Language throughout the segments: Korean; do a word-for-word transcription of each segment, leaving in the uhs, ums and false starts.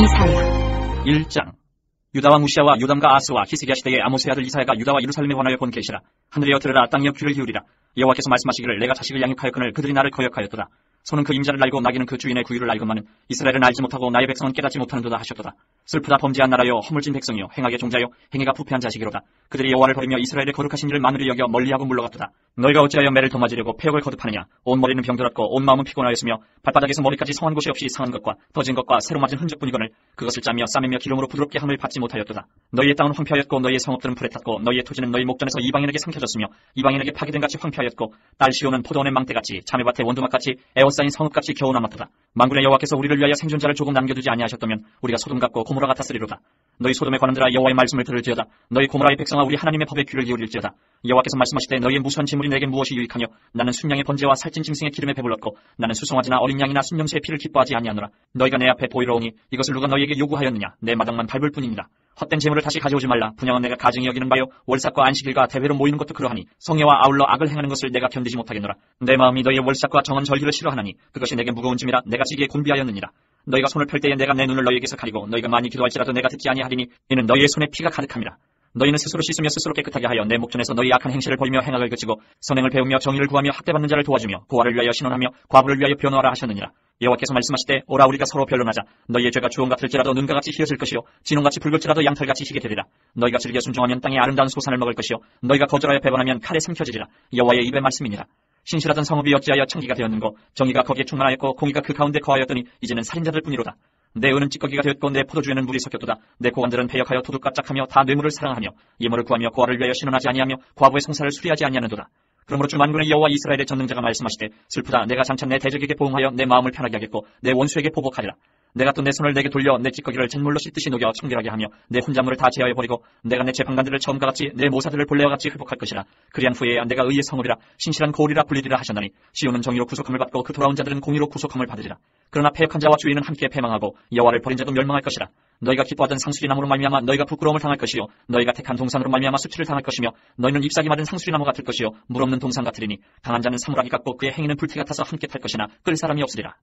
이사야 일 장. 유다와 무시아와 요담과 아스와 히스기야 시대의 아모스의 아들 이사야가 유다와 예루살렘에 관하여 본 계시라. 하늘이여 들으라, 땅이여 귀를 기울이라. 여호와께서 말씀하시기를 내가 자식을 양육하였거늘 그들이 나를 거역하였도다. 소는 그 임자를 알고 나귀는 그 주인의 구유를 알건만은 이스라엘은 알지 못하고 나의 백성은 깨닫지 못하는도다 하셨도다. 슬프다 범죄한 나라여, 허물진 백성이여, 행악의 종자여, 행위가 부패한 자식이로다. 그들이 여호와를 버리며 이스라엘의 거룩하신 일을 만으리 여겨 멀리하고 물러갔도다. 너희가 어찌하여 매를 도마지려고 폐역을 거듭하느냐. 온 머리는 병들었고 온 마음은 피곤하였으며 발바닥에서 머리까지 성한 곳이 없이 상한 것과 더진 것과 새로 맞은 흔적뿐이거늘 그것을 짜며 싸매며 기름으로 부드럽게 함을 받지 못하였도다. 너희의 땅은 황폐하였고 너희의 성읍들은 불에 탔고 너희의 토지는 너희 목전에서 이방인에게 삼켜졌으며 이방인에게 파괴된 같이 황폐하였고 딸 시온은 포도원의 망대같이 자매밭의 원두막같이 에워싸인 성읍같이 겨우 남았도다. 만군의 여호와께서 우리를 위하여 생존자를 조금 남겨두지 아니하셨다면 우리가 소돔 같고 고모라 같았으리로다. 너희 소돔에 관한들아 여호와의 말씀을 들을지어다. 너희 고모라의 백성아 우리 하나님의 법에 귀를 기울일지어다. 여호와께서 말씀하시되 너희의 무수한 지물이 내게 무엇이 유익하며 나는 순양의 번제와 살찐 짐승의 기름에 배불렀고 나는 수송아지나 어린 양이나 순염새의 피를 기뻐하지 아니하노라. 너희가 내 앞에 보이러 오니 이것을 누가 너희에게 요구하였느냐. 내 마당만 밟을 뿐이니라. 헛된 재물을 다시 가져오지 말라. 분양은 내가 가증히 여기는 바요 월삭과 안식일과 대회로 모이는 것도 그러하니 성례와 아울러 악을 행하는 것을 내가 견디지 못하겠노라. 내 마음이 너희의 월삭과 정한 절기를 싫어하나니 그것이 내게 무거운 짐이라 내가 지기에 곤비하였느니라. 너희가 손을 펼 때에 내가 내 눈을 너희에게서 가리고 너희가 많이 기도할지라도 내가 듣지 아니하리니 이는 너희의 손에 피가 가득함이라. 너희는 스스로 씻으며 스스로 깨끗하게 하여 내 목전에서 너희 악한 행실을 버리며 행악을 그치고 선행을 배우며 정의를 구하며 학대받는 자를 도와주며 고아를 위하여 신원하며 과부를 위하여 변호하라 하셨느니라. 여호와께서 말씀하시되 오라 우리가 서로 변론하자. 너희의 죄가 주홍 같을지라도 눈과 같이 희어질 것이요 진홍같이 붉을지라도 양털같이 희게 되리라. 너희가 즐겨 순종하면 땅의 아름다운 소산을 먹을 것이요 너희가 거절하여 배반하면 칼에 삼켜지리라. 여호와의 입의 말씀이니라. 신실하던 성읍이 어찌하여 창기가 되었는고 정의가 거기에 충만하였고 공의가 그 가운데 거하였더니 이제는 살인자들 뿐이로다. 내 은은 찌꺼기가 되었고 내 포도주에는 물이 섞였도다. 내 고관들은 배역하여 도둑갑작하며 다 뇌물을 사랑하며 예물을 구하며 고아를 위하여 신원하지 아니하며 과부의 송사를 수리하지 아니하는도다. 그러므로 주 만군의 여호와 이스라엘의 전능자가 말씀하시되 슬프다. 내가 장차 내 대적에게 보응하여 내 마음을 편하게 하겠고 내 원수에게 보복하리라. 내가 또 내 손을 내게 돌려 내 찌꺼기를 잿물로 씻듯이 녹여 청결하게 하며 내 혼자물을 다 제하여 버리고 내가 내 재판관들을 처음과 같이 내 모사들을 본래와 같이 회복할 것이라. 그리한 후에야 내가 의의 성읍이라 신실한 고을이라 불리리라 하셨나니 시온은 정의로 구속함을 받고 그 돌아온 자들은 공의로 구속함을 받으리라. 그러나 패역한 자와 주인은 함께 패망하고 여호와를 버린 자도 멸망할 것이라. 너희가 기뻐하던 상수리나무로 말미암아 너희가 부끄러움을 당할 것이요 너희가 택한 동산으로 말미암아 수치를 당할 것이며 너희는 잎사귀 마른 상수리나무 같을 것이요 물 없는 동산 같으리니 강한 자는 사물하기 같고 그의 행위는 불태 같아서 함께 탈 것이나 끌 사람이 없으리라.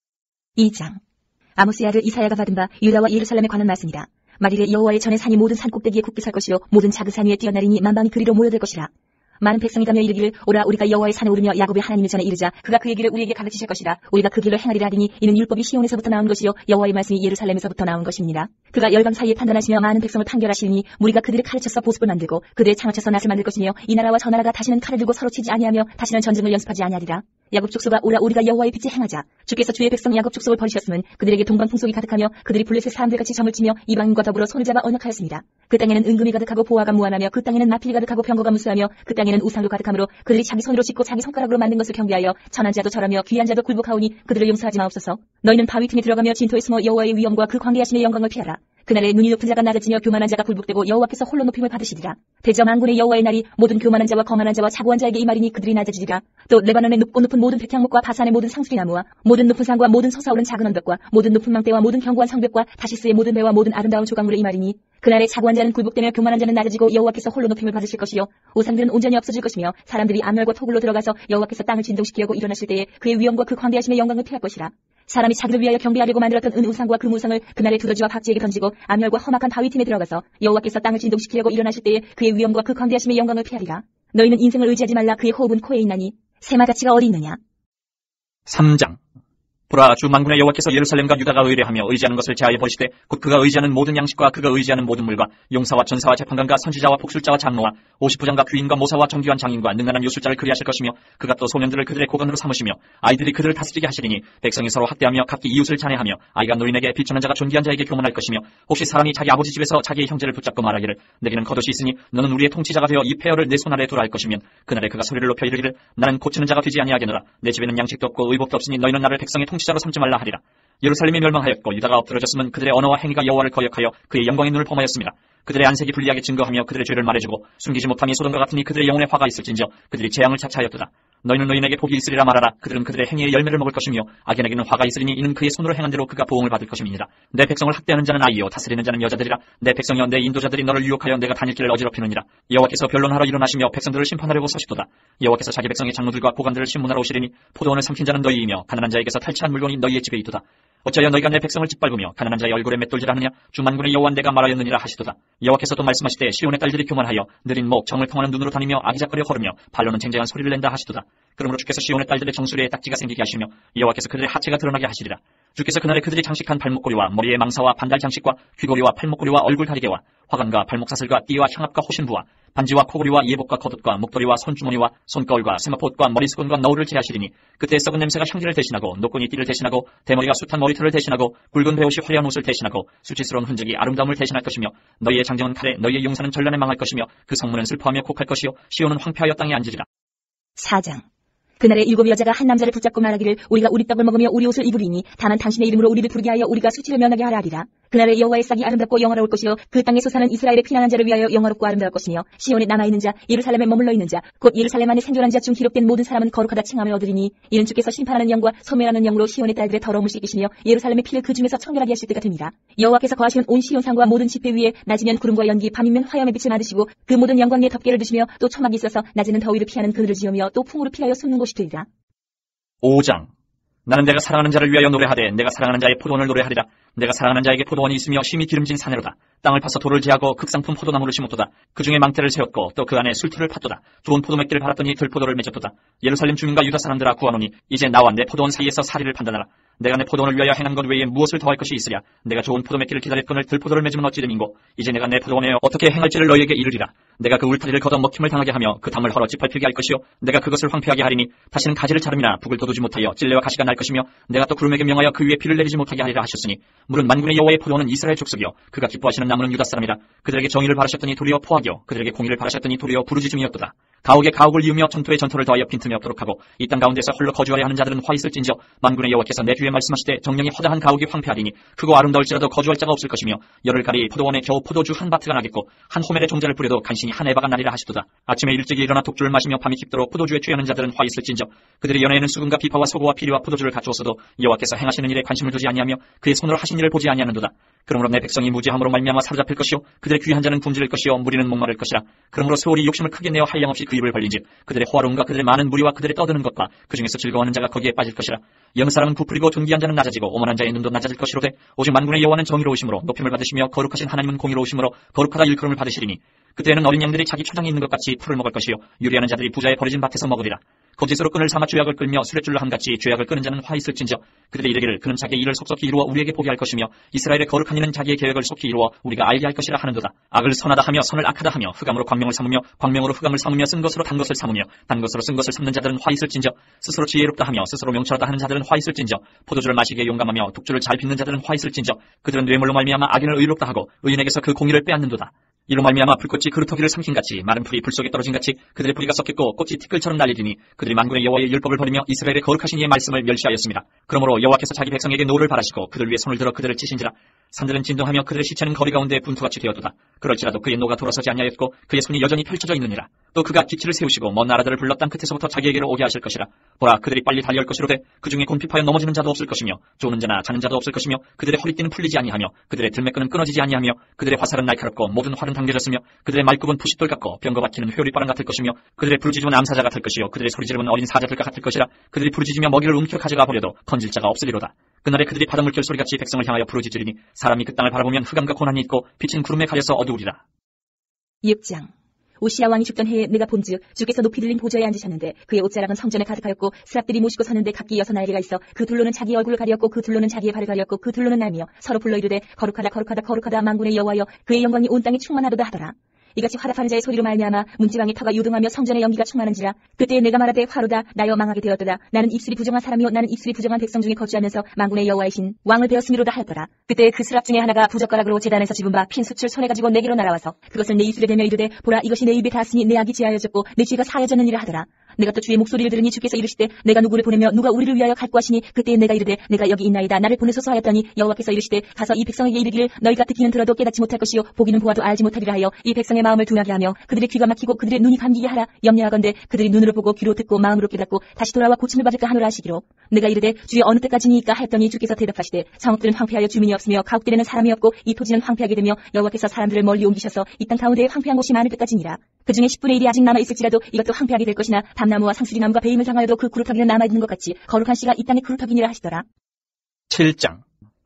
이 장. 아모스의 아들 이사야가 받은 바 유다와 예루살렘에 관한 말씀이다. 말일에 여호와의 전에 산이 모든 산 꼭대기에 굳게 살 것이요 모든 작은 산 위에 뛰어나리니 만방이 그리로 모여들 것이라. 많은 백성이 가며 이르기를 오라 우리가 여호와의 산에 오르며 야곱의 하나님의 전에 이르자. 그가 그의 길을 우리에게 가르치실 것이라. 우리가 그 길로 행하리라 하더니 이는 율법이 시온에서부터 나온 것이요 여호와의 말씀이 예루살렘에서부터 나온 것입니다. 그가 열방 사이에 판단하시며 많은 백성을 판결하시니 무리가 그들을 가르쳐서 보습을 만들고 그들의 창을 나를 만들 것이며 이 나라와 저 나라가 다시는 칼을 들고 서로 치지 아니하며 다시는 전쟁을 연습하지 아니하리라. 야곱 족속아 오라 우리가 여호와의 빛에 행하자. 주께서 주의 백성 야곱 족속을 버리셨으면 그들에게 동방풍속이 가득하며 그들이 블레셋 사람들같이 점을 치며 이방인과 더불어 손을 잡아 언약하였습니다. 그 땅에는 은금이 가득하고 보화가 무한하며 그 땅에는 마필이 가득하고 병거가 무수하며 그 땅에는 우상도 가득하므로 그들이 자기 손으로 짓고 자기 손가락으로 만든 것을 경배하여 천한 자도 절하며 귀한 자도 굴복하오니 그들을 용서하지 마옵소서. 너희는 바위 틈에 들어가며 진토에 숨어 여호와의 위엄과 그 광대하심의 영광을 피하라. 그날에 눈이 높은 자가 낮아지며 교만한 자가 굴복되고 여호와께서 홀로 높임을 받으시리라. 대저 만군의 여호와의 날이 모든 교만한 자와 거만한 자와 차고한 자에게 이 말이니 그들이 낮아지리라. 또 레바논의 높고 높은 모든 백향목과 바산의 모든 상수리나무와 모든 높은 산과 모든 솟아오른 작은 언덕과 모든 높은 망대와 모든 견고한 성벽과 다시스의 모든 배와 모든 아름다운 조각물의 이 말이니 그날에 차고한 자는 굴복되며 교만한 자는 낮아지고 여호와께서 홀로 높임을 받으실 것이요 우상들은 온전히 없어질 것이며 사람들이 암멸과 토굴로 들어가서 여호와께서 땅을 진동시키려고 일어나실 때에 그의 위엄과 그 광대하심의 영광을 피할 것이라. 사람이 자기를 위하여 경배하려고 만들었던 은 우상과 그 무상을 그날에 두더지와 박쥐에게 던지고 암멸과 험악한 바위 틈에 들어가서 여호와께서 땅을 진동시키려고 일어나실 때에 그의 위엄과 그 광대하심의 영광을 피하리라. 너희는 인생을 의지하지 말라. 그의 호흡은 코에 있나니 새마자치가 어디 있느냐. 삼 장. 보라 주 만군의 여호와께서 예루살렘과 유다가 의뢰하며 의지하는 것을 제하여 버리시되 곧 그가 의지하는 모든 양식과 그가 의지하는 모든 물과 용사와 전사와 재판관과 선지자와 복술자와 장로와 오십 부장과 귀인과 모사와 정교한 장인과 능란한 요술자를 그리하실 것이며 그가 또 소년들을 그들의 고관으로 삼으시며 아이들이 그들을 다스리게 하시리니 백성이 서로 학대하며 각기 이웃을 잔해하며 아이가 노인에게 비천한 자가 존귀한 자에게 교만할 것이며 혹시 사람이 자기 아버지 집에서 자기의 형제를 붙잡고 말하기를 내게는 겉옷이 있으니 너는 우리의 통치자가 되어 이 폐허를 내 손 아래 두라 할 것이면 그날에 그가 소리를 높여 이르기를 나는 고치는 자가 되지 아니하겠노라. 내 집에는 양식도 없고 의복도 없으니 너희는 나를 백성의 통치자로 삼지 말라 하리라. 예루살렘이 멸망하였고 유다가 엎드러졌으면 그들의 언어와 행위가 여호와를 거역하여 그의 영광의 눈을 범하였습니다. 그들의 안색이 불리하게 증거하며 그들의 죄를 말해주고 숨기지 못함이 소돔과 같으니 그들의 영혼에 화가 있을진저 그들이 재앙을 자차하였도다. 너희는 노인에게 복이 있으리라 말하라. 그들은 그들의 행위의 열매를 먹을 것이며 악인에게는 화가 있으리니 이는 그의 손으로 행한 대로 그가 보응을 받을 것임이니라. 내 백성을 학대하는 자는 아이요 다스리는 자는 여자들이라. 내 백성이여 내 인도자들이 너를 유혹하여 내가 다닐 길을 어지럽히느니라. 여호와께서 변론하러 일어나시며 백성들을 심판하려고 서시도다. 여호와께서 자기 백성의 장로들과 고관들을 신문하러 오시리니 포도원을 삼킨 자는 너희이며 가난한 자에게서 탈취한 물건이 너희의 집에 있도다. 어찌하여 너희가 내 백성을 짓밟으며 가난한 자의 얼굴에 맷돌질하느냐? 주 만군의 여호와 내가 말하였느니라 하시도다. 여호와께서 또 말씀하시되 시온의 딸들이 교만하여 느린 목 정을 통하는 눈으로 다니며 아기작거려 걸으며 발로는 쟁쟁한 소리를 낸다 하시도다. 그러므로 주께서 시온의 딸들의 정수리에 딱지가 생기게 하시며 여호와께서 그들의 하체가 드러나게 하시리라. 주께서 그날에 그들이 장식한 발목고리와 머리에 망사와 반달 장식과 귀고리와 팔목고리와 얼굴 가리개와 화관과 발목사슬과 띠와 향압과 호신부와 반지와 코고리와 예복과 겉옷과 목도리와 손주머니와 손거울과 세마포옷과 머리수건과 너울을 제하시리니 그때 썩은 냄새가 향기를 대신하고 노끈이 띠를 대신하고 대머리가 숱한 머리털을 대신하고 굵은 베옷이 화려한 옷을 대신하고 수치스러운 흔적이 아름다움을 대신할 것이며 너희의 장정은 칼에 너희의 용사는 전란에 망할 것이며 그 성문은 슬퍼하며 곡할 것이요 시온은 황폐하여 땅에 앉으리라. 사장. 그날에 일곱 여자가 한 남자를 붙잡고 말하기를 우리가 우리 떡을 먹으며 우리 옷을 입으리니 다만 당신의 이름으로 우리를 부르게 하여 우리가 수치를 면하게 하라 하리라. 그날에 여호와의 싹이 아름답고 영화로울 것이요 그 땅에 솟아는 이스라엘의 피난한 자를 위하여 영화롭고 아름다울 것이며 시온에 남아있는 자 예루살렘에 머물러 있는 자 곧 예루살렘 안에 생존한 자 중 기록된 모든 사람은 거룩하다 칭함을 얻으리니 이는 주께서 심판하는 영과 소멸하는 영으로 시온의 딸들의 더러움을 씻기시며 예루살렘의 피를 그 중에서 청결하게 하실 때가 됩니다. 여호와께서 거하시는 온 시온산과 모든 지폐 위에 낮이면 구름과 연기 밤이면 화염의 빛을 만드시고 그 모든 영광 위에 덮개를 두시며 또 초막이 있어서 낮에는 더위를 피하는 그늘을 지으며 또 풍으로 피하여 숨는 곳이 되리라. 오 장. 나는 내가 사랑하는 자를 위하여 노래하되 내가 사랑하는 자의 포도원을 노래하리라. 내가 사랑하는 자에게 포도원이 있으며 심히 기름진 사내로다. 땅을 파서 돌을 제하고 극상품 포도나무를 심었도다. 그 중에 망태를 세웠고 또 그 안에 술틀을 팠도다. 좋은 포도 맺기를 바랐더니 들포도를 맺었도다. 예루살렘 주민과 유다 사람들아 구하노니 이제 나와 내 포도원 사이에서 사리를 판단하라. 내가 내 포도원을 위하여 행한 것 외에 무엇을 더할 것이 있으랴. 내가 좋은 포도 맺기를 기다렸거늘 들포도를 맺으면 어찌 됨인고. 이제 내가 내 포도원에 어떻게 행할지를 너희에게 이르리라. 내가 그 울타리를 걷어 먹힘을 당하게 하며 그 담을 헐어 짓밟히게 할 것이요 내가 그것을 황폐하게 하리니 다시는 가지를 자름이나 북을 돋우지 못하여 찔레와 가시가 날 것이며 내가 또 구름에게 명하여 그 위에 비를 내리지 못하게 하리라 하셨으니 물은 만군의 여호와의 포도원은 이스라엘 족속이요 그가 기뻐하시는 나무는 유다 사람이라. 그들에게 정의를 바라셨더니 도리어 포악이요 그들에게 공의를 바라셨더니 도리어 부르짖음이었도다. 가옥에 가옥을 이으며 전투에 전투를 더하여 빈틈이 없도록 하고 이 땅 가운데서 홀로 거주하려 하는 자들은 화 있을진저 만군의 여호와께서 내 뒤에 말씀하시되 정령이 허다한 가옥이 황폐하리니 크고 아름다울지라도 거주할 자가 없을 것이며 열흘 가리 포도원에 겨우 포도주 한 바트가 나겠고 한 호멜의 종자를 뿌려도 간신히 한 에바가 나리라 하시도다. 아침에 일찍이 일어나 독주를 마시며 밤이 깊도록 포도주에 취하는 자들은 화 있을진저 그들의 연애에는 수금과 비파와 소고와 피리와 포도주를 갖추었어도 여호와께서 행하시는 일에 관심을 두지 아니하며 그의 손으로 하신 일을 보지 아니하는도다. 그러므로 내 백성이 무지함으로 말미암아 사로잡힐 것이요 그들의 귀한 자는 굶주릴 것이요 무리는 목마를 것이라. 그러므로 세월이 욕심을 크게 내어 한량없이 그 입을 벌린즉 그들의 호화로움과 그들의 많은 무리와 그들의 떠드는 것과 그 중에서 즐거워하는 자가 거기에 빠질 것이라. 여느 사람은 부풀리고 둔기한 자는 낮아지고 오만한 자의 눈도 낮아질 것이로되 오직 만군의 여호와는 정의로우심으로 높임을 받으시며 거룩하신 하나님은 공의로우심으로 거룩하다 일컬음을 받으시리니 그때에는 어린 양들이 자기 초장에 있는 것 같이 풀을 먹을 것이요 유리하는 자들이 부자의 버려진 밭에서 먹으리라. 거짓으로 끈을 삼아 죄악을 끌며 수레줄로 함같이 죄악을 끄는 자는 화 있을진저 그들이 이르기를 그는 자기의 일을 속속히 이루어 우리에게 보게 할 것이며 이스라엘의 거룩한 이는 자기의 계획을 속히 이루어 우리가 알게 할 것이라 하는도다. 악을 선하다 하며 선을 악하다 하며 흑암으로 광명을 삼으며 광명으로 흑암을 삼으며 쓴 것으로 단 것을 삼으며 단 것으로 쓴 것을 삼는 자들은 화 있을진저 스스로 지혜롭다 하며 스스로 명철하다 하는 자들은 화 있을진저 포도주를 마시기에 용감하며 독주를 잘 빚는 자들은 화 있을진저 그들은 뇌물로 말미암아 악인을 의롭다 하고 의인에게서 그 공의를 빼앗는도다. 이로 말미암아 불꽃이 그루터기를 삼킨 같이 마른 풀이 불 속에 떨어진 같이 그들의 뿌리가 썩겠고 꽃이 티끌처럼 날리리니 그들이 만군의 여호와의 율법을 버리며 이스라엘의 거룩하신 이의 말씀을 멸시하였습니다. 그러므로 여호와께서 자기 백성에게 노를 바라시고 그들 위에 손을 들어 그들을 치신지라. 산들은 진동하며 그들의 시체는 거리 가운데 분투같이 되었도다. 그럴지라도 그의 노가 돌아서지 아니하였고 그의 손이 여전히 펼쳐져 있느니라. 또 그가 기치를 세우시고 먼 나라들을 불러 땅 끝에서부터 자기에게로 오게 하실 것이라. 보라 그들이 빨리 달려올 것이로되 그 중에 곤핍하여 넘어지는 자도 없을 것이며 쪼는 자나 자는 자도 없을 것이며 그들의 허리띠는 풀리지 아니하며 그들의 들매끈은 끊어지지 아니하며 그들의 화살은 날카롭고 모든 활은 당겨졌으며 그들의 말굽은 푸싯돌 같고 병거 박히는 회오리바람 같을 것이며 그들의 부르짖음은 암사자 같을 것이요 그들의 소리지름은 어린 사자들과 같을 것이라. 그들이 부르짖으며 먹이를 움켜 가져가 버려도 건질 자가 없으리로다. 그날에 그들이 바닷물결 소리같이 백성을 향하여 부르짖으리니 사람이 그 땅을 바라보면 흑암과 고난이 있고 빛은 구름에 가려서 어두우리라. 육 장. 오시야 왕이 죽던 해에 내가 본즉 주께서 높이 들린 보좌에 앉으셨는데 그의 옷자락은 성전에 가득하였고 스랍들이 모시고 섰는데 각기 여섯 날개가 있어 그 둘로는 자기의 얼굴을 가리었고 그 둘로는 자기의 발을 가리었고 그 둘로는 날며 서로 불러 이르되 거룩하다 거룩하다 거룩하다 만군의 여호와여 그의 영광이 온 땅에 충만하도다 하더라. 이같이 화답하는 자의 소리로 말미암아 문지방의 터가 요동하며 성전의 연기가 충만한지라. 그때에 내가 말하되 화로다 나여 망하게 되었도다. 나는 입술이 부정한 사람이요 나는 입술이 부정한 백성 중에 거주하면서 만군의 여호와이신 왕을 배웠음이로다 하였더라. 그때에 그 스랍 중에 하나가 부젓가락으로 제단에서 집은 바 핀 숯을 손에 가지고 내게로 날아와서 그것을 내 입술에 대며 이르되 보라 이것이 내 입에 닿았으니 내 악이 지하여졌고 내 죄가 사하여졌느니라 하더라. 내가 또 주의 목소리를 들으니 주께서 이르시되 내가 누구를 보내며 누가 우리를 위하여 갈고 하시니 그때에 내가 이르되 내가 여기 있나이다 나를 보내소서 하였더니 여호와께서 이르시되 가서 이 백성에게 이르기를 너희가 듣기는 들어도 깨닫지 못할 것이요 보기는 보아도 알지 못하리라 하여 이 백성의 마음을 둔하게 하며 그들의 귀가 막히고 그들의 눈이 감기게 하라. 염려하건대 그들이 눈으로 보고 귀로 듣고 마음으로 깨닫고 다시 돌아와 고침을 받을까 하노라 하시기로. 내가 이르되 주여 어느 때까지니까 하였더니 주께서 대답하시되 성읍들은 황폐하여 주민이 없으며 가옥들에는 사람이 없고 이 토지는 황폐하게 되며 여호와께서 사람들을 멀리 옮기셔서 이 땅 가운데에 황폐한 곳이 많을 때까지니라. 그 중에 십분의 일이 아직 남아 있을지라도 이것도 황폐하게 될 것이나 밤나무와 상수리나무가 배임을 당하여도 그 그루터기는 남아 있는 것 같이 거룩한 씨가 이 땅의 그루터기니라 하시더라. 칠 장.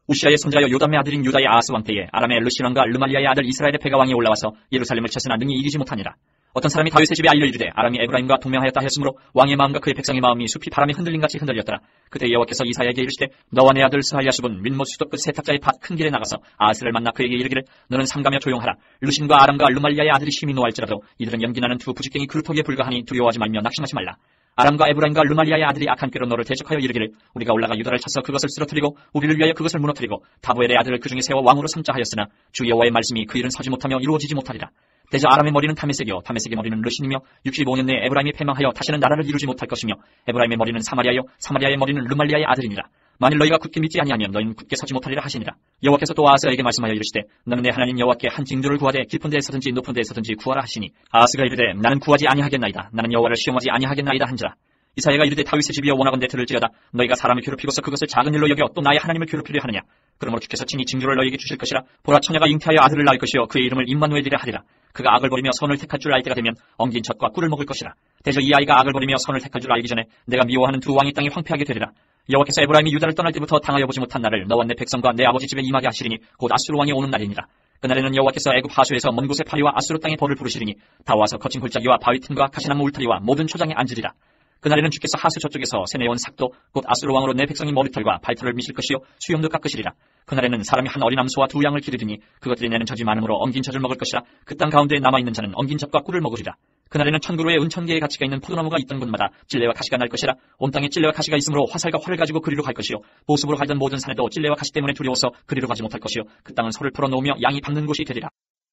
우시아의 손자여 요담의 아들인 유다의 아하스 왕 때에 아람의 르신 왕과 르말리아의 아들 이스라엘의 패가 왕이 올라와서 예루살렘을 쳤으나 능히 이기지 못하니라. 어떤 사람이 다윗의 집에 알려 이르되 아람이 에브라임과 동맹하였다 하였으므로 왕의 마음과 그의 백성의 마음이 숲이 바람에 흔들림같이 흔들렸더라. 그때 여호와께서 이사야에게 이르시되 너와 내 아들 스하랴숲은 윗못 수도 끝 세탁자의 밭 큰 길에 나가서 아하스를 만나 그에게 이르기를 너는 삼가며 조용하라. 르신과 아람과 르말리아의 아들이 심히 노할지라도 이들은 연기나는 두 부직갱이 그루터기에 불과하니 두려워하지 말며 낙심하지 말라. 아람과 에브라임과 르말리아의 아들이 악한 꾀로 너를 대적하여 이르기를 우리가 올라가 유다를 쳐서 그것을 쓰러뜨리고 우리를 위하여 그것을 무너뜨리고 다보엘의 아들을 그 중에 세워 왕으로 삼자 하였으나 주 여호와의 말씀이 그 일은 서지 못하며 이루어지지 못하리라. 대저 아람의 머리는 다메섹이요 다메섹의 머리는 르신이며 육십오 년 내에 에브라임이 패망하여 다시는 나라를 이루지 못할 것이며 에브라임의 머리는 사마리아요 사마리아의 머리는 르말리아의 아들이니라. 만일 너희가 굳게 믿지 아니하면 너희는 굳게 서지 못하리라 하시니라. 여호와께서 또 아하스에게 말씀하여 이르시되 너는 내 하나님 여호와께 한 징조를 구하되 깊은 데에서든지 높은 데에서든지 구하라 하시니 아하스가 이르되 나는 구하지 아니하겠나이다. 나는 여호와를 시험하지 아니하겠나이다 한지라. 이사야가 이르되 다윗의 집이여 원하건대 들을지어다. 너희가 사람을 괴롭히고서 그것을 작은 일로 여겨 또 나의 하나님을 괴롭히려 하느냐. 그러므로 주께서 친히 징조를 너희에게 주실 것이라. 보라 처녀가 잉태하여 아들을 낳을 것이요 그의 이름을 임마누엘이라 하리라. 그가 악을 버리며 선을 택할 줄 알 때가 되면 엉긴 젖과 꿀을 먹을 것이라. 대저 이 아이가 악을 버리며 선을 택할 줄 알기 전에 내가 미워하는 두 왕의 땅이 황폐하게 되리라. 여호와께서 에브라임이 유다를 떠날 때부터 당하여 보지 못한 날을 너와 내 백성과 내 아버지 집에 임하게 하시리니 곧 아수르 왕이 오는 날이니라. 그날에는 여호와께서 애굽 하수에서 먼 곳의 파리와 아수르 땅의 벌을 부르시리니 다 와서 거친 골짜기와 바위 틈과 가시나무 울타리와 모든 초장에 앉으리라. 그날에는 주께서 하수 저쪽에서 세내온 삭도 곧 아수르 왕으로 내 백성이 머리털과 발털을 미실 것이요 수염도 깎으시리라. 그날에는 사람이 한 어린 암소와 두 양을 기르리니 그것들이 내는 젖이 많음으로 엉긴 젖을 먹을 것이라. 그 땅 가운데 남아있는 자는 엉긴 젖과 꿀을 먹으리라. 그날에는 천그루의 은천개의 가치가 있는 포도나무가 있던 곳마다 찔레와 가시가 날 것이라. 온 땅에 찔레와 가시가 있으므로 화살과 활을 가지고 그리로 갈 것이요 보습으로 갈던 모든 산에도 찔레와 가시 때문에 두려워서 그리로 가지 못할 것이요 그 땅은 소를 풀어놓으며 양이 밟는 곳이 되리라.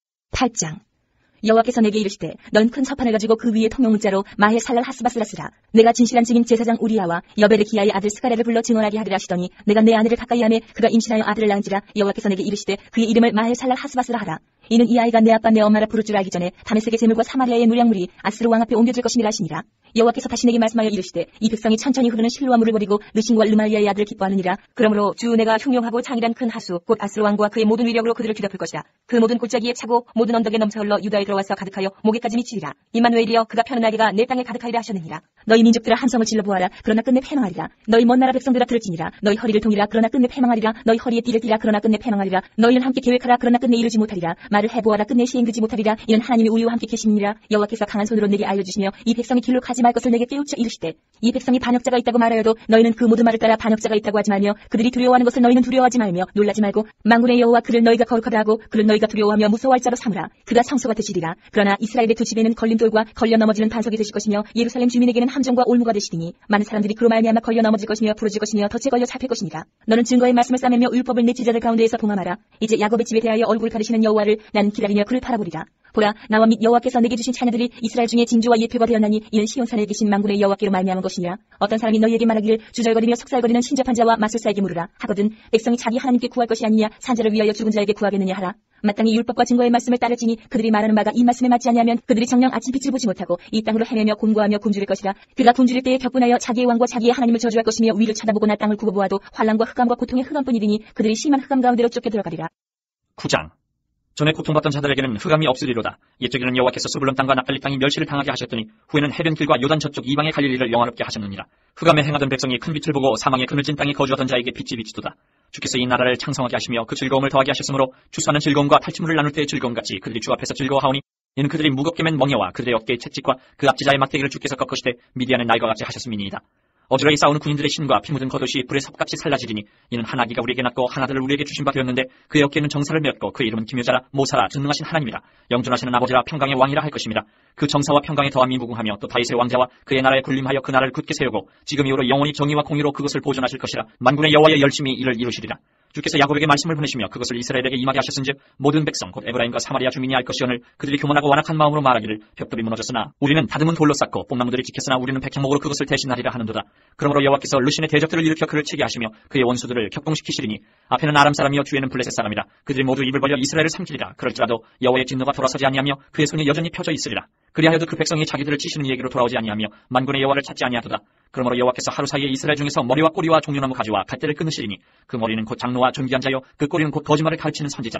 팔 장. 여호와께서 내게 이르시되 넌 큰 서판을 가지고 그 위에 통용문자로 마헬 살랄 하스바스라 쓰라. 내가 진실한 증인 제사장 우리야와 여베르기야의 아들 스가랴를 불러 증언하게 하리라 하시더니 내가 내 아내를 가까이하매 그가 임신하여 아들을 낳은지라. 여호와께서 내게 이르시되 그의 이름을 마헬 살랄 하스바스라 하라. 이는 이 아이가 내 아빠 내 엄마라 부를 줄 알기 전에 다메섹의 재물과 사마리아의 무량물이 아스르 왕 앞에 옮겨질 것임이라 하시니라. 여호와께서 다시 내게 말씀하여 이르시되 이 백성이 천천히 흐르는 실로와 물을 버리고 르신과 르말리아의 아들을 기뻐하느니라. 그러므로 주 내가 흉용하고 장이란 큰 하수 곧 아스르 왕과 그의 모든 위력으로 그들을 뒤덮을 것이라. 그 모든 골짜기에 차고 모든 언덕에 넘쳐 흘러 유다에 들어와서 가득하여 목에까지 미치리라. 임마누엘이여 그가 펴는 날개가 내 땅에 가득하리라 하셨느니라. 너희 민족들아 함성을 질러 보아라. 그러나 끝내 패망하리라. 너희 먼 나라 백성들아 들을지니라. 너희 허리를 동이라. 그러나 끝내 패망하리라. 너희 허리에 띠를 띠라. 그러나 끝내 패망하리라. 너희는 함께 계획하라. 그러나 끝내 이루지 못하리라. 말을 해보아라. 끝내 시행되지 못하리라. 이는 하나님이 우리와 함께 계심이니라. 여호와께서 강한 손으로 내게 알려주시며 이 백성이 길로 가지 말 것을 내게 깨우쳐 이르시되 이 백성이 반역자가 있다고 말하여도 너희는 그 모든 말을 따라 반역자가 있다고 하지 말며 그들이 두려워하는 것을 너희는 두려워하지 말며 놀라지 말고 만군의 여호와 그를 너희가 거룩하다 하고 그를 너희가 두려워하며 무서워할 자로 삼으라. 그가 성소가 되시리라. 그러나 이스라엘의 두 집에는 걸림돌과 걸려 넘어지는 반석이 되실 것이며 예루살렘 주민에게는 함정과 올무가 되시리니 많은 사람들이 그로 말미암아 걸려 넘어질 것이며 부러질 것이며 덫에 걸려 잡힐 것이니라. 너는 증거의 말씀을 싸매며 율법을 내 지자들 가운데에서 봉함하라. 이제 야곱의 집에 대하여 얼굴 가리시는 여호와를 나는 기다리며 그를 바라보리라. 보라 나와 및 여호와께서 내게 주신 자녀들이 이스라엘 중에 징조와 예표가 되었나니 이는 시온산에 계신 만군의 여호와께로 말미암은 것이니라. 어떤 사람이 너희에게 말하기를 주절거리며 속살거리는 신접한 자와 마술사에게 물으라 하거든 백성이 자기 하나님께 구할 것이 아니냐 산자를 위하여 죽은 자에게 구하겠느냐 하라. 마땅히 율법과 증거의 말씀을 따를지니 그들이 말하는 바가 이 말씀에 맞지 아니하면 그들이 정녕 아침빛을 보지 못하고 이 땅으로 헤매며 곤고하며 굶주릴 것이라. 그가 굶주릴 때에 격분하여 자기의 왕과 자기의 하나님을 저주할 것이며 위를 쳐다보고 나 땅을 굽어보아도 환난과 흑암과 고통의 흑암뿐이니 그들이 심한 흑암 가운데로 쫓겨 들어가리라. 구 장. 전에 고통받던 자들에게는 흑암이 없으리로다. 옛적에는 여호와께서 스불론 땅과 납달리 땅이 멸시를 당하게 하셨더니 후에는 해변 길과 요단 저쪽 이방의 갈릴리를 영화롭게 하셨느니라. 흑암에 행하던 백성이 큰 빛을 보고 사망의 그늘진 땅에 거주하던 자에게 빛이 비치도다. 주께서 이 나라를 창성하게 하시며 그 즐거움을 더하게 하셨으므로 주사는 즐거움과 탈취물을 나눌 때의 즐거움같이 그들이 주 앞에서 즐거워하오니 이는 그들이 무겁게 맨 멍에와 그들의 어깨의 채찍과 그 앞지자의 막대기를 주께서 꺾으시되 미디안의 날과 같이 하셨음이니이다. 어지러이 싸우는 군인들의 신과 피 묻은 겉옷이 불에 섭같이 살라지리니 이는 한 아기가 우리에게 낳고 한 아들을 우리에게 주신 바 되었는데 그의 어깨에는 정사를 메었고 그의 이름은 기묘자라 모사라 전능하신 하나님이라 영존하시는 아버지라 평강의 왕이라 할 것입니다. 그 정사와 평강에 더함이 무궁하며 또 다윗의 왕자와 그의 나라에 군림하여 그 나라를 굳게 세우고 지금 이후로 영원히 정의와 공의로 그것을 보존하실 것이라. 만군의 여호와의 열심히 이를 이루시리라. 주께서 야곱에게 말씀을 보내시며 그것을 이스라엘에게 임하게 하셨은즉 모든 백성 곧 에브라임과 사마리아 주민이 알 것이오늘 그들이 교만하고 완악한 마음으로 말하기를 벽돌이 무너졌으나 우리는 다듬은 돌로 쌓고 뽕나무들이 지켰으나 우리는 백향목으로 그것을 대신하리라 하는도다. 그러므로 여호와께서 르신의 대적들을 일으켜 그를 치게 하시며 그의 원수들을 격동시키시리니 앞에는 아람 사람이요 뒤에는 블레셋 사람이라. 그들이 모두 입을 벌려 이스라엘을 삼키리라. 그럴지라도 여호와의 진노가 돌아서지 아니하며 그의 손이 여전히 펴져 있으리라. 그리하여도 그 백성이 자기들을 치시는 얘기로 돌아오지 아니하며 만군의 여호와를 찾지 아니하도다. 그러므로 여호와께서 하루 사이에 이스라엘 중에서 머리와 꼬리와 종려나무 가지와 갈대를 끊으시리니 그 머리는 곧 장로와 존귀한 자요 그 꼬리는 곧 거짓말을 가르치는 선지자라.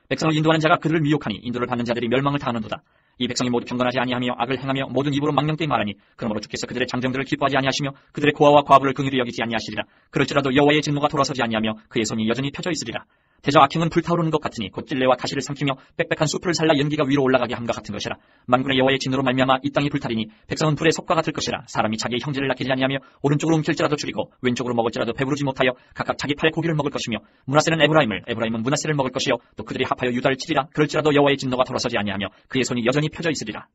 백성을 인도하는 자가 그들을 미혹하니 인도를 받는 자들이 멸망을 당하는도다. 이 백성이 모두 경건하지 아니하며 악을 행하며 모든 입으로 망령되이 말하니 그러므로 주께서 그들의 장정들을 기뻐하지 아니하시며 그들의 고아와 과부를 긍휼히 여기지 아니하시리라. 그럴지라도 여호와의 진노가 돌아서지 아니하며 그의 손이 여전히 펴져 있으리라. 대저 악행은 불타오르는 것 같으니 곧 찔레와 가시를 삼키며 빽빽한 숲을 살라 연기가 위로 올라가게 함과 같은 것이라. 만군의 여호와의 진노로 말미암아 이 땅이 불타리니 백성은 불의 섭과 같을 것이라. 사람이 자기의 형제를 아끼지 아니하며 오른쪽으로 움킬지라도 줄이고 왼쪽으로 먹을지라도 배부르지 못하여 각각 자기 팔의 고기를 먹을 것이며 므낫세는 에브라임을 에브라임은 므낫세를 먹을 것이요 또 그들이 합하여 유다를 치리라. 그럴지라도 여호와의 진노가 돌아서지 아니하며 그의 손이 여전히 펴져 있으리라.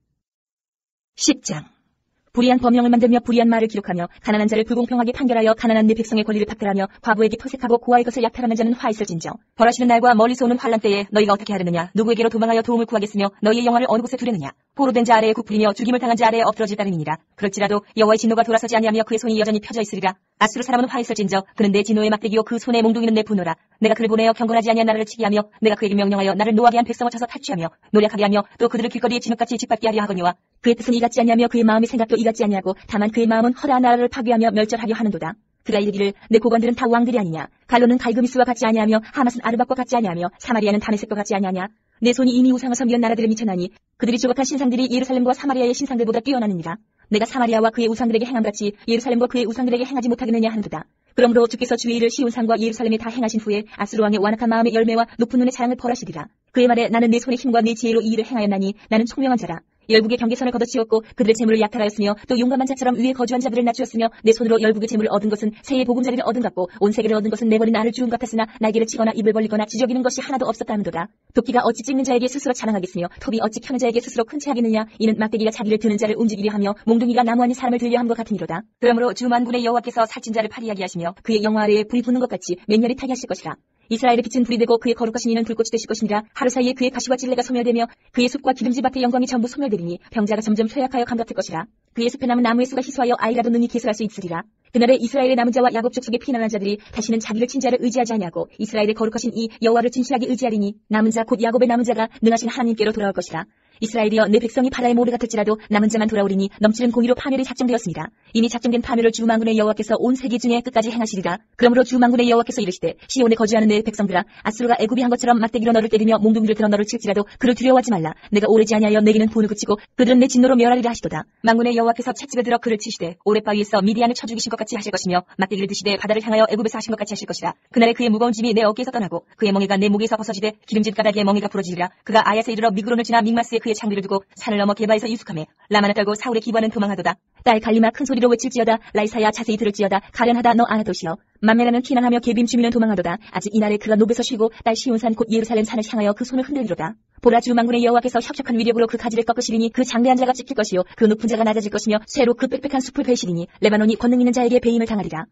십 장. 불의한 법령을 만들며 불의한 말을 기록하며 가난한 자를 불공평하게 판결하여 가난한 내 백성의 권리를 박탈하며 과부에게 토색하고 고아의 것을 약탈하는 자는 화 있을진저. 벌하시는 날과 멀리서 오는 환란 때에 너희가 어떻게 하려느냐. 누구에게로 도망하여 도움을 구하겠으며 너희의 영화를 어느 곳에 두려느냐. 포로된 자 아래에 굽으리며 죽임을 당한 자 아래에 엎드러질 따름이니라. 그럴지라도 여호와의 진노가 돌아서지 아니하며 그의 손이 여전히 펴져 있으리라. 아수르 사람은 화 있을진저. 그는 내 진노의 막대기요 그 손에 몽둥이는 내 분노라. 내가 그를 보내어 경건하지 아니한 나라를 치게 하며 내가 그에게 명령하여 나를 노하게 한 백성을 쳐서 탈취하며 노력하게 하며 또 그들을 길거리에 진흙같이 짓밟게 하려 하거니와 그의 뜻은 이 같지 아니하며 그의 마음의 생각도 이 같지 아니하고 다만 그의 마음은 허다한 나라를 파괴하며 멸절하려 하는도다. 그가 이르기를 내 고관들은 다 왕들이 아니냐. 갈로는 갈그미스와 같지 아니하며 하맛은 아르밧과 같지 아니하며 사마리아는 다메섹과 같지 아니하냐. 내 손이 이미 우상을 섬기는 나라들을 미쳐나니 그들이 조각한 신상들이 예루살렘과 사마리아의 신상들보다 뛰어나느니라. 내가 사마리아와 그의 우상들에게 행함같이 예루살렘과 그의 우상들에게 행하지 못하겠느냐 하는도다. 그러므로 주께서 주의 일을 시온산과 예루살렘에 다 행하신 후에 아수르 왕의 완악한 마음의 열매와 높은 눈의 자랑을 벌하시리라. 그의 말에 나는 내 손의 힘과 내 지혜로 이 일을 행하였나니 나는 총명한 자라. 열국의 경계선을 걷어치웠고 그들의 재물을 약탈하였으며 또 용감한 자처럼 위에 거주한 자들을 낮추었으며 내 손으로 열국의 재물을 얻은 것은 새의 보금자리를 얻은 같고 온 세계를 얻은 것은 내버린 알을 주운 같았으나 날개를 치거나 입을 벌리거나 지저귀는 것이 하나도 없었다 하는도다. 도끼가 어찌 찢는 자에게 스스로 자랑하겠으며 톱이 어찌 켜는 자에게 스스로 큰 체하겠느냐. 이는 막대기가 자기를 드는 자를 움직이려 하며 몽둥이가 나무 아닌 사람을 들려 함과 같으니로다. 그러므로 주 만군의 여호와께서 살찐 자를 파리하게 하시며 그의 영화 아래에 불이 붙는 것 같이 맹렬히 타게 하실 것이라. 이스라엘의 빛은 불이 되고 그의 거룩하신 이는 불꽃이 되실 것이니라. 하루 사이에 그의 가시와 찔레가 소멸되며 그의 숲과 기름지밭의 영광이 전부 소멸되리니 병자가 점점 쇠약하여 감같을 것이라. 그의 숲에 남은 나무의 수가 희소하여 아이라도 능히 계속할 수 있으리라. 그날에 이스라엘의 남은 자와 야곱 족속의 피난한 자들이 다시는 자기를 친 자를 의지하지 아니하고 이스라엘의 거룩하신 이 여호와를 진실하게 의지하리니 남은 자 곧 야곱의 남은 자가 능하신 하나님께로 돌아올 것이라. 이스라엘이여 내 백성이 바다의 모래 같을지라도 남은 자만 돌아오리니 넘치는 공의로 파멸이 작정되었습니다. 이미 작정된 파멸을 주 만군의 여호와께서 온 세계 중에 끝까지 행하시리라. 그러므로 주 만군의 여호와께서 이르시되 시온에 거주하는 내 백성들아 아수르가 애굽이 한 것처럼 막대기로 너를 때리며 몽둥이를 들어 너를 칠지라도 그를 두려워하지 말라. 내가 오래지 아니하여 내게는 분을 그치고 그들은 내 진노로 멸하리라 하시도다. 만군의 여호와께서 찻집에 들어 그를 치시되 오랫바위에서 미디안을 쳐 죽이신 것 같이 하실 것이며 막대기를 드시되 바다를 향하여 애굽에서 하신 것 같이 하실 것이라. 그날에 그의 무거운 짐이 내 어깨에서 떠나고 그의 멍에가 내 목에서 벗어지되 기름진 가닥에 멍에가 부러지리라. 그가 아야에 이르러 미그론을 지나 믹마스에 그의 장비를 두고 산을 넘어 게바에서 유숙하며 라만을 떨고 사울의 기관은 도망하도다. 딸 갈리마 큰 소리로 외칠지어다. 라이사야 자세히 들을지어다. 가련하다 너 아나도시여. 맘메라는 피난하며 게빔 주민은 도망하도다. 아직 이날에 그가 노베서 쉬고 딸 시온산 곧 예루살렘 산을 향하여 그 손을 흔들리로다. 보라 주 만군의 여호와께서 혁혁한 위력으로 그 가지를 꺾으시리니 그 장대한 자가 찢길 것이요 그 높은 자가 낮아질 것이며 쇠로 그 빽빽한 숲을 베시리니 레바논이 권능 있는 자에게 배임을 당하리라.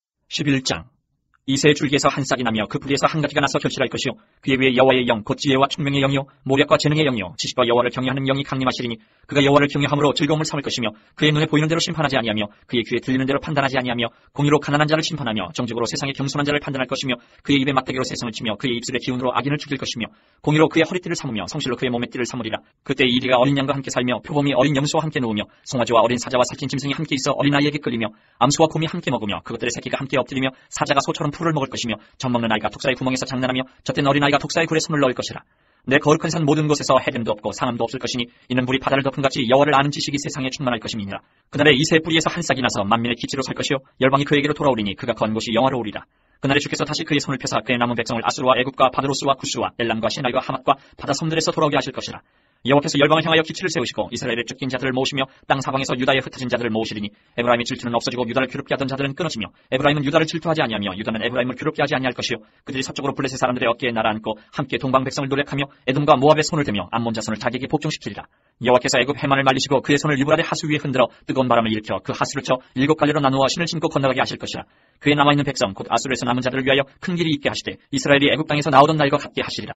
십일 장. 이새의 줄기에서 한 싹이 나며 그 뿌리에서 한 가지가 나서 결실할 것이요 그의 위에 여호와의 영 곧 지혜와 총명의 영이요 모략과 재능의 영이요 지식과 여호와를 경외하는 영이 강림하시리니 그가 여호와를 경외함으로 즐거움을 삼을 것이며 그의 눈에 보이는 대로 심판하지 아니하며 그의 귀에 들리는 대로 판단하지 아니하며 공의로 가난한 자를 심판하며 정직으로 세상의 겸손한 자를 판단할 것이며 그의 입에 막대기로 세성을 치며 그의 입술의 기운으로 악인을 죽일 것이며 공의로 그의 허리띠를 삼으며 성실로 그의 몸의 띠를 삼으리라. 그때 이리가 어린 양과 함께 살며 표범이 어린 염소와 함께 누우며 송아지와 어린 사자와 살찐 짐승이 함께 있어 어린아이에게 끌리며 암소와 곰이 함께 먹으며 그것들의 새끼가 함께 엎드리며 사자가 소처럼 풀을 먹을 것이며 젖먹는 아이가 독사의 구멍에서 장난하며 젖된 어린아이가 독사의 굴에 손을 넣을 것이라. 내 거룩한 산 모든 곳에서 해됨도 없고 상함도 없을 것이니 이는 물이 바다를 덮은 같이 여호와를 아는 지식이 세상에 충만할 것임이니라. 그날에 이새의 뿌리에서 한 싹이 나서 만민의 기치로 설 것이요 열방이 그에게로 돌아오리니 그가 건 곳이 영화로우리라. 그날에 주께서 다시 그의 손을 펴사 그의 남은 백성을 아수르와 애굽과 바드로스와 구스와 엘람과 시날과 하맛과 바다 섬들에서 돌아오게 하실 것이라. 여호와께서 열방을 향하여 기치를 세우시고 이스라엘의 쫓긴 자들을 모으시며 땅 사방에서 유다에 흩어진 자들을 모으시리니 에브라임의 질투는 없어지고 유다를 괴롭게 하던 자들은 끊어지며 에브라임은 유다를 질투하지 아니하며 유다는 에브라임을 괴롭게 하지 아니할 것이요 그들이 서쪽으로 블레셋 사람들의 어깨에 날아앉고 함께 동방 백성을 노력하며 에돔과 모압의 손을 대며 암몬 자손을 자기에게 복종시키리라. 여호와께서 애굽 해만을 말리시고 그의 손을 유브라데 하수 위에 흔들어 뜨거운 바람을 일으켜 그 하수를 쳐 일곱 갈래로 나누어 신을 신고 건너가게 하실 것이라. 그의 남아있는 백성 곧 아수르에서 남은 자들을 위하여 큰 길이 있게 하시되 이스라엘이 애굽 땅에서 나오던 날과 같게 하시리라.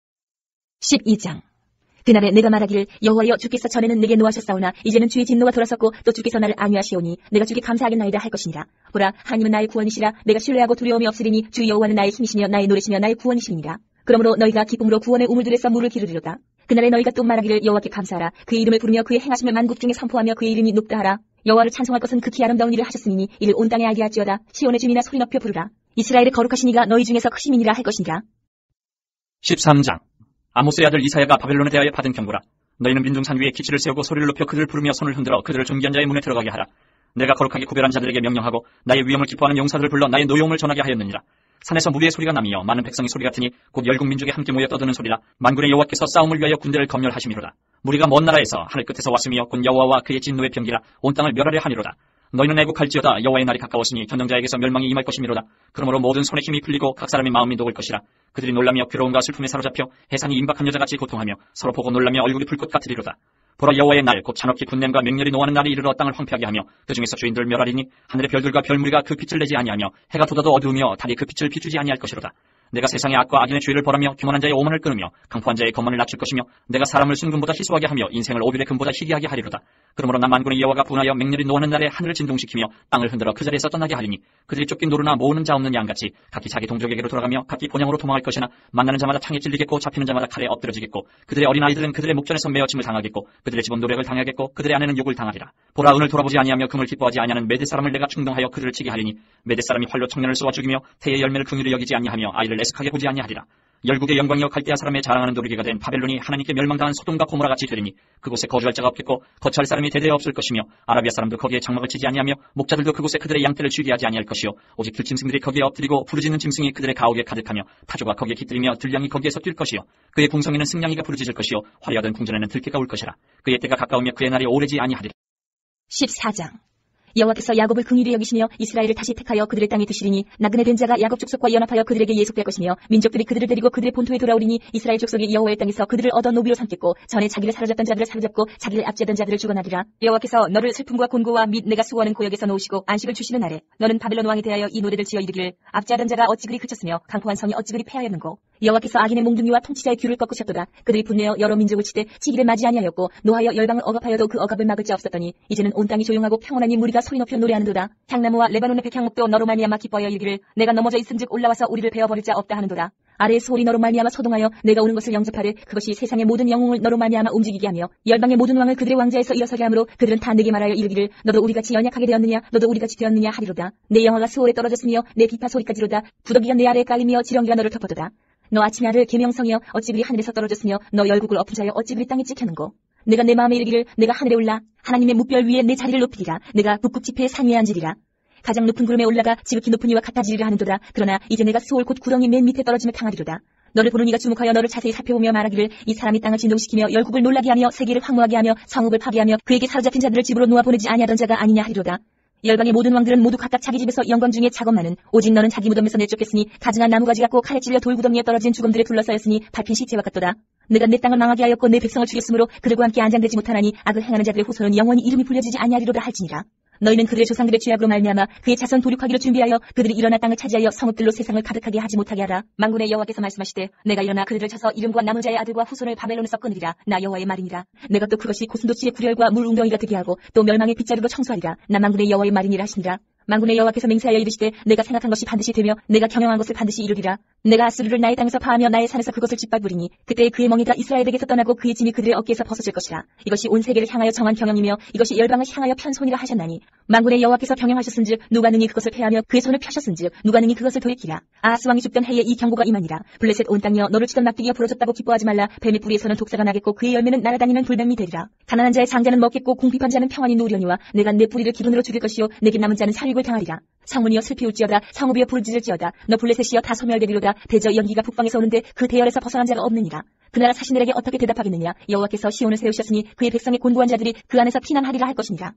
십이 장. 그날에 내가 말하기를 여호와여 주께서 전에는 내게 노하셨사오나 이제는 주의 진노가 돌아섰고 또 주께서 나를 안위하시오니 내가 주께 감사하겠나이다 할 것이니라. 보라 하나님은 나의 구원이시라. 내가 신뢰하고 두려움이 없으리니 주 여호와는 나의 힘이시며 나의 노래시며 나의 구원이시니라. 그러므로 너희가 기쁨으로 구원의 우물들에서 물을 기르리로다. 그날에 너희가 또 말하기를 여호와께 감사하라. 그의 이름을 부르며 그의 행하심을 만국 중에 선포하며 그의 이름이 높다 하라. 여호와를 찬송할 것은 극히 아름다운 일을 하셨으니 이를 온 땅에 알게 할지어다. 시온의 주민아 소리 높여 부르라. 이스라엘의 거룩하신 이가 너희 중에서 크심이니라 할 것이니라. 십삼 장. 아모스의 아들 이사야가 바벨론에 대하여 받은 경고라. 너희는 민중산 위에 기치를 세우고 소리를 높여 그들을 부르며 손을 흔들어 그들을 존귀한 자의 문에 들어가게 하라. 내가 거룩하게 구별한 자들에게 명령하고 나의 위엄을 기뻐하는 용사들을 불러 나의 노여움을 전하게 하였느니라. 산에서 무리의 소리가 나며 많은 백성의 소리 같으니 곧 열국 민족이 함께 모여 떠드는 소리라. 만군의 여호와께서 싸움을 위하여 군대를 검열하심이로다. 무리가 먼 나라에서 하늘 끝에서 왔으며 곧 여호와와 그의 진노의 병기라 온 땅을 멸하려 하니로다. 너희는 애국할지어다. 여호와의 날이 가까웠으니 견정자에게서 멸망이 임할 것이미로다. 그러므로 모든 손에 힘이 풀리고 각 사람의 마음이 녹을 것이라. 그들이 놀라며 괴로움과 슬픔에 사로잡혀 해산이 임박한 여자같이 고통하며 서로 보고 놀라며 얼굴이 불꽃 같으리로다. 보라, 여호와의 날 곧 잔혹히 분냄과 맹렬히 노하는 날이 이르러 땅을 황폐하게 하며 그 중에서 주인들을 멸하리니 하늘의 별들과 별무리가 그 빛을 내지 아니하며 해가 돋아도 어두우며 달이 그 빛을 비추지 아니할 것이로다. 내가 세상의 악과 악인의 죄를 벌하며 교만한 자의 오만을 끊으며 강포한 자의 거만을 낮출 것이며 내가 사람을 순금보다 희소하게 하며 인생을 오빌의 금보다 희귀하게 하리로다. 그러므로 나 만군의 여호와가 분하여 맹렬히 노하는 날에 하늘을 진동시키며 땅을 흔들어 그 자리에서 떠나게 하리니 그들이 쫓긴 노루나 모으는 자 없는 양같이 각기 자기 동족에게로 돌아가며 각기 본향으로 도망할 것이나 만나는 자마다 창에 찔리겠고 잡히는 자마다 칼에 엎드러지겠고 그들의 어린아이들은 그들의 목전에서 매어침을 당하겠고 그들의 집은 노력을 당하겠고 그들의 아내는 욕을 당하리라. 보라, 은을 돌아보지 아니하며 금을 기뻐하지 아니하는 메대 사람을 내가 충동하여 그들을 치게 하리니 메대 사람이 활로 청년을 쏘아 죽이며 태의 열매를 긍휼히 여기지 아니하며 아이를 애석하게 보지 아니하리라. 열국의 영광이여 갈대아 사람의 자랑하는 도리개가 된 바벨론이 하나님께 멸망당한 소돔과 고모라 같이 되리니 그곳에 거주할 자가 없겠고 거처할 사람이 대대에 없을 것이며 아라비아 사람도 거기에 장막을 치지 아니하며 목자들도 그곳에 그들의 양떼를 쉬게 하지 아니할 것이요 오직 들짐승들이 거기에 엎드리고 부르짖는 짐승이 그들의 가옥에 가득하며 타조가 거기에 깃들이며 들량이 거기에서 뛸 것이요 그의 궁성에는 승냥이가 부르짖을 것이요 화려하던 궁전에는 들깨가 울 것이라. 그의 때가 가까우며 그의 날이 오래지 아니하리라. 십사 장. 여호와께서 야곱을 긍휼히 여기시며 이스라엘을 다시 택하여 그들의 땅에 두시리니 나그네 된 자가 야곱 족속과 연합하여 그들에게 예속될 것이며 민족들이 그들을 데리고 그들의 본토에 돌아오리니 이스라엘 족속이 여호와의 땅에서 그들을 얻어 노비로 삼겠고 전에 자기를 사로잡던 자들을 사로잡고 자기를 압제하던 자들을 죽어나리라. 여호와께서 너를 슬픔과 곤고와 및 내가 수고하는 고역에서 놓으시고 안식을 주시는 날에 너는 바벨론 왕에 대하여 이 노래를 지어 이르기를 압제하던 자가 어찌 그리 그쳤으며 강포한 성이 어찌 그리 패하였는고. 여호와께서 악인의 몽둥이와 통치자의 귀를 꺾으셨도다. 그들이 분내어 여러 민족을 치되 치기를 맞이 아니하였고 노하여 열방을 억압하여도 그 억압을 막을 자 없었더니 이제는 온 땅이 조용하고 평온하니 무리가 소리 높여 노래하는도다. 향나무와 레바논의 백향목도 너로 말미암아 기뻐하여 이르기를 내가 넘어져 있은즉 올라와서 우리를 베어버릴 자 없다 하는도다. 아래의 소리 너로 말미암아 소동하여 내가 오는 것을 영접하되 그것이 세상의 모든 영웅을 너로 말미암아 움직이게 하며 열방의 모든 왕을 그들의 왕자에서 일어서게 하므로 그들은 다 내게 말하여 이르기를 너도 우리같이 연약하게 되었느냐 너도 우리같이 되었느냐 하리로다. 내 영화가 수월에 떨어졌으며 내 비파 소리까지로다. 부더기가 내 아래에 깔리며 지렁이가 너를 덮어도다. 너 아침의 아들 계명성이여 어찌 그리 하늘에서 떨어졌으며 너 열국을 엎은 자여 어찌 그리 땅에 찍혔는고. 내가 내 마음에 이르기를 내가 하늘에 올라 하나님의 뭇별 위에 내 자리를 높이리라. 내가 북극 지폐의 산 위에 앉으리라. 가장 높은 구름에 올라가 지극히 높은 이와 같아지리라 하는도다. 그러나 이제 내가 수월 곧 구덩이 맨 밑에 떨어짐을 당하리로다. 너를 보는 이가 주목하여 너를 자세히 살펴보며 말하기를 이 사람이 땅을 진동시키며 열국을 놀라게 하며 세계를 황무하게 하며 성읍을 파괴하며 그에게 사로잡힌 자들을 집으로 놓아 보내지 아니하던 자가 아니냐 하리로다. 열방의 모든 왕들은 모두 각각 자기 집에서 영광 중에 작업만은 오직 너는 자기 무덤에서 내쫓겼으니 가증한 나무가지 같고 칼에 찔려 돌구덩이에 떨어진 죽음들에 둘러싸였으니 밟힌 시체와 같도다. 내가 내 땅을 망하게 하였고 내 백성을 죽였으므로 그들과 함께 안장되지 못하나니 악을 행하는 자들의 후손은 영원히 이름이 불려지지 아니하리로다 할지니라. 너희는 그들의 조상들의 죄악으로 말미암아 그의 자손 도륙하기를 준비하여 그들이 일어나 땅을 차지하여 성읍들로 세상을 가득하게 하지 못하게 하라. 만군의 여호와께서 말씀하시되 내가 일어나 그들을 쳐서 이름과 남은 자의 아들과 후손을 바벨론에서 끊으리라. 나 여호와의 말이니라. 내가 또 그것이 고슴도치의 구렬과 물 웅덩이가 되게 하고 또 멸망의 빗자루로 청소하리라. 나 만군의 여호와의 말이니라 하시니라. 만군의 여호와께서 맹세하여 이르시되 내가 생각한 것이 반드시 되며 내가 경영한 것을 반드시 이루리라. 내가 아수르를 나의 땅에서 파하며 나의 산에서 그것을 짓밟으리니 그때 그의 멍에가 이스라엘에게서 떠나고 그의 짐이 그들의 어깨에서 벗어질 것이라. 이것이 온 세계를 향하여 정한 경영이며 이것이 열방을 향하여 편손이라 하셨나니 만군의 여호와께서 경영하셨은즉 누가 능히 그것을 패하며 그의 손을 펴셨은즉 누가 능히 그것을 돌이키랴. 아하스 왕이 죽던 해에 이 경고가 임하니라. 블레셋 온 땅이여 너를 치던 막대기가 부러졌다고 기뻐하지 말라. 뱀의 뿌리에서는 독사가 나겠고 그의 열매는 날아다니는 돌뱀이 되리라. 가난한 자의 장자는 먹겠고 궁핍한 자는 평안히 누리려니와 내가 내 뿌리를 기근으로 죽일 것이요 내게 남은 자는 살육을 당하리라. 성문이여 슬피 울지어다. 성읍이여 부르짖을지어다. 너 블레셋이여 다 소멸되리로다. 대저 연기가 북방에서 오는데 그 대열에서 벗어난 자가 없느니라. 그 나라 사신들에게 어떻게 대답하겠느냐. 여호와께서 시온을 세우셨으니 그의 백성의 곤고한 자들이 그 안에서 피난하리라 할 것이니라.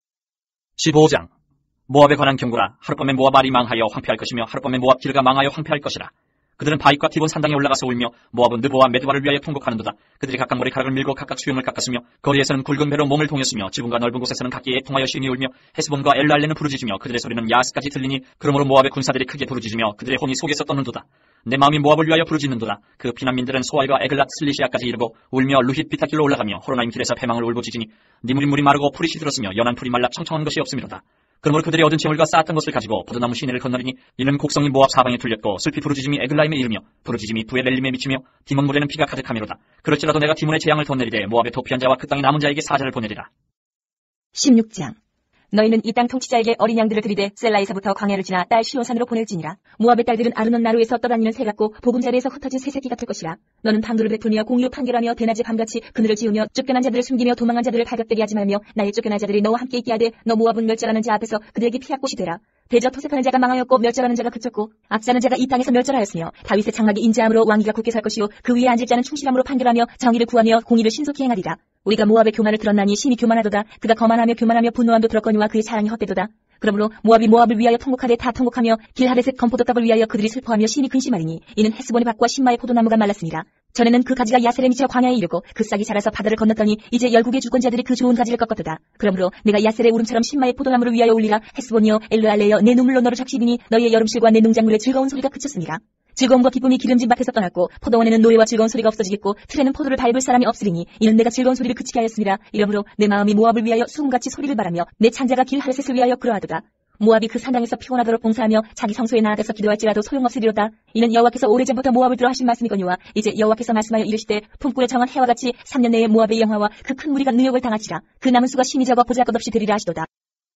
십오 장. 모압에 관한 경고라. 하룻밤에 모압 알이 망하여 황폐할 것이며 하룻밤에 모압 기르가 망하여 황폐할 것이라. 그들은 바윗과 디본 산당에 올라가서 울며 모압은 느보와 메드바를 위하여 통곡하는도다. 그들이 각각 머리카락을 밀고 각각 수염을 깎았으며 거리에서는 굵은 배로 몸을 동였으며 지붕과 넓은 곳에서는 각기 애통하여 심히 울며 헤스본과 엘랄레는 부르짖으며 그들의 소리는 야스까지 들리니 그러므로 모압의 군사들이 크게 부르짖으며 그들의 혼이 속에서 떠는도다. 내 마음이 모압을 위하여 부르짖는도다. 그 피난민들은 소알과 에글랏 슬리시아까지 이르고 울며 루힛 비타길로 올라가며 호로나임 길에서 패망을 울부짖으니 니물이 물이 마르고 풀이 시들었으며 연한 풀이 말라 청청한 것이 없음이로다. 그러므로 그들이 얻은 재물과 쌓았던 것을 가지고 포도나무 시내를 건너리니 이는 곡성이 모압 사방에 둘렸고 슬피 부르짖음이 에글라임에 이르며 부르짖음이 부에렐림에 미치며 디몬 물에는 피가 가득하미로다. 그럴지라도 내가 디몬의 재앙을 더 내리되 모압의 도피한 자와 그 땅에 남은 자에게 사자를 보내리라. 십육 장. 너희는 이 땅 통치자에게 어린 양들을 들이대 셀라에서부터 광야를 지나 딸 시온산으로 보낼지니라. 모압의 딸들은 아르논 나루에서 떠다니는 새 같고 보금자리에서 흩어진 새 새끼 같을 것이라. 너는 방도를 베풀며 공유 판결하며 대낮에 밤같이 그늘을 지으며 쫓겨난 자들을 숨기며 도망한 자들을 발각되게 하지 말며 나의 쫓겨난 자들이 너와 함께 있게 하되 너 모압은 멸절하는 자 앞에서 그들에게 피할 곳이 되라. 대저 토색하는 자가 망하였고 멸절하는 자가 그쳤고 악사는 자가 이 땅에서 멸절하였으며 다윗의 장막이 인자함으로 왕위가 굳게 살 것이요 그 위에 앉을 자는 충실함으로 판결하며 정의를 구하며 공의를 신속히 행하리라. 우리가 모압의 교만을 들었나니 심히 교만하도다. 그가 거만하며 교만하며 분노함도 들었거니와 그의 사랑이 헛되도다. 그러므로 모압이 모압을 위하여 통곡하되 다 통곡하며 길하레셋 검포도 떡을 위하여 그들이 슬퍼하며 심히 근심하리니 이는 헤스본의 밭과 신마의 포도나무가 말랐습니다. 전에는 그 가지가 야셀에 미쳐 광야에 이르고 그 싹이 자라서 바다를 건넜더니 이제 열국의 주권자들이 그 좋은 가지를 꺾었도다. 그러므로 내가 야셀의 울음처럼 신마의 포도나무를 위하여 울리라. 헤스본이여 엘르알레여 내 눈물로 너를 적시리니 너희의 여름실과 내 농작물의 즐거운 소리가 그쳤습니다. 즐거움과 기쁨이 기름진 밭에서 떠났고 포도원에는 노래와 즐거운 소리가 없어지겠고 틀에는 포도를 밟을 사람이 없으리니 이는 내가 즐거운 소리를 그치게 하였습니다. 이러므로 내 마음이 모압을 위하여 수금같이 소리를 바라며 내 창자가 길 하르셋을 위하여 그러하도다. 모압이 그 산당에서 피곤하도록 봉사하며 자기 성소에 나아가서 기도할지라도 소용없으리로다. 이는 여호와께서 오래전부터 모압을 들어 하신 말씀이거니와 이제 여호와께서 말씀하여 이르시되 품꾼의 정한 해와 같이 삼 년 내에 모압의 영화와 그 큰 무리가 능욕을 당하시라. 그 남은 수가 심히 적어 보잘것없이 되리라 하시도다.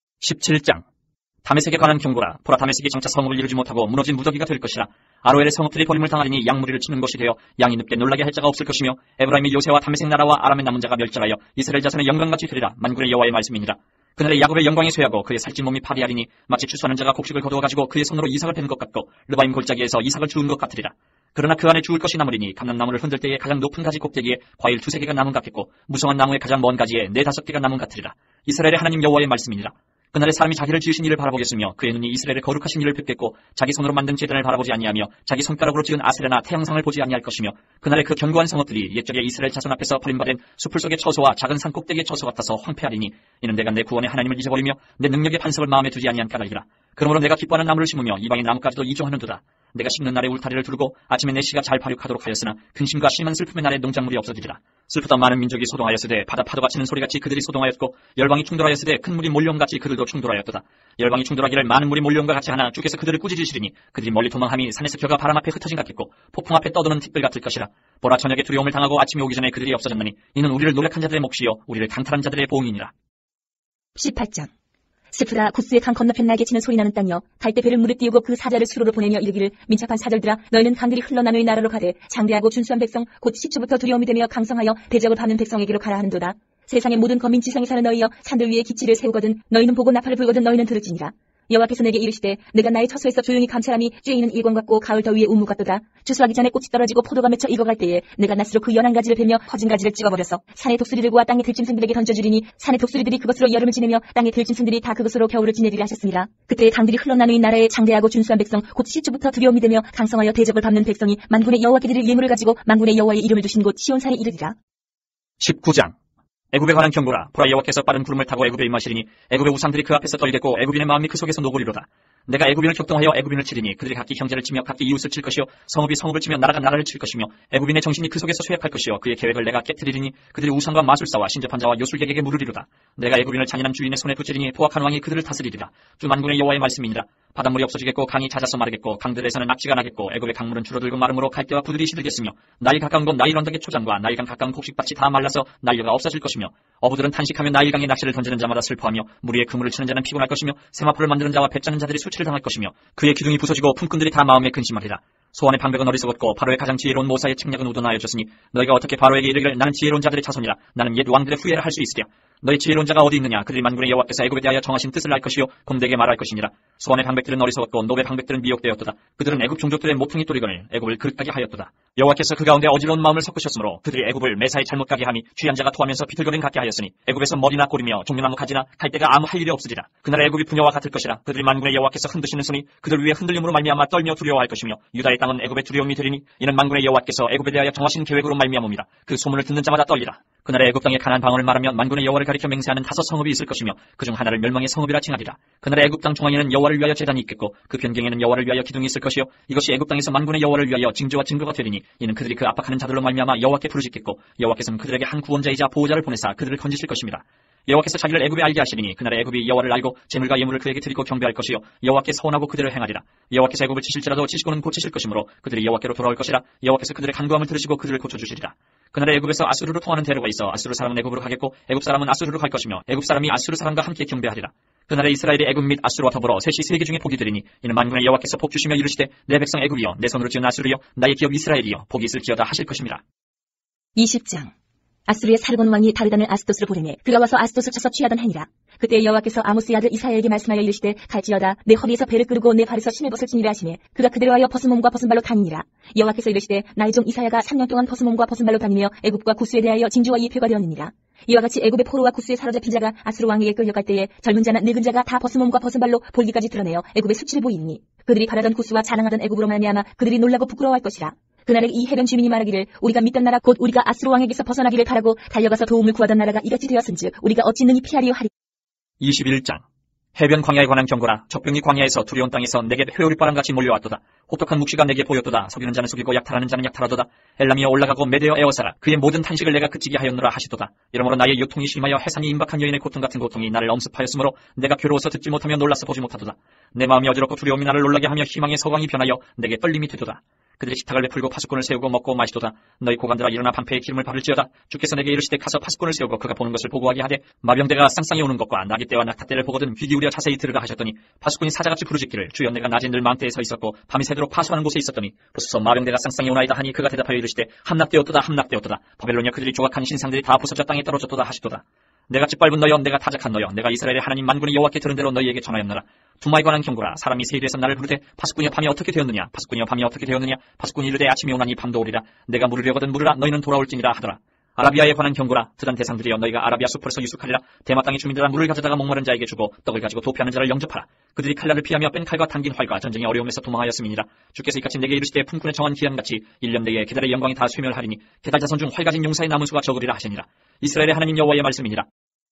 십칠 장. 다메섹에 관한 경고라. 보라, 다메섹이 장차 성읍을 이루지 못하고 무너진 무더기가 될 것이라. 아로엘의 성읍들이 버림을 당하리니 양무리를 치는 것이 되어 양이 눕게 놀라게 할 자가 없을 것이며 에브라임이 요새와 다메섹 나라와 아람의 남은 자가 멸절하여 이스라엘 자손의 영광같이 되리라. 만군의 여호와의 말씀이니라. 그날에 야곱의 영광이 쇠하고 그의 살찐 몸이 파리하리니 마치 추수하는 자가 곡식을 거두어가지고 그의 손으로 이삭을 베는 것 같고 르바임 골짜기에서 이삭을 주운 것 같으리라. 그러나 그 안에 주울 것이 남으리니 감람나무를 흔들 때에 가장 높은 가지 꼭대기에 과일 두세 개가 남은 같겠고 무성한 나무의 가장 먼 가지에 네다섯 개가 남은 같으리라. 이스라엘의 하나님 여호와의 말씀이니라. 그날에 사람이 자기를 지으신 이를 바라보겠으며 그의 눈이 이스라엘의 거룩하신 이를 뵙겠고 자기 손으로 만든 제단을 바라보지 아니하며 자기 손가락으로 지은 아세라나 태양상을 보지 아니할 것이며 그날에 그 견고한 성읍들이 옛적에 이스라엘 자손 앞에서 버림받은 숲을 속의 처소와 작은 산 꼭대기의 처소 같아서 황폐하리니 이는 내가 내 구원의 하나님을 잊어버리며 내 능력의 반석을 마음에 두지 아니한 까닭이라. 그러므로 내가 기뻐하는 나무를 심으며 이방의 나무까지도 이종하는도다. 내가 심는 날에 울타리를 두르고 아침에 내 씨가 잘 발육하도록 하였으나 근심과 심한 슬픔의 날에 농작물이 없어지리라. 슬프다 많은 민족이 소동하였으되 바다 파도가 치는 소리같이 그들이 소동하였고 열방이 충돌하였으되 큰 물이 몰려온같이 그들도 충돌하였도다. 열방이 충돌하기를 많은 물이 몰려온과 같이 하나 주께서 그들을 꾸짖으시리니 그들이 멀리 도망함이 산에서 겨가 바람 앞에 흩어진 같겠고 폭풍 앞에 떠도는 틱들 같을 것이라. 보라, 저녁에 두려움을 당하고 아침이 오기 전에 그들이 없어졌나니 이는 우리를 노력한 자들의 몫이요 우리를 강탈한 자들의 보응이니라. 십팔 장. 슬프다. 구스의 강 건너편 날개 치는 소리 나는 땅이여 갈대 배를 물에 띄우고 그 사자를 수로로 보내며 이르기를 민첩한 사절들아 너희는 강들이 흘러나누의 나라로 가되 장대하고 준수한 백성 곧 시초부터 두려움이 되며 강성하여 대적을 받는 백성에게로 가라 하는도다. 세상의 모든 거민 지상에 사는 너희여 산들 위에 기치를 세우거든 너희는 보고 나팔을 불거든 너희는 들을지니라. 여호와께서 내게 이르시되 내가 나의 처소에서 조용히 감찰함이 쬐이는 일광 같고 가을 더위에 운무 같도다. 추수하기 전에 꽃이 떨어지고 포도가 맺혀 익어갈 때에 내가 낫으로 그 연한 가지를 베며 퍼진 가지를 찍어버려서 산의 독수리들과 땅의 들짐승들에게 던져주리니 산의 독수리들이 그것으로 여름을 지내며 땅의 들짐승들이 다 그것으로 겨울을 지내리라 하셨습니다. 그때 강들이 흘러나누인 나라의 장대하고 준수한 백성 곧 시초부터 두려움이 되며 강성하여 대적을 밟는 백성이 만군의 여호와께 드릴 예물을 가지고 만군의 여호와의 이름을 두신 곳 시온산에 이르리라. 십구 장. 애굽에 관한 경고라. 보라, 여호와께서 빠른 구름을 타고 애굽에 임하시리니 애굽의 우상들이 그 앞에서 떨겠고 애굽인의 마음이 그 속에서 노고리로다. 내가 애굽인을 격동하여 애굽인을 치리니 그들이 각기 형제를 치며 각기 이웃을 칠 것이요 성읍이 성읍을 치며 나라가 나라를 칠 것이며 애굽인의 정신이 그 속에서 쇠약할 것이요 그의 계획을 내가 깨뜨리리니 그들이 우상과 마술사와 신접한 자와 요술객에게 물으리로다. 내가 애굽인을 잔인한 주인의 손에 붙이리니 포악한 왕이 그들을 다스리리라. 주 만군의 여호와의 말씀이니라. 바닷물이 없어지겠고 강이 잦아서 마르겠고 강들에서는 낙지가 나겠고 애굽의 강물은 줄어들고 마름으로 갈대와 부들이 시들겠으며 나일 가까운 곳 나일 언덕의 초장과 나일강 가까운 곡식밭이 다 말라서 난려가 없어질 것이며 어부들은 탄식하며 나일강에 낚시를 던지는 자마다 슬퍼하며 물 위에 그물을 치는 자는 피곤할 것이며 세마포를 만드는 자와 배 짜는 자들이 수치를 당할 것이며 그의 기둥이 부서지고 품꾼들이 다 마음에 근심하리라. 소원의 방백은 어리석었고 바로의 가장 지혜로운 모사의 책략은 우둔하여졌으니 너희가 어떻게 바로에게 이르기를 나는 지혜로운 자들의 자손이라 나는 옛 왕들의 후예를 할 수 있으랴. 너희 지혜로운 자가 어디 있느냐. 그들이 만군의 여호와께서 애굽에 대하여 정하신 뜻을 알 것이요 곰되게 말할 것이니라. 소원의 방백들은 어리석었고 노베 방백들은 미혹되었도다. 그들은 애굽 종족들의 모퉁이 또리건을 애굽을 그릇가게 하였도다. 여호와께서 그 가운데 어지러운 마음을 섞으셨으므로 그들이 애굽을 매사에 잘못 가게 함이 취한 자가 토하면서 비틀거림 갖게 하였으니 애굽에서 머리나 꼬리며 종려나무 가지나 갈대가 아무 할 일이 없으리라. 그날 애굽이 부녀와 같을 것이라. 그들이 만군의 여호와께서 흔드시는 손이 그들 위에 흔들림으로 말미암아 떨며 두려워할 것이며 유다의 땅은 애굽의 두려움이 되리니 이는 만군의 여호와께서 애굽에 대하여 정하신 계획으로 말미암음이라. 그 소문을 듣는 자마다 떨리라. 그날에 애굽 땅에 가나안 방언을 말하면 만군의 여호와를 가리켜 맹세하는 다섯 성읍이 있을 것이며 그중 하나를 멸망의 성읍이라 칭하리라. 그날에 애굽 땅 중앙에는 여호와를 위하여 제단이 있겠고 그 변경에는 여호와를 위하여 기둥이 있을 것이요 이것이 애굽 땅에서 만군의 여호와를 위하여 징조와 증거가 되리니 이는 그들이 그 압박하는 자들로 말미암아 여호와께 부르짖겠고 여호와께서는 그들에게 한 구원자이자 보호자를 보내사 그들을 건지실 것입니다. 여호와께서 자기를 애굽에 알게 하시리니 그날에 애굽이 여호와를 알고 재물과 예물을 그에게 드리고 경배할 것이요 여호와께 서원하고 그들을 행하리라. 여호와께서 애굽을 치실지라도 치시고는 고치실 것이므로 그들이 여호와께로 돌아올 것이라. 여호와께서 그들의 간구함을 들으시고 그들을 고쳐주시리라. 그날에 애굽에서 아수르로 통하는 대로가 있어 아수르 사람은 애굽으로 가겠고 애굽 사람은 아수르로 갈 것이며 애굽 사람이 아수르 사람과 함께 경배하리라. 그날에 이스라엘이 애굽 및 아수르와 더불어 셋이 세계 중에 복이 되리니 이는 만군의 여호와께서 복 주시며 이르시되 내 백성 애굽이여 내 손으로 지은 아수르여 나의 기업 이스라엘이여 복이 있을지어다 하실 것입니다. 이십 장. 아수르의 사르곤 왕이 다르단을 아스도스로 보내매 그가 와서 아스도스를 쳐서 취하던 행위라. 그때 여호와께서 아모스의 아들 이사야에게 말씀하여 이르시되 갈지어다 내 허리에서 배를 끄르고 내 발에서 신을 벗을 지니라 하시매 그가 그대로 하여 벗은 몸과 벗은 발로 다니니라. 여호와께서 이르시되 나의 종 이사야가 삼 년 동안 벗은 몸과 벗은 발로 다니며 애굽과 구스에 대하여 징조와 예표가 되었느니라. 이와 같이 애굽의 포로와 구스에 사로잡힌 자가 아수르 왕에게 끌려갈 때에 젊은 자나 늙은 자가 다 벗은 몸과 벗은 발로 볼기까지 드러내어 애굽의 수치를 보이니 그들이 바라던 구스와 자랑하던 애굽으로 말미암아 그들이 놀라고 부끄러워할 것이라. 그날에 이 해변 주민이 말하기를 우리가 믿던 나라 곧 우리가 아수르 왕에게서 벗어나기를 바라고 달려가서 도움을 구하던 나라가 이같이 되었은즉 우리가 어찌 능히 피하리요 하리. 이십일 장. 해변 광야에 관한 경고라. 적병이 광야에서 두려운 땅에서 내게 회오리바람같이 몰려왔도다. 혹독한 묵시가 내게 보였도다. 속이는 자는 속이고 약탈하는 자는 약탈하도다. 엘람이여 올라가고 메대여 에워사라. 그의 모든 탄식을 내가 그치게 하였노라 하시도다. 이러므로 나의 요통이 심하여 해산이 임박한 여인의 고통 같은 고통이 나를 엄습하였으므로 내가 괴로워서 듣지 못하며 놀라서 보지 못하도다. 내 마음이 어지럽고 두려움이 나를 놀라게 하며 희망의 서광이 변하여 내게 떨림이 되도다. 그들이 식탁을 베풀고 파수꾼을 세우고 먹고 마시도다. 너희 고관들아 일어나 반패에 기름을 바를지어다. 주께서 내게 이르시되 가서 파수꾼을 세우고 그가 보는 것을 보고하게 하되 마병대가 쌍쌍이 오는 것과 나귀 떼와 낙타 떼를 보거든 귀 기울여 자세히 들으라 하셨더니 파수꾼이 사자같이 부르짖기를 주여 내가 낮에 늘 망대에 서 있었고 밤이 새도록 파수하는 곳에 있었더니 보소서 마병대가 쌍쌍이 오나이다 하니 그가 대답하여 이르시되 함락되었도다 함락되었도다. 바벨로니아 그들이 조각한 신상들이 다 부서져 땅에 떨어졌도다 하시도다. 내가 짓밟은 너여 내가 타작한 너여 내가 이스라엘의 하나님 만군의 여호와께 들은 대로 너희에게 전하였노라. 두마에 관한 경고라. 사람이 세일에서 나를 부르되 파수꾼이여 밤이 어떻게 되었느냐 파수꾼이여 밤이 어떻게 되었느냐 파수꾼이 이르되 아침이 오나니 밤도 오리라. 내가 물으려거든 물으라 너희는 돌아올지니라 하더라. 아라비아에 관한 경고라. 드단 대상들이여 너희가 아라비아 숲으로서 유숙하리라. 대마 땅의 주민들아 물을 가져다가 목마른 자에게 주고 떡을 가지고 도피하는 자를 영접하라. 그들이 칼날을 피하며 뺀 칼과 당긴 활과 전쟁의 어려움에서 도망하였음이니라. 주께서 이같이 내게 이르시되 품꾼의 정한 기한같이 일 년 내에 게달의 영광이 다 쇠멸하리니 게달 자손 중 활 가진 용사의 남은 수가 적으리라 하시니라. 이스라엘의 하나님 여호와의 말씀이니라.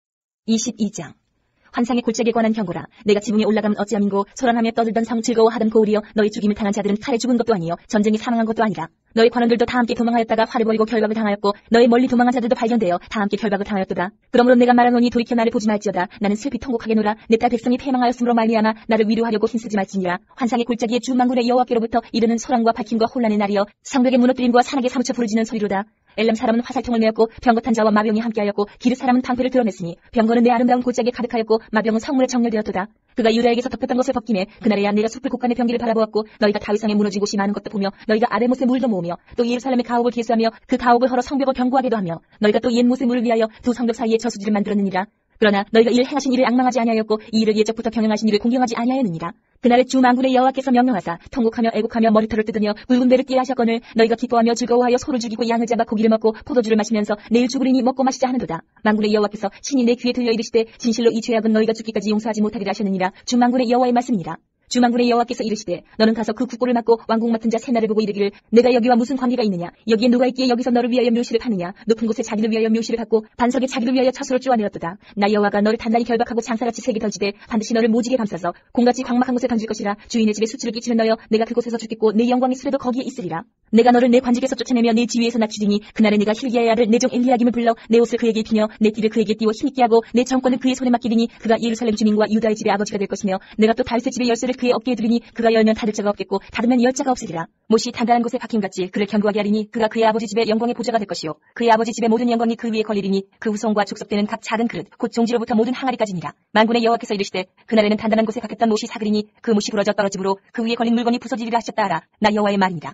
이십이 장. 환상의 골짜기에 관한 경고라. 내가 지붕에 올라가면 어찌함인고 소란하며 떠들던 성 즐거워하던 고울이여 너희 죽임을 당한 자들은 칼에 죽은 것도 아니요 전쟁에 사망한 것도 아니라. 너희 관원들도 다 함께 도망하였다가 활을 버리고 결박을 당하였고 너희 멀리 도망한 자들도 발견되어 다 함께 결박을 당하였도다. 그러므로 내가 말하노니 돌이켜 나를 보지 말지어다. 나는 슬피 통곡하게노라. 내 딸 백성이 패망하였으므로 말미암아 나를 위로하려고 힘쓰지 말지니라. 환상의 골짜기에 주 만군의 여호와께로부터 이르는 소란과 밝힘과 혼란의 날이여 성벽의 무너뜨림과 산악에 사무쳐 부르짖는 소리로다. 엘람 사람은 화살통을 메었고 병거탄 자와 마병이 함께하였고 기르 사람은 방패를 드러냈으니 병거는 내 아름다운 골짜기에 가득하였고 마병은 성문에 정렬되었도다. 그가 유다에게서 덮였던 것을 벗김에 그날에야 내가 숲을 곡간의 병기를 바라보았고 너희가 다윗성에 무너진 곳이 많은 것도 보며 너희가 아레못의 물도 모으며 또 예루살렘의 가옥을 개수하며 그 가옥을 헐어 성벽을 견고하게도 하며 너희가 또 옛못의 물을 위하여 두 성벽 사이에 저수지를 만들었느니라. 그러나 너희가 이를 행하신 일을 앙망하지 아니하였고 이 일을 예적부터 경영하신 일을 공경하지 아니하였느니라. 그날에 주 만군의 여호와께서 명령하사 통곡하며 애곡하며 머리털을 뜯으며 굵은 배를 띠게 하셨거늘 너희가 기뻐하며 즐거워하여 소를 죽이고 양을 잡아 고기를 먹고 포도주를 마시면서 내일 죽으리니 먹고 마시자 하는도다. 만군의 여호와께서 친히 내 귀에 들려 이르시되 진실로 이 죄악은 너희가 죽기까지 용서하지 못하리라 하셨느니라. 주 만군의 여호와의 말씀이니라. 주 만군의 여호와께서 이르시되 너는 가서 그 국고를 맡고 왕궁 맡은 자 세나를 보고 이르기를 내가 여기와 무슨 관계가 있느냐 여기에 누가 있기에 여기서 너를 위하여 묘시를 파느냐 높은 곳에 자기를 위하여 묘시를 받고 반석에 자기를 위하여 처소를 쪼아내었도다. 나 여호와가 너를 단단히 결박하고 장사같이 세게 던지되 반드시 너를 모지게 감싸서 공같이 광막한 곳에 던질 것이라. 주인의 집에 수치를 끼치는 너여 내가 그곳에서 죽겠고 내 영광이 수레도 거기에 있으리라. 내가 너를 내 관직에서 쫓아내며 내 지위에서 낮추리니 그날에 내가 힐기야의 아들 내 종 엘리야김을 불러 내 옷을 그에게 입히며 내 띠를 그에게 띠워 힘있게 하고 내 정권을 그의 손에 맡기리니 그가 예루살렘 주민과 유다의 집의 아버지가 될 것이며 내가 또 다윗의 집의 열쇠를 그의 어깨에 두리니 그가 열면 닫을 자가 없겠고 닫으면 열 자가 없으리라. 못이 단단한 곳에 박힘같이 그를 견고하게 하리니 그가 그의 아버지 집의 영광의 보좌가 될 것이요 그의 아버지 집의 모든 영광이 그 위에 걸리리니 그 후손과 족속되는 각 작은 그릇 곧 종지로부터 모든 항아리까지니라. 만군의 여호와께서 이르시되 그날에는 단단한 곳에 박혔던 못이 사그리니 그 못이 부러져 떨어지므로 그 위에 걸린 물건이 부서지리라 하셨다 하라. 나 여호와의 말이니라.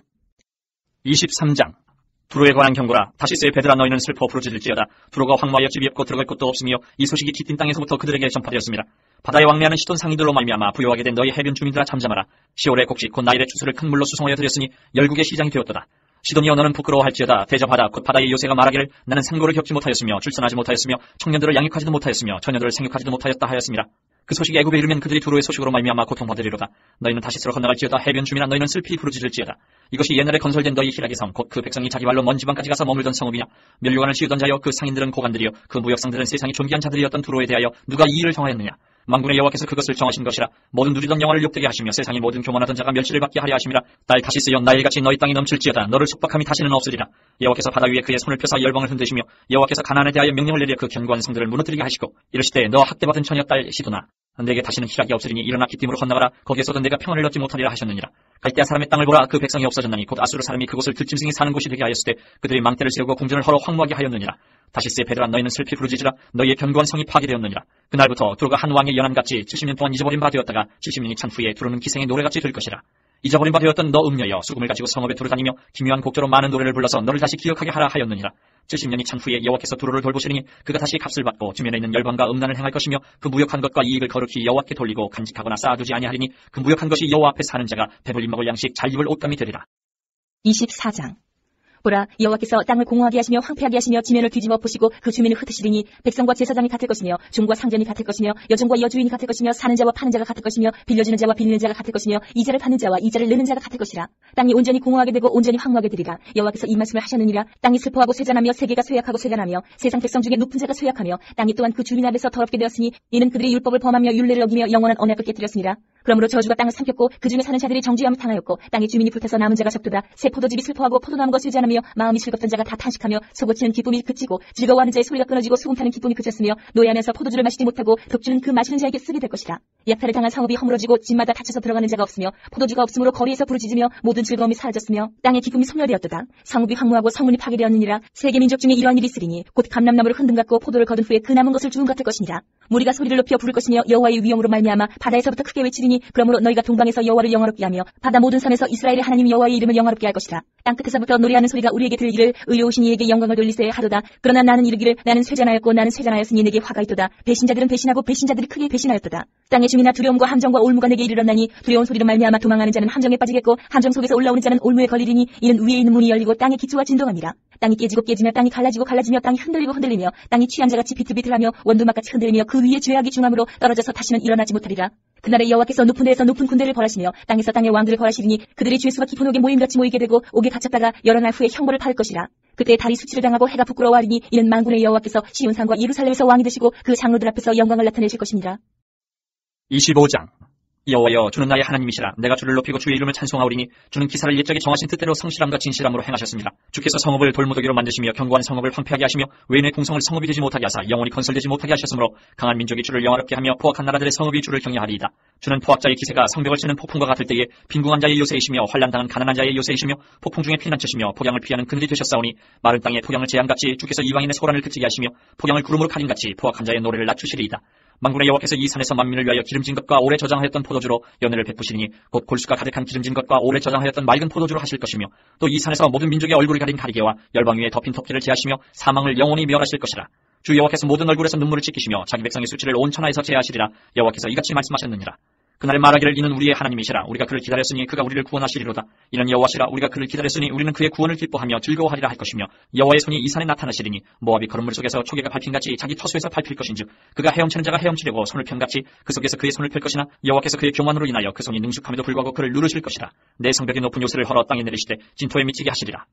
이십삼 장. 두로에 관한 경고라. 다시스의 베드라 너희는 슬퍼 부르짖을지어다. 두로가 황무하여 집이 없고 들어갈 곳도 없으며 이 소식이 깃딘 땅에서부터 그들에게 전파되었습니다. 바다에 왕래하는 시돈 상인들로 말미암아 부요하게 된 너희 해변 주민들아 잠잠하라. 시올의 곡식 곧 나일의 추수를 큰 물로 수송하여 드렸으니 열국의 시장이 되었도다. 시돈이여 너는 부끄러워할지어다. 대접하라. 곧 바다의 요새가 말하기를 나는 상고를 겪지 못하였으며 출산하지 못하였으며 청년들을 양육하지도 못하였으며 처녀들을 생육하지도 못하였다 하였습니다. 그 소식이 애굽에 이르면 그들이 두로의 소식으로 말미암아 고통받으리로다. 너희는 다시스로 건너갈지어다. 해변 주민아 너희는 슬피 부르짖을지어다. 이것이 옛날에 건설된 너희 히라기 성 곧 그 백성이 자기 발로 먼 지방까지 가서 머물던 성읍이냐. 면류관을 씌우던 자여 그 상인들은 고관들이여 그 무역상들은 세상이 존귀한 자들이었던 두로에 대하여 누가 이 일을 정하였느냐. 만군의 여호와께서 그것을 정하신 것이라. 모든 누리던 영화를 욕되게 하시며 세상의 모든 교만하던 자가 멸시를 받게 하려 하심이라. 딸 다시스여 나일같이 너희 땅이 넘칠지어다. 너를 속박함이 다시는 없으리라. 여호와께서 바다 위에 그의 손을 펴사 열방을 흔드시며 여호와께서 가나안에 대하여 명령을 내려 그 견고한 성들을 무너뜨리게 하시고 이르시되 너 학대받은 처녀 딸 시도나 내게 다시는 희락이 없으리니 일어나 기띔으로 건너가라. 거기에서도 내가 평안을 얻지 못하리라 하셨느니라. 갈대아 사람의 땅을 보라. 그 백성이 없어졌나니 곧 아수르 사람이 그곳을 들짐승이 사는 곳이 되게 하였을 때 그들이 망대를 세우고 궁전을 헐어 황무하게 하였느니라. 다시스의 베드라 너희는 슬피 부르짖으라. 너희의 견고한 성이 파괴되었느니라. 그날부터 두로가 한 왕의 연한같이 칠십 년 동안 잊어버린 바 되었다가 칠십 년이 찬 후에 두로는 기생의 노래같이 될 것이라. 잊어버린 바 되었던 너 음녀여, 수금을 가지고 성읍에 두루다니며 기묘한 곡조로 많은 노래를 불러서 너를 다시 기억하게 하라 하였느니라. 칠십 년이 찬 후에 여호와께서 두로를 돌보시리니 그가 다시 값을 받고 주변에 있는 열방과 음란을 행할 것이며 그 무역한 것과 이익을 거룩히 여호와께 돌리고 간직하거나 쌓아두지 아니하리니 그 무역한 것이 여호와 앞에 사는 자가 배불리 먹을 양식 잘 입을 옷감이 되리라. 이십사 장. 보라, 여호와께서 땅을 공허하게 하시며 황폐하게 하시며 지면을 뒤집어 엎으시고 그 주민을 흩으시리니 백성과 제사장이 같을 것이며 종과 상전이 같을 것이며 여종과 여주인이 같을 것이며 사는 자와 파는 자가 같을 것이며 빌려주는 자와 빌리는 자가 같을 것이며 이자를 받는 자와 이자를 내는 자가 같을 것이라. 땅이 온전히 공허하게 되고 온전히 황무하게 되리라. 여호와께서 이 말씀을 하셨느니라. 땅이 슬퍼하고 쇠잔하며 세계가 쇠약하고 쇠잔하며 세상 백성 중에 높은 자가 쇠약하며 땅이 또한 그 주민 앞에서 더럽게 되었으니 이는 그들이 율법을 범하며 율례를 어기며 영원한 언약을 깨뜨렸습니다. 그러므로 저주가 땅을 삼켰고 그 중에 사는 자들이 정죄함을 당하였고 땅의 주민이 불타서 남은 자가 적도다. 새 포도즙이 슬퍼하고 포도나무가 쇠잔하며 마음이 즐겁던 자가 다 탄식하며 속고치는 기쁨이 그치고 즐거워하는 자의 소리가 끊어지고 소금 타는 기쁨이 그쳤으며 노예하면서 포도주를 마시지 못하고 독주는 그 마시는 자에게 쓰게 될 것이다. 약탈을 당한 성읍이 허물어지고 집마다 닫혀서 들어가는 자가 없으며 포도주가 없으므로 거리에서 부르짖으며 모든 즐거움이 사라졌으며 땅의 기쁨이 소멸되었도다. 성읍이 황무하고 성문이 파괴되었느니라. 세계 민족 중에 이러한 일이 있으리니 곧 감람나무를 흔든 같고 포도를 거둔 후에 그 남은 것을 주운 같을 것이니라. 무리가 소리를 높여 부를 것이며 여호와의 위엄으로 말미암아 바다에서부터 크게 외치리니 그러므로 너희가 동방에서 여호와를 영화롭게 하며 바다 모든 산에서 이스라엘의 하나님 여호와의 이름을 영화롭게 할 것이라. 땅 끝에서부터 노래하는 소리가 우리에게 들리기를 의로우신 이에게 영광을 돌리세 하도다. 그러나 나는 이르기를 나는 쇠잔하였고 나는 쇠잔하였으니 내게 화가 있도다. 배신자들은 배신하고 배신자들이 크게 배신하였도다. 땅의 중이나 두려움과 함정과 올무가 내게 이르렀나니 두려운 소리로 말미암아 도망하는 자는 함정에 빠지겠고 함정 속에서 올라오는 자는 올무에 걸리리니 이는 위에 있는 문이 열리고 땅의 기초가 진동하니라. 땅이 깨지고 깨지며 땅이 갈라지고 갈라지며 땅이 흔들리고 흔들리며 땅이 취한 자같이 비틀비틀하며 원두막같이 흔들리며 그 위에 죄악이 중함으로 떨어져서 다시는 일어나지 못하리라. 그날에 여호와께서 높은 데에서 높은 군대를 벌하시며 땅에서 땅의 왕들을 벌하시리니 그들이 죄수가 깊은 옥에 모임같이 모이게 되고 옥에 갇혔다가 여러 날 후에 형벌을 받을 것이라. 그때 달이 수치를 당하고 해가 부끄러워하리니 이는 만군의 여호와께서 시온산과 예루살렘에서 왕이 되시고 그 장로들 앞에서 영광을 나타내실 것입니다. 이십오 장. 여호와여, 주는 나의 하나님이시라. 내가 주를 높이고 주의 이름을 찬송하오리니 주는 기사를 옛적에 정하신 뜻대로 성실함과 진실함으로 행하셨습니다. 주께서 성읍을 돌무더기로 만드시며 견고한 성읍을 황폐하게 하시며 외인의 궁성을 성읍이 되지 못하게 하사 영원히 건설되지 못하게 하셨으므로 강한 민족이 주를 영화롭게 하며 포악한 나라들의 성읍이 주를 경외하리이다. 주는 포악자의 기세가 성벽을 치는 폭풍과 같을 때에 빈궁한 자의 요새이시며 환난당한 가난한 자의 요새이시며 폭풍 중에 피난처시며 폭양을 피하는 그늘이 되셨사오니 마른 땅에 폭양을 재앙같이 주께서 이방인의 소란을 그치게 하시며 폭양을 구름으로 가린같이 포악한 자의 노래를 낮추시리이다. 만군의 여호와께서 이 산에서 만민을 위하여 기름진 것과 오래 저장하였던 포도주로 연회를 베푸시니 곧 골수가 가득한 기름진 것과 오래 저장하였던 맑은 포도주로 하실 것이며 또 이 산에서 모든 민족의 얼굴을 가린 가리개와 열방 위에 덮인 토끼를 제하시며 사망을 영원히 멸하실 것이라. 주 여호와께서 모든 얼굴에서 눈물을 찢기시며 자기 백성의 수치를 온 천하에서 제하시리라. 여호와께서 이같이 말씀하셨느니라. 그날에 말하기를 이는 우리의 하나님이시라. 우리가 그를 기다렸으니 그가 우리를 구원하시리로다. 이는 여호와시라. 우리가 그를 기다렸으니 우리는 그의 구원을 기뻐하며 즐거워하리라 할 것이며 여호와의 손이 이 산에 나타나시리니 모압이 거름물 속에서 초계가 밟힌같이 자기 터수에서 밟힐 것인즉 그가 헤엄치는 자가 헤엄치려고 손을 편같이 그 속에서 그의 손을 펼 것이나 여호와께서 그의 교만으로 인하여 그 손이 능숙함에도 불구하고 그를 누르실 것이라. 내 성벽이 높은 요새를 헐어 땅에 내리시되 진토에 미치게 하시리라.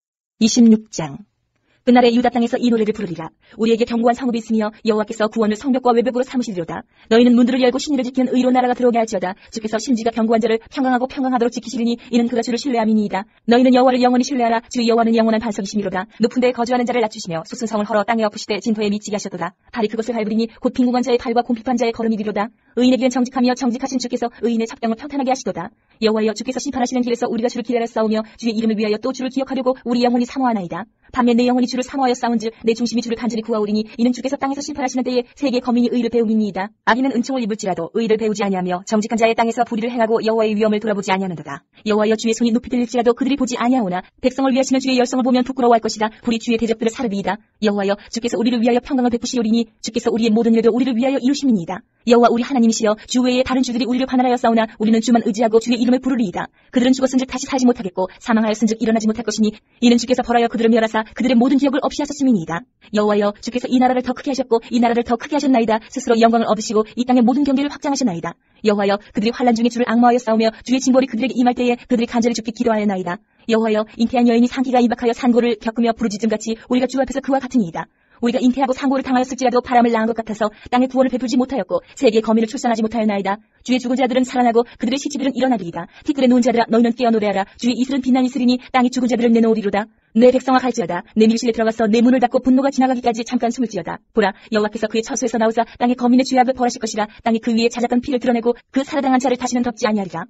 이십육 장. 그날에 유다 땅에서 이 노래를 부르리라. 우리에게 견고한 성읍이 있으며 여호와께서 구원을 성벽과 외벽으로 삼으시리로다. 너희는 문들을 열고 신의를 지키는 의로운 나라가 들어오게 할지어다. 주께서 심지가 견고한 자를 평강하고 평강하도록 지키시리니 이는 그가 주를 신뢰함이니이다. 너희는 여호와를 영원히 신뢰하라. 주 여호와는 영원한 반석이심이로다. 높은 데에 거주하는 자를 낮추시며 솟은 성을 헐어 땅에 엎으시되 진토에 미치게 하셨도다. 발이 그것을 밟으리니 곧 빈궁한 자의 발과 곰핍한 자의 걸음이리로다. 의인의 길은 정직하며 정직하신 주께서 의인의 작경을 평탄하게 하시도다. 여호와여, 주께서 심판하시는 길에서 우리가 주를 기다려 싸우며 주의 이름을 위하여 또 주를 기억하려고 우리 영혼이 사모하나이다. 반면 내 영혼이 주를 사모하여 싸운즉 내 중심이 주를 간절히 구하오리니 이는 주께서 땅에서 심판하시는 때에 세계 거민이 의를 배움이니이다. 악인은 은총을 입을지라도 의를 배우지 아니하며 정직한 자의 땅에서 불의를 행하고 여호와의 위엄을 돌아보지 아니하는도다. 여호와여, 주의 손이 높이 들릴지라도 그들이 보지 아니하오나 백성을 위하시는 주의 열성을 보면 부끄러워할 것이다. 불이 주의 대적들을 사르비이다. 여호와여, 주께서 우리를 위하여 평강을 베푸시오리니 주께서 우리의 모든 일도 우리를 위하여 이루심이니이다. 여호와 우리 하나님이시여, 주 외에 다른 주들이 우리를 반하여 싸우나 우리는 주만 의지하고 주의 이름을 부르리이다. 그들은 죽었은즉 다시 살지 못하겠고 사망하였은즉 일어나지 못할 것이니 이는 주께서 벌하여 그들을 멸하사 그들의 모든 기억을 없이 하셨음이니이다. 여호와여, 주께서 이 나라를 더 크게 하셨고 이 나라를 더 크게 하셨나이다. 스스로 영광을 얻으시고 이 땅의 모든 경계를 확장하셨나이다. 여호와여, 그들이 환난 중에 주를 앙모하여 싸우며 주의 징벌이 그들에게 임할 때에 그들이 간절히 죽기 기도하였나이다. 여호와여, 잉태한 여인이 상기가 임박하여 산고를 겪으며 부르짖음같이 우리가 주 앞에서 그와 같으니이다. 우리가 잉태하고 상고를 당하였을지라도 바람을 낳은 것 같아서 땅에 구원을 베풀지 못하였고 세계의 거민을 출산하지 못하였나이다. 주의 죽은 자들은 살아나고 그들의 시체들은 일어나리이다. 티끌에 누운 자들아 너희는 깨어 노래하라. 주의 이슬은 빛난 이슬이니 땅이 죽은 자들을 내놓으리로다. 내 백성아 갈지어다. 내 밀실에 들어가서 내 문을 닫고 분노가 지나가기까지 잠깐 숨을지어다. 보라, 여호와께서 그의 처소에서 나오사 땅의 거민의 죄악을 벌하실 것이라. 땅이 그 위에 잦았던 피를 드러내고 그 살아당한 자를 다시는 덮지 아니하리라.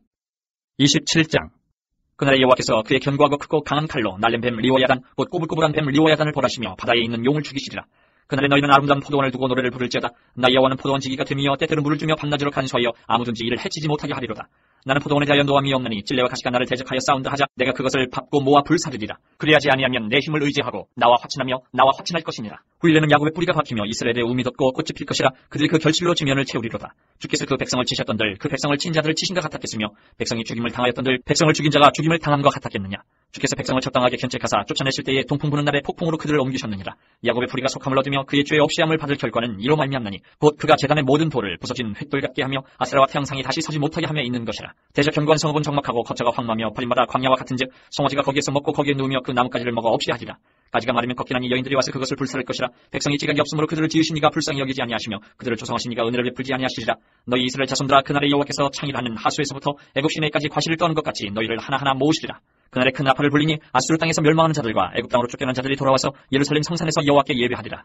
이십칠 장. 그날에 여호와께서 그의 견고하고 크고 강한 칼로 날린 뱀 리오야단 곧 꼬불꼬불한 뱀 리오야단을 벌하시며 바다에 있는 용을 죽이시리라. 그날에 너희는 아름다운 포도원을 두고 노래를 부를지어다. 나 여호와는 포도원 지기가 됨이여 때때로 물을 주며 밤낮으로 간수하여 아무든지 이를 해치지 못하게 하리로다. 나는 포도원에 대하여 노함이 없나니 찔레와 가시가 나를 대적하여 싸운다 하자 내가 그것을 밟고 모아 불사르리라. 그리하지 아니하면 내 힘을 의지하고 나와 화친하며 나와 화친할 것이니라. 후일에는 야곱의 뿌리가 박히며 이스라엘의 우미 돋고 꽃이 필 것이라. 그들이 그 결실로 지면을 채우리로다. 주께서 그 백성을 치셨던들 그 백성을 친 자들을 치신 것 같았겠으며 백성이 죽임을 당하였던들 백성을 죽인 자가 죽임을 당한 것 같았겠느냐. 주께서 백성을 적당하게 견책하사 쫓아내실 때에 동풍 부는 날에 폭풍으로 그들을 옮기셨느니라. 야곱의 뿌리가 속함을 얻으며 그의 죄 없이 함을 받을 결과는 이로 말미암나니 곧 그가 제단의 모든 돌을 부서진 횃돌 같게 하며 아세라와 태양상이 다시 서지 못하게 하며 있는 것이라. 대저 견고한 성읍은 적막하고 거처가 황마며 버림받아 광야와 같은즉 송아지가 거기에서 먹고 거기에 누우며 그 나뭇가지를 먹어 없이 하리라. 가지가 마르면 걷기나니 여인들이 와서 그것을 불살을 것이라. 백성이 지각이 없으므로 그들을 지으신 이가 불쌍히 여기지 아니하시며 그들을 조성하신 이가 은혜를 베풀지 아니하시리라. 너희 이스라엘 자손들아 그날에 여호와께서 창일하는 하수에서부터 애굽 시내까지 과실을 떠는 것 같이 너희를 하나하나 모으시리라. 그날에 큰 나팔을 불리니 아수르 땅에서 멸망하는 자들과 애굽 땅으로 쫓겨난 자들이 돌아와서 예루살렘 성산에서 여호와께 예배하리라.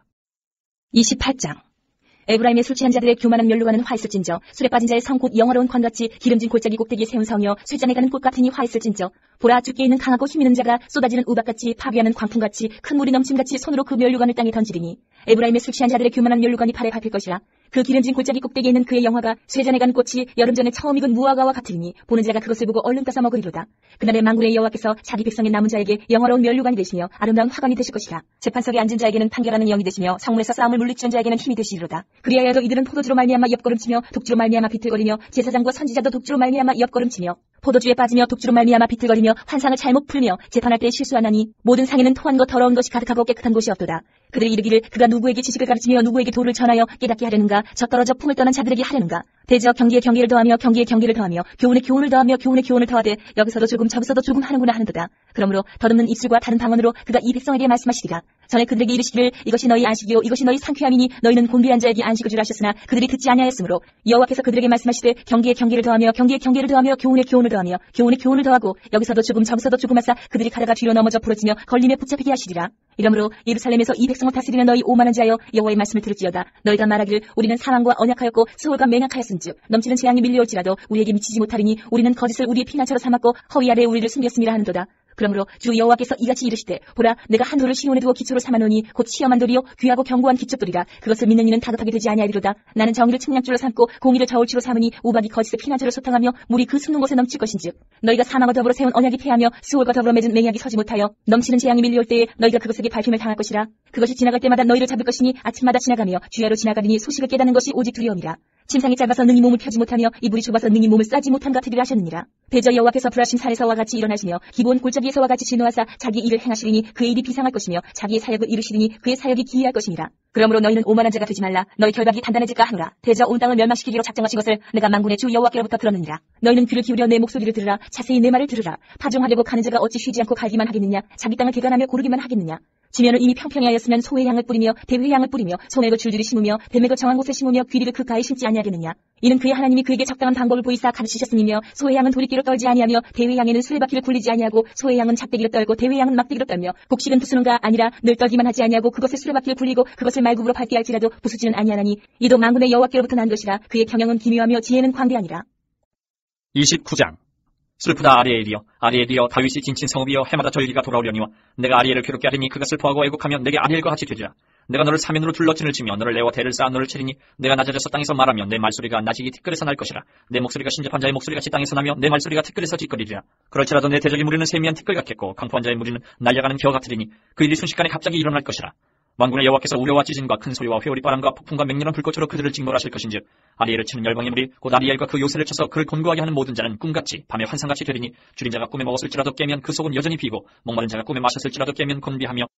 이십팔 장. 에브라임의 술 취한 자들의 교만한 멸류관은 화 있을진저 술에 빠진 자의 성 곧 영화로운 관같이 기름진 골짜기 꼭대기에 세운 성이여 쇠잔에 가는 꽃 같으니 화 있을진저 보라 주께 있는 강하고 힘있는 자가 쏟아지는 우박같이 파괴하는 광풍같이 큰 물이 넘침같이 손으로 그 멸류관을 땅에 던지리니 에브라임의 술 취한 자들의 교만한 멸류관이 발에 밟힐 것이라. 그 기름진 골짜기 꼭대기에 있는 그의 영화가 쇠잔에 간 꽃이 여름전에 처음 익은 무화과와 같으리니 보는 자가 그것을 보고 얼른 따서 먹으리로다. 그날에 만군의 여호와께서 자기 백성의 남은 자에게 영화로운 멸류관이 되시며 아름다운 화관이 되실 것이라. 재판석에 앉은 자에게는 판결하는 영이 되시며 성문에서 싸움을 물리치는 자에게는 힘이 되시리로다. 그리하여도 이들은 포도주로 말미암아 옆걸음치며 독주로 말미암아 비틀거리며 제사장과 선지자도 독주로 말미암아 옆걸음치며 포도주에 빠지며 독주로 말미암아 비틀거리며 환상을 잘못 풀며 재판할 때 실수하나니 모든 상에는 토한 것 더러운 것이 가득하고 깨끗한 곳이 없도다. 그들이 이르기를 그가 누구에게 지식을 가르치며 누구에게 도를 전하여 깨닫게 하려는가. 젖떨어져 품을 떠난 자들에게 하려는가. 대저 경기에 경기를 더하며 경기에 경기를 더하며 교훈에 교훈을 더하며 교훈에 교훈을 더하되 여기서도 조금 저기서도 조금 하는구나 하는도다. 그러므로 더듬는 입술과 다른 방언으로 그가 이 백성에게 말씀하시리라. 전에 그들에게 이르시기를 이것이 너희 안식이요 이것이 너희 상쾌함이니 너희는 곤비한 자에게 안식을 주라 하셨으나 그들이 듣지 아니하였으므로 여호와께서 그들에게 말씀하시되 경기에 경기를 더하며 경기에 경기를 더하며 교훈에 교훈을 더하며 교훈에 교훈을 더하고 여기서도 조금 저기서도 조금 하사 그들이 가다가 뒤로 넘어져 부러지며 걸림에 붙잡히게 하시리라. 이러므로 예루살렘에서 이 백성을 다스리는 너희 오만한 자여 여호와의 말씀을 들을지어다. 너희가 말하기를 우리는 사망과 언약하였고 수월과 맹약하였은즉 넘치는 재앙이 밀려올지라도 우리에게 미치지 못하리니 우리는 거짓을 우리의 피난처로 삼았고 허위 아래에 우리를 숨겼음이라 하는도다. 그러므로 주 여호와께서 이같이 이르시되 보라 내가 한 돌을 시온에 두어 기초로 삼아놓으니 곧 시험한 돌이요 귀하고 견고한 기초돌이라. 그것을 믿는 이는 다급하게 되지 아니하리로다. 나는 정의를 측량줄로 삼고 공의를 저울추로 삼으니 우박이 거짓의 피난처를 소탕하며 물이 그 숨는 곳에 넘칠 것인즉 너희가 사망과 더불어 세운 언약이 패하며 수월과 더불어 맺은 맹약이 서지 못하여 넘치는 재앙이 밀려올 때에 너희가 그것에게 밝힘을 당할 것이라. 그것이 지나갈 때마다 너희를 잡을 것이니 아침마다 지나가며 주야로 지나가리니 소식을 깨닫는 것이 오직 두려움이라. 침상이 작아서 능히 몸을 펴지 못하며 이불이 좁아서 능히 몸을 싸지 못한 같으리라 하셨느니라. 대저 여호와께서 불하신 산에서와 같이 일어나시며 기본 골짜기에서와 같이 진노하사 자기 일을 행하시리니 그의 일이 비상할 것이며 자기의 사역을 이루시리니 그의 사역이 기이할 것이니라. 그러므로 너희는 오만한 자가 되지 말라. 너희 결박이 단단해질까 하노라. 대저 온 땅을 멸망시키기로 작정하신 것을 내가 만군의 주 여호와께로부터 들었느니라. 너희는 귀를 기울여 내 목소리를 들으라. 자세히 내 말을 들으라. 파종하려고 가는 자가 어찌 쉬지 않고 갈기만 하겠느냐. 자기 땅을 개간하며 고르기만 하겠느냐. 지면을 이미 평평히 하였으면 소의 향을 뿌리며 대회의 향을 뿌리며 소맥을 줄줄이 심으며 대맥을 정한 곳에 심으며 귀리를 그 가에 심지 아니하겠느냐. 이는 그의 하나님이 그에게 적당한 방법을 보이사 가르치셨음이며 소의 향은 도리끼로 떨지 아니하며 대회의 향에는 수레바퀴를 굴리지 아니하고 소의 향은 작대기로 떨고 대회의 향은 막대기로 떨며 곡식은 부수는가 아니라 늘 떨기만 하지 아니하고 그것을 수레바퀴를 굴리고 그것을 말굽으로 밟게 할지라도 부수지는 아니하나니 이도 만군의 여호와께로부터 난 것이라. 그의 경영은 기묘하며 지혜는 광대하니라. 이십구 장. 슬프다 아리엘이여 아리엘이여 다윗이 진친 성읍이여 해마다 절기가 돌아오려니와 내가 아리엘을 괴롭게 하리니 그가 슬퍼하고 애곡하면 내게 아리엘과 같이 되리라. 내가 너를 사면으로 둘러진을 치며 너를 내와 대를 쌓아 너를 치리니 내가 낮아져서 땅에서 말하면 내 말소리가 나지기 티끌에서 날 것이라. 내 목소리가 신접한 자의 목소리같이 땅에서 나며 내 말소리가 티끌에서 뒷거리리라. 그럴지라도 내 대적의 무리는 세미한 티끌 같겠고 강포한 자의 무리는 날려가는 겨 같으리니 그 일이 순식간에 갑자기 일어날 것이라. 만군의 여호와께서 우려와 찌진과 큰 소리와 회오리 바람과 폭풍과 맹렬한 불꽃으로 그들을 징벌하실 것인즉 아리엘을 치는 열방의 무리 곧 아리엘과 그 요새를 쳐서 그를 곤고하게 하는 모든 자는 꿈같이 밤에 환상같이 되리니 줄인 자가 꿈에 먹었을지라도 깨면 그 속은 여전히 비고 목마른 자가 꿈에 마셨을지라도 깨면 곤비하며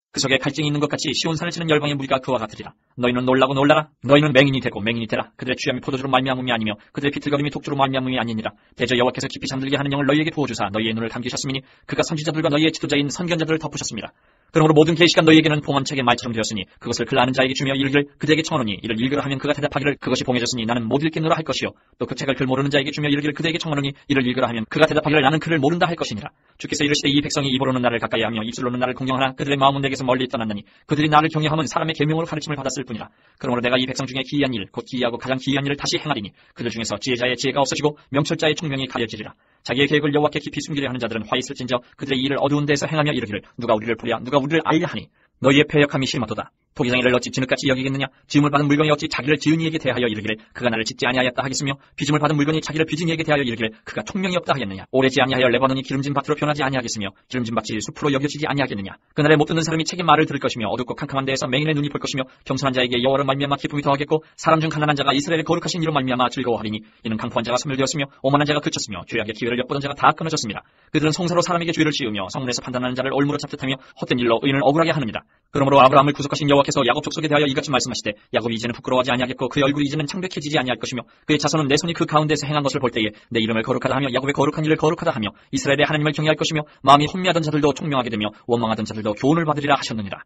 그 속에 갈증이 있는 것 같이 시온산을 치는 열방의 무리가 그와 같으리라. 너희는 놀라고 놀라라. 너희는 맹인이 되고 맹인이 되라. 그들의 취함이 포도주로 말미암음이 아니며 그들의 비틀거림이 독주로 말미암음이 아니니라. 대저 여호와께서 깊이 잠들게 하는 영을 너희에게 부어주사 너희의 눈을 감기셨으니 그가 선지자들과 너희의 지도자인 선견자들을 덮으셨습니다. 그러므로 모든 계시가 너희에게는 봉헌책의 말처럼 되었으니 그것을 글 아는 자에게 주며 이르기를 그대에게 청하노니 이를 읽으라 하면 그가 대답하기를 그것이 봉해졌으니 나는 못 읽겠노라 할 것이요 또 그 책을 글 모르는 자에게 주며 이르기를 그대에게 청하노니 이를 읽으라 하면 그가 대답하기를 나는 글을 모른다 할 것이니라. 주께서 이르시되 이 백성이 입으로는 나를 가까이하며 입술로는 나를 공경하나 그들의 마음은 내게서 멀리 떠났나니 그들이 나를 경외함은 사람의 계명으로 가르침을 받았을 뿐이라. 그러므로 내가 이 백성 중에 기이한 일 곧 기이하고 가장 기이한 일을 다시 행하리니 그들 중에서 지혜자의 지혜가 없어지고 명철자의 총명이 가려지리라. 자기의 계획을 여호와께 깊이 숨기려 하는 자들은 화 있을진저 그들의 일을 어두운 데에서 행하며 이르기를 누가 우리를 보랴 누가 우리를 알랴 하니 너희의 패역함이 심하도다. 토기장이를 어찌 진흙같이 여기겠느냐. 지음을 받은 물건이 어찌 자기를 지은 이에게 대하여 이르기를 그가 나를 짓지 아니하였다 하겠으며 빚음을 받은 물건이 자기를 빚은 이에게 대하여 이르기를 그가 총명이 없다 하겠느냐. 오래지 아니하여 레바논이 기름진 밭으로 변하지 아니하겠으며 기름진 밭이 숲으로 여겨지지 아니하겠느냐. 그날에 못 듣는 사람이 책의 말을 들을 것이며 어둡고 캄캄한 데에서 맹인의 눈이 볼 것이며 겸손한 자에게 여호와로 말미암아 기쁨이 더하겠고 사람 중 가난한 자가 이스라엘의 거룩하신 이로 말미암아 즐거워하리니 이는 강포한 자가 소멸되었으며 오만한 자가 그쳤으며 죄악의 기회를 엿보던 자가 다 끊어졌습니다. 그들은 송사로 사람에게 죄를 지으며 성문에서 판단하는 자를 올무로 잡듯하며 헛된 일로 의인을 억울하게 하느니라. 그러므로 아브라함을 구속하신 여호와께서 야곱 족속에 대하여 이같이 말씀하시되 야곱이 이제는 부끄러워하지 아니하겠고 그의 얼굴이 이제는 창백해지지 아니할 것이며 그의 자손은 내 손이 그 가운데서 행한 것을 볼 때에 내 이름을 거룩하다 하며 야곱의 거룩한 일을 거룩하다 하며 이스라엘의 하나님을 경외할 것이며 마음이 혼미하던 자들도 총명하게 되며 원망하던 자들도 교훈을 받으리라 하셨느니라.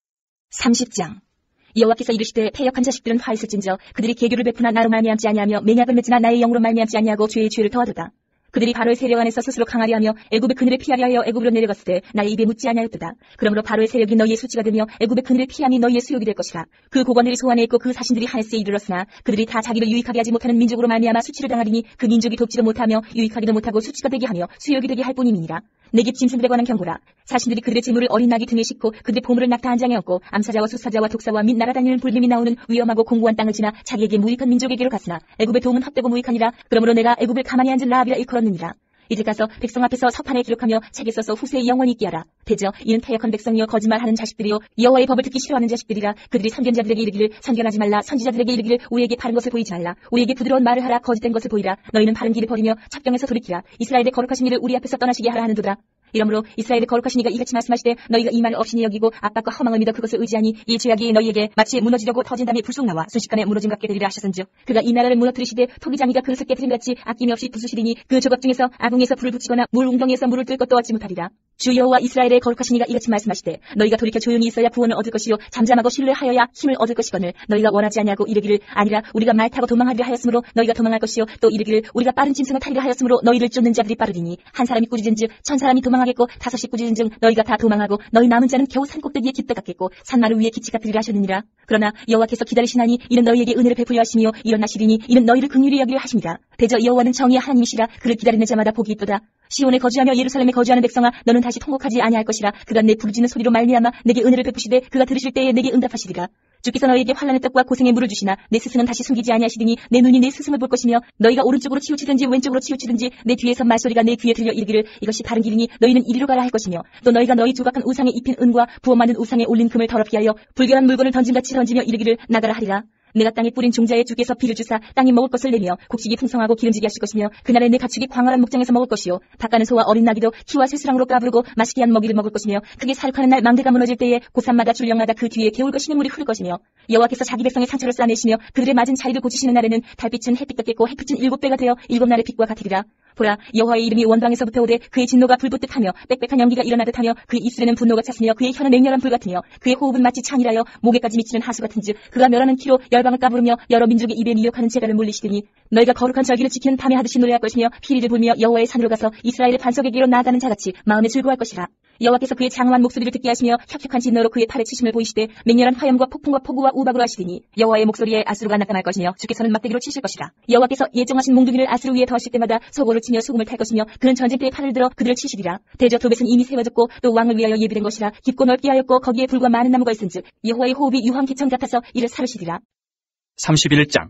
삼십 장. 여호와께서 이르시되 패역한 자식들은 화 있을진저 그들이 계교를 베푸나 나로 말미암지 아니하며 맹약을 맺으나 나의 영으로 말미암지 아니하고 죄의 죄를 더하도다. 그들이 바로의 세력 안에서 스스로 강하려 하며 애굽의 그늘에 피하려 하여 애굽으로 내려갔을 때 나의 입에 묻지 아니하였도다. 그러므로 바로의 세력이 너희의 수치가 되며 애굽의 그늘에 피함이 너희의 수욕이 될 것이라. 그 고관들이 소환해 있고 그 사신들이 하네스에 이르렀으나 그들이 다 자기를 유익하게 하지 못하는 민족으로 말미암아 수치를 당하리니 그 민족이 돕지도 못하며 유익하기도 못하고 수치가 되게 하며 수욕이 되게 할 뿐임이니라. 내 집 짐승들에 관한 경고라. 사신들이 그들의 재물을 어린 낙이 등에 싣고 그들의 보물을 낙타 한 장에 얹고 암사자와 수사자와 독사와 및 날아다니는 불림이 나오는 위험하고 공고한 땅을 지나 자기에게 무익한 민족에게로 갔으나 애굽의 도움은 헛되고 무익하니라. 그러므로 내가 애굽을 가만히 앉은 라합이라 일컬었느니라. 이제 가서 백성 앞에서 서판에 기록하며 책에 써서 후세에 영원히 있게 하라. 대저 이는 패역한 백성이여 거짓말하는 자식들이요 여호와의 법을 듣기 싫어하는 자식들이라. 그들이 선견자들에게 이르기를 선견하지 말라. 선지자들에게 이르기를 우리에게 바른 것을 보이지 말라. 우리에게 부드러운 말을 하라. 거짓된 것을 보이라. 너희는 바른 길을 버리며 착경에서 돌이키라. 이스라엘의 거룩하신 이를 우리 앞에서 떠나시게 하라 하는도다. 이러므로 이스라엘의 거룩하신 이가 이같이 말씀하시되 너희가 이 말을 없이니 여기고 압박과 허망을 믿어 그것을 의지하니 이 죄악이 너희에게 마치 무너지려고 터진 담이 불쑥 나와 순식간에 무너짐 같게 되리라 하셨은즉 그가 이 나라를 무너뜨리시되 토기장이가 그릇을 깨뜨림같이 아낌없이 부수시리니 그 조각 중에서 아궁에서 불을 붙이거나 물 웅덩이에서 물을 뜰 것도 얻지 못하리라. 주 여호와 이스라엘의 거룩하신 이가 이같이 말씀하시되 너희가 돌이켜 조용히 있어야 구원을 얻을 것이요 잠잠하고 신뢰하여야 힘을 얻을 것이거늘 너희가 원하지 아니하고 이르기를 아니라 우리가 말 타고 도망하리라 하였으므로 너희가 도망할 것이요 또 이르기를 우리가 빠른 짐승을 타리라 하였으므로 너희를 쫓는 자들이 빠르리니 한 사람이 꾸짖은즉 천 사람이 도망하겠고 다섯이 꾸짖은즉 너희가 다 도망하고 너희 남은 자는 겨우 산꼭대기에 깃대 같겠고 산마루 위에 기치 같으리라 하셨느니라. 그러나 여호와께서 기다리시나니 이는 너희에게 은혜를 베풀려 하시며 일어나시리니 이는 너희를 긍휼히 여기려 하심이라. 대저 여호와는 정의의 하나님이시라. 그를 기다리는 자마다 복이 있도다. 시온에 거주하며 예루살렘에 거주하는 백성아 너는 다시 통곡하지 아니할 것이라. 그가 내 부르짖는 소리로 말미암아 내게 은혜를 베푸시되 그가 들으실 때에 내게 응답하시리라. 주께서 너희에게 환난의 떡과 고생의 물을 주시나 내 스승은 다시 숨기지 아니하시리니 내 눈이 내 스승을 볼 것이며 너희가 오른쪽으로 치우치든지 왼쪽으로 치우치든지 내 뒤에서 말소리가 내 귀에 들려 이르기를 이것이 바른 길이니 너희는 이리로 가라 할 것이며 또 너희가 너희 조각한 우상에 입힌 은과 부어 만든 우상에 올린 금을 더럽게 하여 불결한 물건을 던짐같이 던지며 이르기를 나가라 하리라. 내가 땅에 뿌린 종자에 주께서 비를 주사 땅이 먹을 것을 내며 곡식이 풍성하고 기름지게 하실 것이며 그날에 내 가축이 광활한 목장에서 먹을 것이요 닭가는 소와 어린 나귀도 키와 쇠수랑으로 까부르고 맛있게 한 먹이를 먹을 것이며 크게 사륙하는 날 망대가 무너질 때에 고산마다 줄령마다 그 뒤에 개울 것이니 물이 흐를 것이며 여호와께서 자기 백성의 상처를 싸매시며 그들의 맞은 자리를 고치시는 날에는 달빛은 햇빛 같겠고 햇빛은 일곱 배가 되어 일곱 날의 빛과 같으리라. 보라 여호와의 이름이 원방에서부터 오되 그의 진노가 불붙듯하며 빽빽한 연기가 일어나듯 하며 그의 입술에는 분노가 찼으며 그의 혀는 맹렬한 불 같으며 그의 호흡은 마치 창이라여 목에까지 미치는 하수 같은즉 그가 멸하는 키로 열방을 까부르며 여러 민족의 입에 미혹하는 재갈을 물리시더니 너희가 거룩한 절기를 지키는 밤에 하듯이 노래할 것이며 피리를 불며 여호와의 산으로 가서 이스라엘의 반석에게로 나아가는 자같이 마음에 즐거워할 것이라. 여호와께서 그의 장엄한 목소리를 듣게 하시며 혁혁한 진노로 그의 팔에 치심을 보이시되 맹렬한 화염과 폭풍과 폭우와 우박으로 하시더니 여호와의 목소리에 아수르가 나타날 것이며 주께서는 막대기로 치실 것이라. 여호와께서 예정하신 몽둥이를 아수르 위에 더하실 때마다 소고를 치며 수금을 탈 것이며 그는 전쟁 때에 팔을 들어 그들을 치시리라. 대저 도벳은 이미 세워졌고 또 왕을 위하여 예비된 것이라. 깊고 넓게 하였고 거기에 불과 많은 나무가 있은즉 여호와의 호흡이 유황 기천 같아서 이를 사르시리라. 삼십일 장.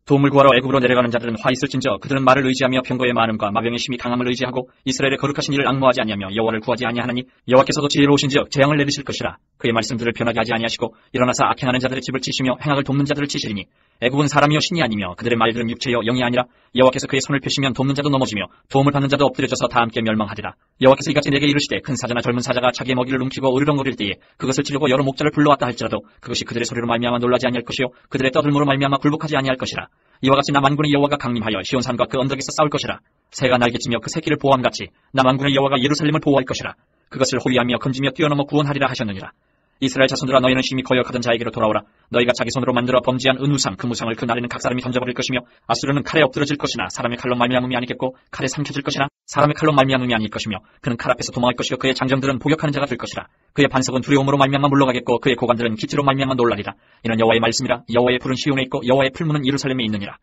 도움을 구하러 애굽으로 내려가는 자들은 화 있을진저 그들은 말을 의지하며 병거의 많음과 마병의 심히 강함을 의지하고 이스라엘의 거룩하신 이를 앙모하지 아니하며 여호와를 구하지 아니하나니 여호와께서도 지혜로우신지어 재앙을 내리실 것이라. 그의 말씀들을 변하게 하지 아니하시고 일어나사 악행하는 자들의 집을 치시며 행악을 돕는 자들을 치시리니 애굽은 사람이요 신이 아니며 그들의 말들은 육체요 영이 아니라 여호와께서 그의 손을 펴시면 돕는 자도 넘어지며 도움을 받는 자도 엎드려져서 다 함께 멸망하리라. 여호와께서 이같이 내게 이르시되 큰 사자나 젊은 사자가 자기의 먹이를 움키고 으르렁거릴 때에 그것을 치려고 여러 목자를 불러왔다 할지라도 그것이 그들의 소리로 말미암아 놀라지 아니할 것이요 그들의 떠들므로 말미암아 굴복하지 아니할 것이라. 이와 같이 나 만군의 여호와가 강림하여 시온산과 그 언덕에서 싸울 것이라. 새가 날개치며 그 새끼를 보호함같이 나 만군의 여호와가 예루살렘을 보호할 것이라. 그것을 호위하며 건지며 뛰어넘어 구원하리라 하셨느니라. 이스라엘 자손들아 너희는 심히 거역하던 자에게로 돌아오라. 너희가 자기 손으로 만들어 범죄한 은우상 그 무상을 그 날에는 각 사람이 던져버릴 것이며 아수르는 칼에 엎드러질 것이나 사람의 칼로 말미암음이 아니겠고 칼에 삼켜질 것이나 사람의 칼로 말미암음이 아닐 것이며 그는 칼 앞에서 도망할 것이요 그의 장정들은 복역하는 자가 될 것이라. 그의 반석은 두려움으로 말미암아 물러가겠고 그의 고관들은 기치로 말미암아 놀라리라. 이는 여호와의 말씀이라. 여호와의 불은 시온에 있고 여호와의 풀무는 예루살렘에 있느니라.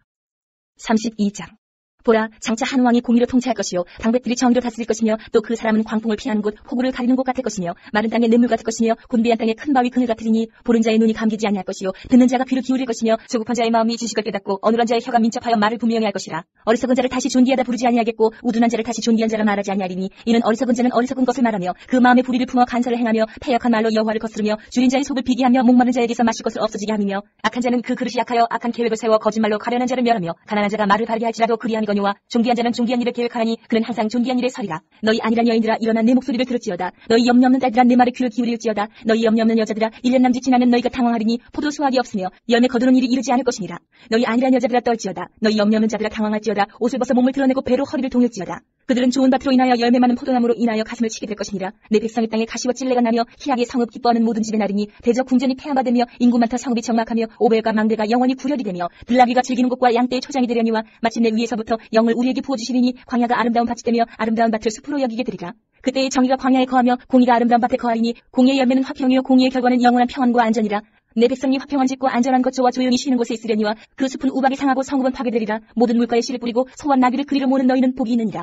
삼십이 장. 보라, 장차 한 왕이 공의로 통치할 것이요 방백들이 정의로 다스릴 것이며 또 그 사람은 광풍을 피하는 곳 호구를 가리는 곳 같을 것이며 마른 땅에 냇물 같을 것이며 곤비한 땅에 큰 바위 그늘 같으리니 보는 자의 눈이 감기지 아니할 것이요 듣는 자가 귀를 기울일 것이며 조급한 자의 마음이 지식을 깨닫고 어눌한 자의 혀가 민첩하여 말을 분명히 할 것이라. 어리석은 자를 다시 존귀하다 부르지 아니하겠고 우둔한 자를 다시 존귀한 자라 말하지 아니하리니 이는 어리석은 자는 어리석은 것을 말하며 그 마음에 불의를 품어 간사를 행하며 패역한 말로 여호와를 거스르며 줄인 자의 속을 비게 하며 목마른 자에게서 마실 것을 없어지게 함이며 악한 자는 그 그릇이 약하여 악한 계획을 세워 거짓말로 가련한 자를 멸하며 가난한 자가 말을 바르게 할지라도 그리함이거니와 존귀한 자는 존귀한 일을 계획하나니 그는 항상 존귀한 일에 서리라. 너희 안일한 여인들아 일어나 내 목소리를 들을지어다. 너희 염려 없는 딸들아 내 말에 귀를 기울일지어다. 너희 염려 없는 여자들아 일 년 남짓 지나면 너희가 당황하리니 포도 수확이 없으며 열매 거두는 일이 이르지 않을 것이니라. 너희 안일한 여자들아 떨지어다. 너희 염려 없는 자들아 당황할지어다. 옷을 벗어 몸을 드러내고 배로 허리를 동일지어다. 그들은 좋은 밭으로 인하여 열매 많은 포도나무로 인하여 가슴을 치게 될 것이니라. 내 백성의 땅에 가시와 찔레가 나며 희락의 성읍 기뻐하는 모든 집의 날이니 대적 궁전이 폐하받으며 인구 많다 성읍이 적막하며 오벨과 망대가 영원히 구렬이 되며 들나귀가 즐기는 곳과 양떼의 초장이 되려니와 마침내 위에서부터 영을 우리에게 부어주시리니 광야가 아름다운 밭이 되며 아름다운 밭을 숲으로 여기게 되리라. 그때의 정의가 광야에 거하며 공의가 아름다운 밭에 거하리니 공의의 열매는 화평이요 공의의 결과는 영원한 평안과 안전이라. 내 백성이 화평한 집과 안전한 거처와 조용히 쉬는 곳에 있으려니와 그 숲은 우박이 상하고 성읍은 파괴되리라. 모든 물가에 씨를 뿌리고 소와 나귀를 그리로 모는 너희는 복이 있느니라.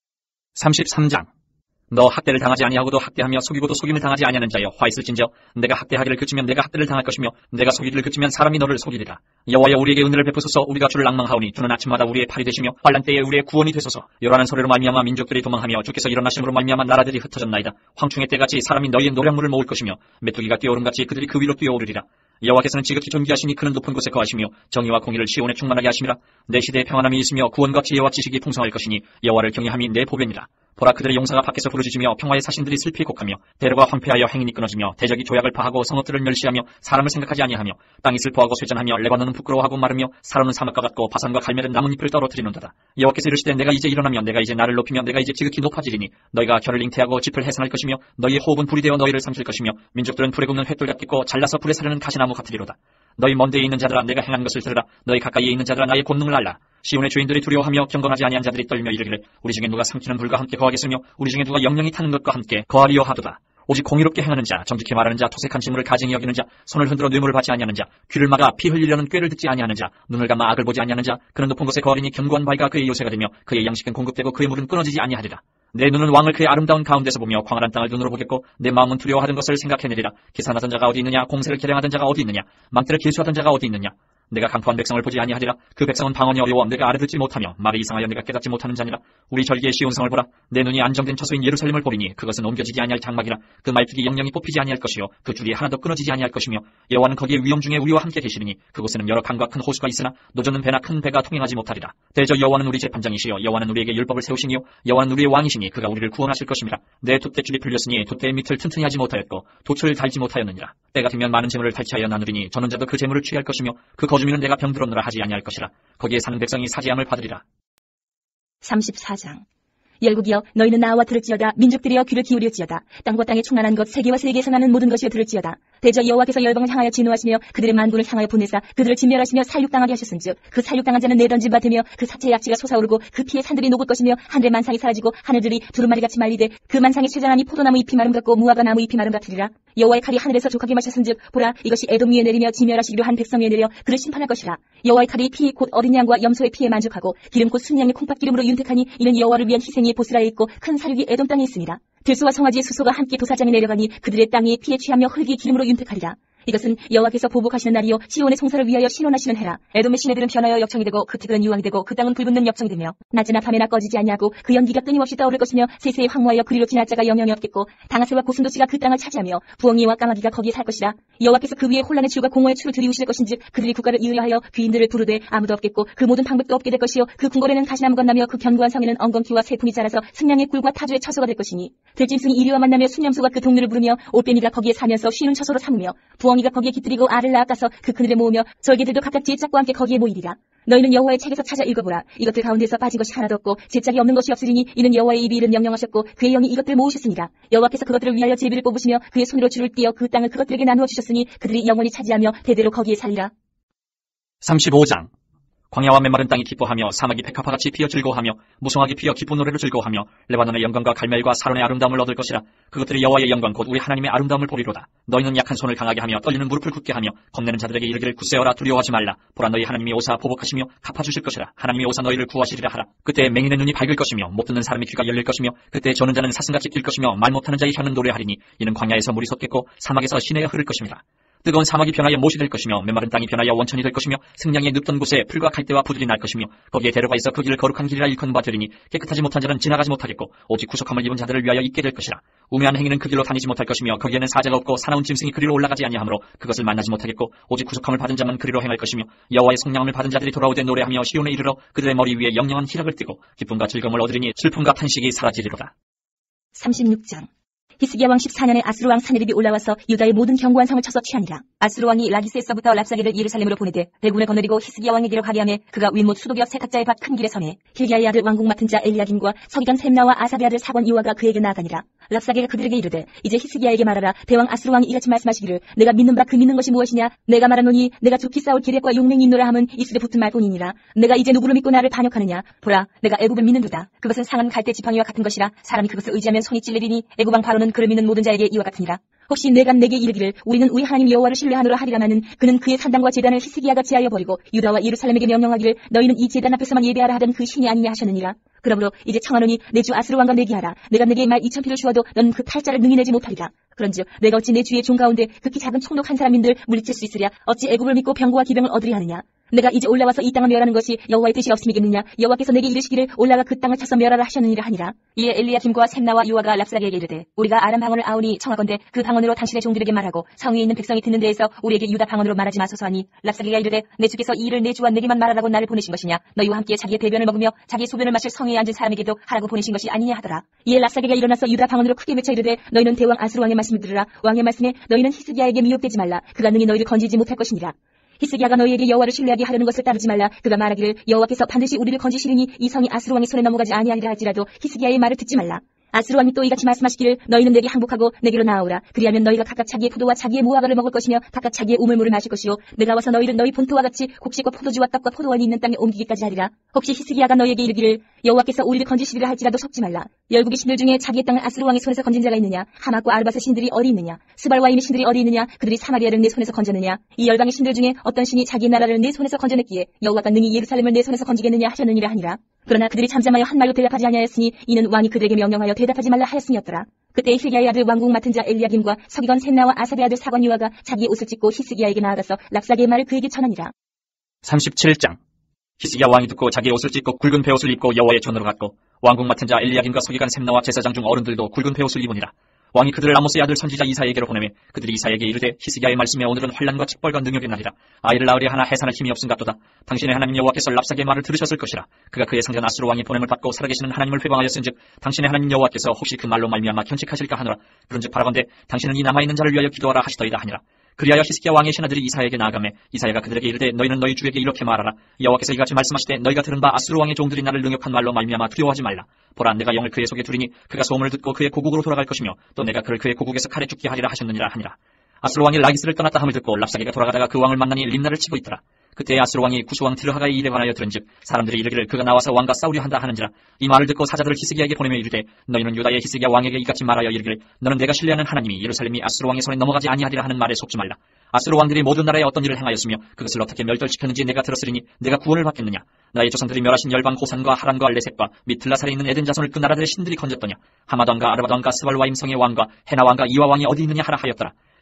삼십삼 장. 너 학대를 당하지 아니하고도 학대하며 속이고도 속임을 당하지 아니하는 자여 화 있을진저 내가 학대하기를 그치면 내가 학대를 당할 것이며 내가 속이기를 그치면 사람이 너를 속이리라. 여호와여 우리에게 은혜를 베푸소서. 우리가 주를 낭망하오니 주는 아침마다 우리의 팔이 되시며 환난 때에 우리의 구원이 되소서. 요란한 소리로 말미암아 민족들이 도망하며 주께서 일어나심으로 말미암아 나라들이 흩어졌나이다. 황충의 때같이 사람이 너희의 노량물을 모을 것이며 메뚜기가 뛰어오름같이 그들이 그 위로 뛰어오르리라. 여호와께서는 지극히 존귀하시니 그는 높은 곳에 거하시며 정의와 공의를 시온에 충만하게 하심이라. 내 시대에 평안함이 있으며 구원과 지혜와 지식이 풍성할 것이니 여호와를 경외함이 내 보배니라. 보라 그들의 용사가 밖에서 부르짖으며 평화의 사신들이 슬피 곡하며 대로가 황폐하여 행인이 끊어지며 대적이 조약을 파하고 성읍들을 멸시하며 사람을 생각하지 아니하며 땅이 슬퍼하고 쇠잔하며 레바논은 부끄러워하고 마르며 사람은 사막과 같고 바산과 갈멜은 나뭇잎을 떨어뜨리는도다. 여호와께서 이르시되 내가 이제 일어나며 내가 이제 나를 높이며 내가 이제 지극히 높아지리니 너희가 결을 잉태하고 짚을 해산할 것이며 너희의 호흡은 불이 되어 너희를 삼킬 것이며 민족들은 불에 굽는 횃돌 같겠고 잘라서 불에 사르는 가시나무 같으리로다. 너희 먼 데에 있는 자들아 내가 행한 것을 들으라. 너희 가까이에 있는 자들아 나의 권능을 알라. 시온의 주인들이 두려워하며 경건하지 아니한 자들이 떨며 이르기를 우리 중에 누가 삼키는 불과 함께 거하겠으며 우리 중에 누가 영영이 타는 것과 함께 거하리요 하도다. 오직 공의롭게 행하는 자, 정직히 말하는 자, 토색한 질문을 가증히 여기는 자, 손을 흔들어 뇌물을 받지 아니하는 자, 귀를 막아 피 흘리려는 꾀를 듣지 아니하는 자, 눈을 감아 악을 보지 아니하는 자, 그는 높은 곳에 거하리니 견고한 바위가 그의 요새가 되며 그의 양식은 공급되고 그의 물은 끊어지지 아니하리라. 내 눈은 왕을 그의 아름다운 가운데서 보며 광활한 땅을 눈으로 보겠고 내 마음은 두려워하던 것을 생각해내리라. 계산하던 자가 어디 있느냐, 공세를 계량하던 자가 어디 있느냐, 망대를 계수하던 자가 어디 있느냐. 내가 강포한 백성을 보지 아니하리라. 그 백성은 방언이 어려워 내가 알아듣지 못하며 말이 이상하여 내가 깨닫지 못하는 자니라. 우리 절기의 시온성을 보라. 내 눈이 안정된 처소인 예루살렘을 보리니 그것은 옮겨지지 아니할 장막이라. 그 말뚝이 영영이 뽑히지 아니할 것이요 그 줄이 하나도 끊어지지 아니할 것이며 여호와는 거기에 위험 중에 우리와 함께 계시리니 그곳에는 여러 강과 큰 호수가 있으나 노젓는 배나 큰 배가 통행하지 못하리라. 대저 여호와는 우리 재판장이시여 여호와는 우리에게 율법을 세우시니요 여호와는 우리의 왕이시니 그가 우리를 구원하실 것임이라. 내 돛대줄이 풀렸으니 돛대의 밑을 튼튼히 하지 못하였고 돛을 달지 못하였느니라. 때가 되면 많은 재물을 탈취하여 나누리니 저는 자도 그 재물을 취할 것이며 그 거주민은 내가 병들었노라 하지 아니할 것이라. 거기에 사는 백성이 사지함을 받으리라. 삼십사 장. 열국이여 너희는 나와 들을지어다. 민족들이여 귀를 기울일지어다. 땅과 땅에 충만한 것 세계와 세계에서 나는 모든 것이여 들을지어다. 대저 여호와께서 열방을 향하여 진노하시며 그들의 만군을 향하여 보내사 그들을 진멸하시며 살육당하게 하셨은즉 그 살육당한 자는 내던진 바 되며 그 사체의 약지가 솟아오르고 그 피의 산들이 녹을 것이며 하늘의 만상이 사라지고 하늘들이 두루마리같이 말리되 그 만상의 쇠잔하니 포도나무 잎이 마름 같고 무화과 나무 잎이 마름 같으리라. 여호와의 칼이 하늘에서 족하게 마셨은즉 보라 이것이 에돔 위에 내리며 진멸하시기로 한 백성 위에 내려 그를 심판할 것이라. 여호와의 칼이 피 곧 어린 양과 염소의 피에 만족하고 기름 곧 순양의 콩팥기름으로 윤택하니 이는 여호와를 위한 희생이 보스라에 있고 큰 사륙이 에돔 땅에 있습니다. 들소와 송아지의 수소가 함께 도사장에 내려가니 그들의 땅이 피에 취하며 흙이 기름으로 윤택하리라. 이것은 여호와께서 보복하시는 날이요 시온의 송사를 위하여 신원하시는 해라. 에돔의 시내들은 변하여 역청이 되고 그 티끌은 유황이 되고 그 땅은 불붙는 역청이 되며 낮이나 밤에나 꺼지지 아니하고 그 연기가 끊임없이 떠오를 것이며 세세에 황무하여 그리로 지날 자가 영영이 없겠고 당아새와 고슴도치가 그 땅을 차지하며 부엉이와 까마귀가 거기에 살 것이라. 여호와께서 그 위에 혼란의 추가 공허의 추를 들이우실 것인즉 그들이 국가를 이으려하여 귀인들을 부르되 아무도 없겠고 그 모든 방백도 없게 될 것이요 그 궁궐에는 가시나무가 나며 그 견고한 성에는 엉겅퀴와 새품이 자라서 승냥의 꿀과 타주의 처소가 될 것이니 들짐승이 이리와 만나며 순념소가 그 동료를 부르며 올빼미가 거기에 사면서 쉬는 처소로 삼으며 부엉이가 거기에 깃들이고 알을 낳아가서 그 그늘에 모으며 절개들도 각각 제짝과 함께 거기에 모이리라. 너희는 여호와의 책에서 찾아 읽어보라. 이것들 가운데서 빠진 것이 하나도 없고 제짝이 없는 것이 없으리니 이는 여호와의 입이 이른 명령하셨고 그의 영이 이것들을 모으셨으니라. 여호와께서 그것들을 위하여 제비를 뽑으시며 그의 손으로 줄을 띄어 그 땅을 그것들에게 나누어 주셨으니 그들이 영원히 차지하며 대대로 거기에 살리라. 삼십오 장. 광야와 메마른 땅이 기뻐하며 사막이 백합화같이 피어 즐거워하며 무성하게 피어 기쁜 노래로 즐거워하며 레바논의 영광과 갈멜과 사론의 아름다움을 얻을 것이라. 그것들이 여호와의 영광 곧 우리 하나님의 아름다움을 보리로다. 너희는 약한 손을 강하게 하며 떨리는 무릎을 굳게 하며 겁내는 자들에게 이르기를 굳세어라 두려워하지 말라. 보라 너희 하나님이 오사 보복하시며 갚아주실 것이라. 하나님이 오사 너희를 구하시리라 하라. 그때 맹인의 눈이 밝을 것이며 못 듣는 사람의 귀가 열릴 것이며 그때 저는 자는 사슴같이 뛸 것이며 말 못하는 자의 혀는 노래하리니 이는 광야에서 물이 솟겠고 사막에서 시내가 흐를 것입니다. 뜨거운 사막이 변하여 못이 될 것이며 메마른 땅이 변하여 원천이 될 것이며 승냥이 눕던 곳에 풀과 갈대와 부들이 날 것이며 거기에 대로가 있어 그 길을 거룩한 길이라 일컫는 바 되리니 깨끗하지 못한 자는 지나가지 못하겠고 오직 구속함을 입은 자들을 위하여 있게 될 것이라. 우매한 행위는 그 길로 다니지 못할 것이며 거기에는 사자가 없고 사나운 짐승이 그리로 올라가지 아니하므로 그것을 만나지 못하겠고 오직 구속함을 받은 자만 그리로 행할 것이며 여호와의 성령함을 받은 자들이 돌아오되 노래하며 시온에 이르러 그들의 머리 위에 영영한 희락을 띠고 기쁨과 즐거움을 얻으리니 슬픔과 탄식이 사라지리로다. 삼십육 장. 히스기야 왕 십사 년에 아수르 왕 사네립이 올라와서 유다의 모든 견고한 성을 쳐서 취하니라. 아수르 왕이 라기스에서부터 랍사게를 예루살렘으로 보내되 대군을 거느리고 히스기야 왕에게로 가게 하매 그가 윗못 수도기업 세탁자의 밭 큰 길에 서매 힐기야의 아들 왕궁 맡은 자 엘리야김과 서기관 셈나와 아사베 아들 사권 이와가 그에게 나아가니라. 랍사게가 그들에게 이르되 이제 히스기야에게 말하라. 대왕 아수르 왕이 이같이 말씀하시기를 내가 믿는 바 그 믿는 것이 무엇이냐. 내가 말하노니 내가 죽기 싸울 기력과 용맹이 있노라 함은 이슬에 붙은 말뿐이니라. 내가 이제 누구를 믿고 나를 반역하느냐. 보라 내가 애굽을 믿는도다. 그것은 상한 갈대 지팡이와 같은 것이라. 사람이 그것을 의지하면 손이 찔리리니 애굽 왕 바로는 그를 믿는 모든 자에게 이와 같으니라. 혹시 내가 내게 이르기를 우리는 우리 하나님 여호와를 신뢰하노라 하리라마는 그는 그의 산당과 제단을 히스기야가 제하여 버리고 유다와 예루살렘에게 명령하기를 너희는 이 제단 앞에서만 예배하라 하던 그 신이 아니냐 하셨느니라. 그러므로 이제 청하노니 내 주 아수르 왕과 내기하라. 내가 내게 말 이천 피를 주어도 넌 그 팔자를 능히 내지 못하리라. 그런즉 내가 어찌 내 주의 종 가운데 극히 작은 총독 한 사람인들 물리칠 수 있으랴. 어찌 애굽을 믿고 병거와 기병을 얻으리 하느냐. 내가 이제 올라와서 이 땅을 멸하는 것이 여호와의 뜻이 없음이겠느냐. 여호와께서 내게 이르시기를 올라가 그 땅을 쳐서 멸하라 하셨느니라 하니라. 이에 엘리야김과 셈나와 요아가 랍사게에게 이르되 우리가 아람 방언을 아오니 청하건대 그 방언으로 당신의 종들에게 말하고 성 위에 있는 백성이 듣는 데에서 우리에게 유다 방언으로 말하지 마소서 하니 랍사게가 이르되 내 주께서 이 일을 내 주와 내게만 말하라고 나를 보내신 것이냐. 너희와 함께 자기의 대변을 먹으며 자기의 소변을 마실 성 위에 앉은 사람에게도 하라고 보내신 것이 아니냐 하더라. 이에 랍사게가 일어나서 유다 방언으로 크게 외쳐 이르되 너희는 대왕 아수르 왕의 말씀을 들으라. 왕의 말씀에 너희는 히스기야에게 미혹되지 말라. 그가 능히 너희를 건지지 못할 것이니라. 히스기야가 너희에게 여호와를 신뢰하게 하려는 것을 따르지 말라. 그가 말하기를 여호와께서 반드시 우리를 건지시리니 이 성이 아수르 왕의 손에 넘어가지 아니하리라 할지라도 히스기야의 말을 듣지 말라. 아수르 왕이 또 이같이 말씀하시기를 너희는 내게 항복하고 내게로 나아오라. 그리하면 너희가 각각 자기의 포도와 자기의 무화과를 먹을 것이며 각각 자기의 우물물을 마실 것이요 내가 와서 너희를 너희 본토와 같이 곡식과 포도주와 떡과 포도원이 있는 땅에 옮기기까지 하리라. 혹시 히스기야가 너희에게 이르기를 여호와께서 우리를 건지시리라 할지라도 속지 말라. 열국의 신들 중에 자기의 땅을 아수르 왕의 손에서 건진 자가 있느냐. 하맛과 아르밧의 신들이 어디 있느냐. 스발와임의 신들이 어디 있느냐. 그들이 사마리아를 내 손에서 건졌느냐. 이 열방의 신들 중에 어떤 신이 자기 나라를 내 손에서 건져냈기에 여호와가 능히 예루살렘을 내 손에서 건지겠느냐 하셨느니라 하니라. 그러나 그들이 잠잠하여 한 말로 대답하지 아니하였으니 이는 왕이 그들에게 명령하여 대답하지 말라 하였음이었더라. 그때 힐기야의 아들 왕궁 맡은 자 엘리야김과 서기관 셈나와 아사베 아들 사권 유아가 자기의 옷을 찢고 히스기야에게 나아가서 랍사게의 말을 그에게 전하니라. 삼십칠 장. 히스기야 왕이 듣고 자기의 옷을 찢고 굵은 베옷을 입고 여호와의 전으로 갔고 왕궁 맡은 자 엘리야김과 서기관 셈나와 제사장 중 어른들도 굵은 베옷을 입으니라. 왕이 그들을 아모스의 아들 선지자 이사야에게로 보내매 그들이 이사야에게 이르되 히스기야의 말씀에 오늘은 환난과 칙벌과 능욕의 날이라. 아이를 낳으려 하나 해산할 힘이 없음같도다. 당신의 하나님 여호와께서 랍사게의 말을 들으셨을 것이라. 그가 그의 상전 아수르 왕의 보냄을 받고 살아계시는 하나님을 회방하였은즉 당신의 하나님 여호와께서 혹시 그 말로 말미암아 견책하실까 하노라. 그런즉 바라건대 당신은 이 남아있는 자를 위하여 기도하라 하시더이다 하니라. 그리하여 히스기야 왕의 신하들이 이사야에게 나아가매 이사야가 그들에게 이르되 너희는 너희 주에게 이렇게 말하라. 여호와께서 이같이 말씀하시되 너희가 들은 바 아수르 왕의 종들이 나를 능욕한 말로 말미암아 두려워하지 말라. 보라 내가 영을 그의 속에 두리니 그가 소문을 듣고 그의 고국으로 돌아갈 것이며 또 내가 그를 그의 고국에서 칼에 죽게 하리라 하셨느니라 하니라. 아수르 왕이 라기스를 떠났다 함을 듣고 랍사게가 돌아가다가 그 왕을 만나니 림나를 치고 있더라. 그때 아수르 왕이 구스왕 드르하가의 일에 관하여 들은즉 사람들이 이르기를 그가 나와서 왕과 싸우려 한다 하는지라. 이 말을 듣고 사자들을 히스기야에게 보내며 이르되 너희는 유다의 히스기야 왕에게 이같이 말하여 이르기를 너는 내가 신뢰하는 하나님이 예루살렘이 아수르 왕의 손에 넘어가지 아니하리라 하는 말에 속지 말라. 아수르 왕들이 모든 나라에 어떤 일을 행하였으며 그것을 어떻게 멸절시켰는지 내가 들었으리니 내가 구원을 받겠느냐. 나의 조상들이 멸하신 열방 고산과 하란과 레셋과 미틀라살에 있는 에덴 자손을 그 나라들의 신들이 건졌더냐. 하마던과 아르바던과 스발와임 성의 왕과 헤나 왕과 이와 왕이 어디 있느냐 하라 하였더라.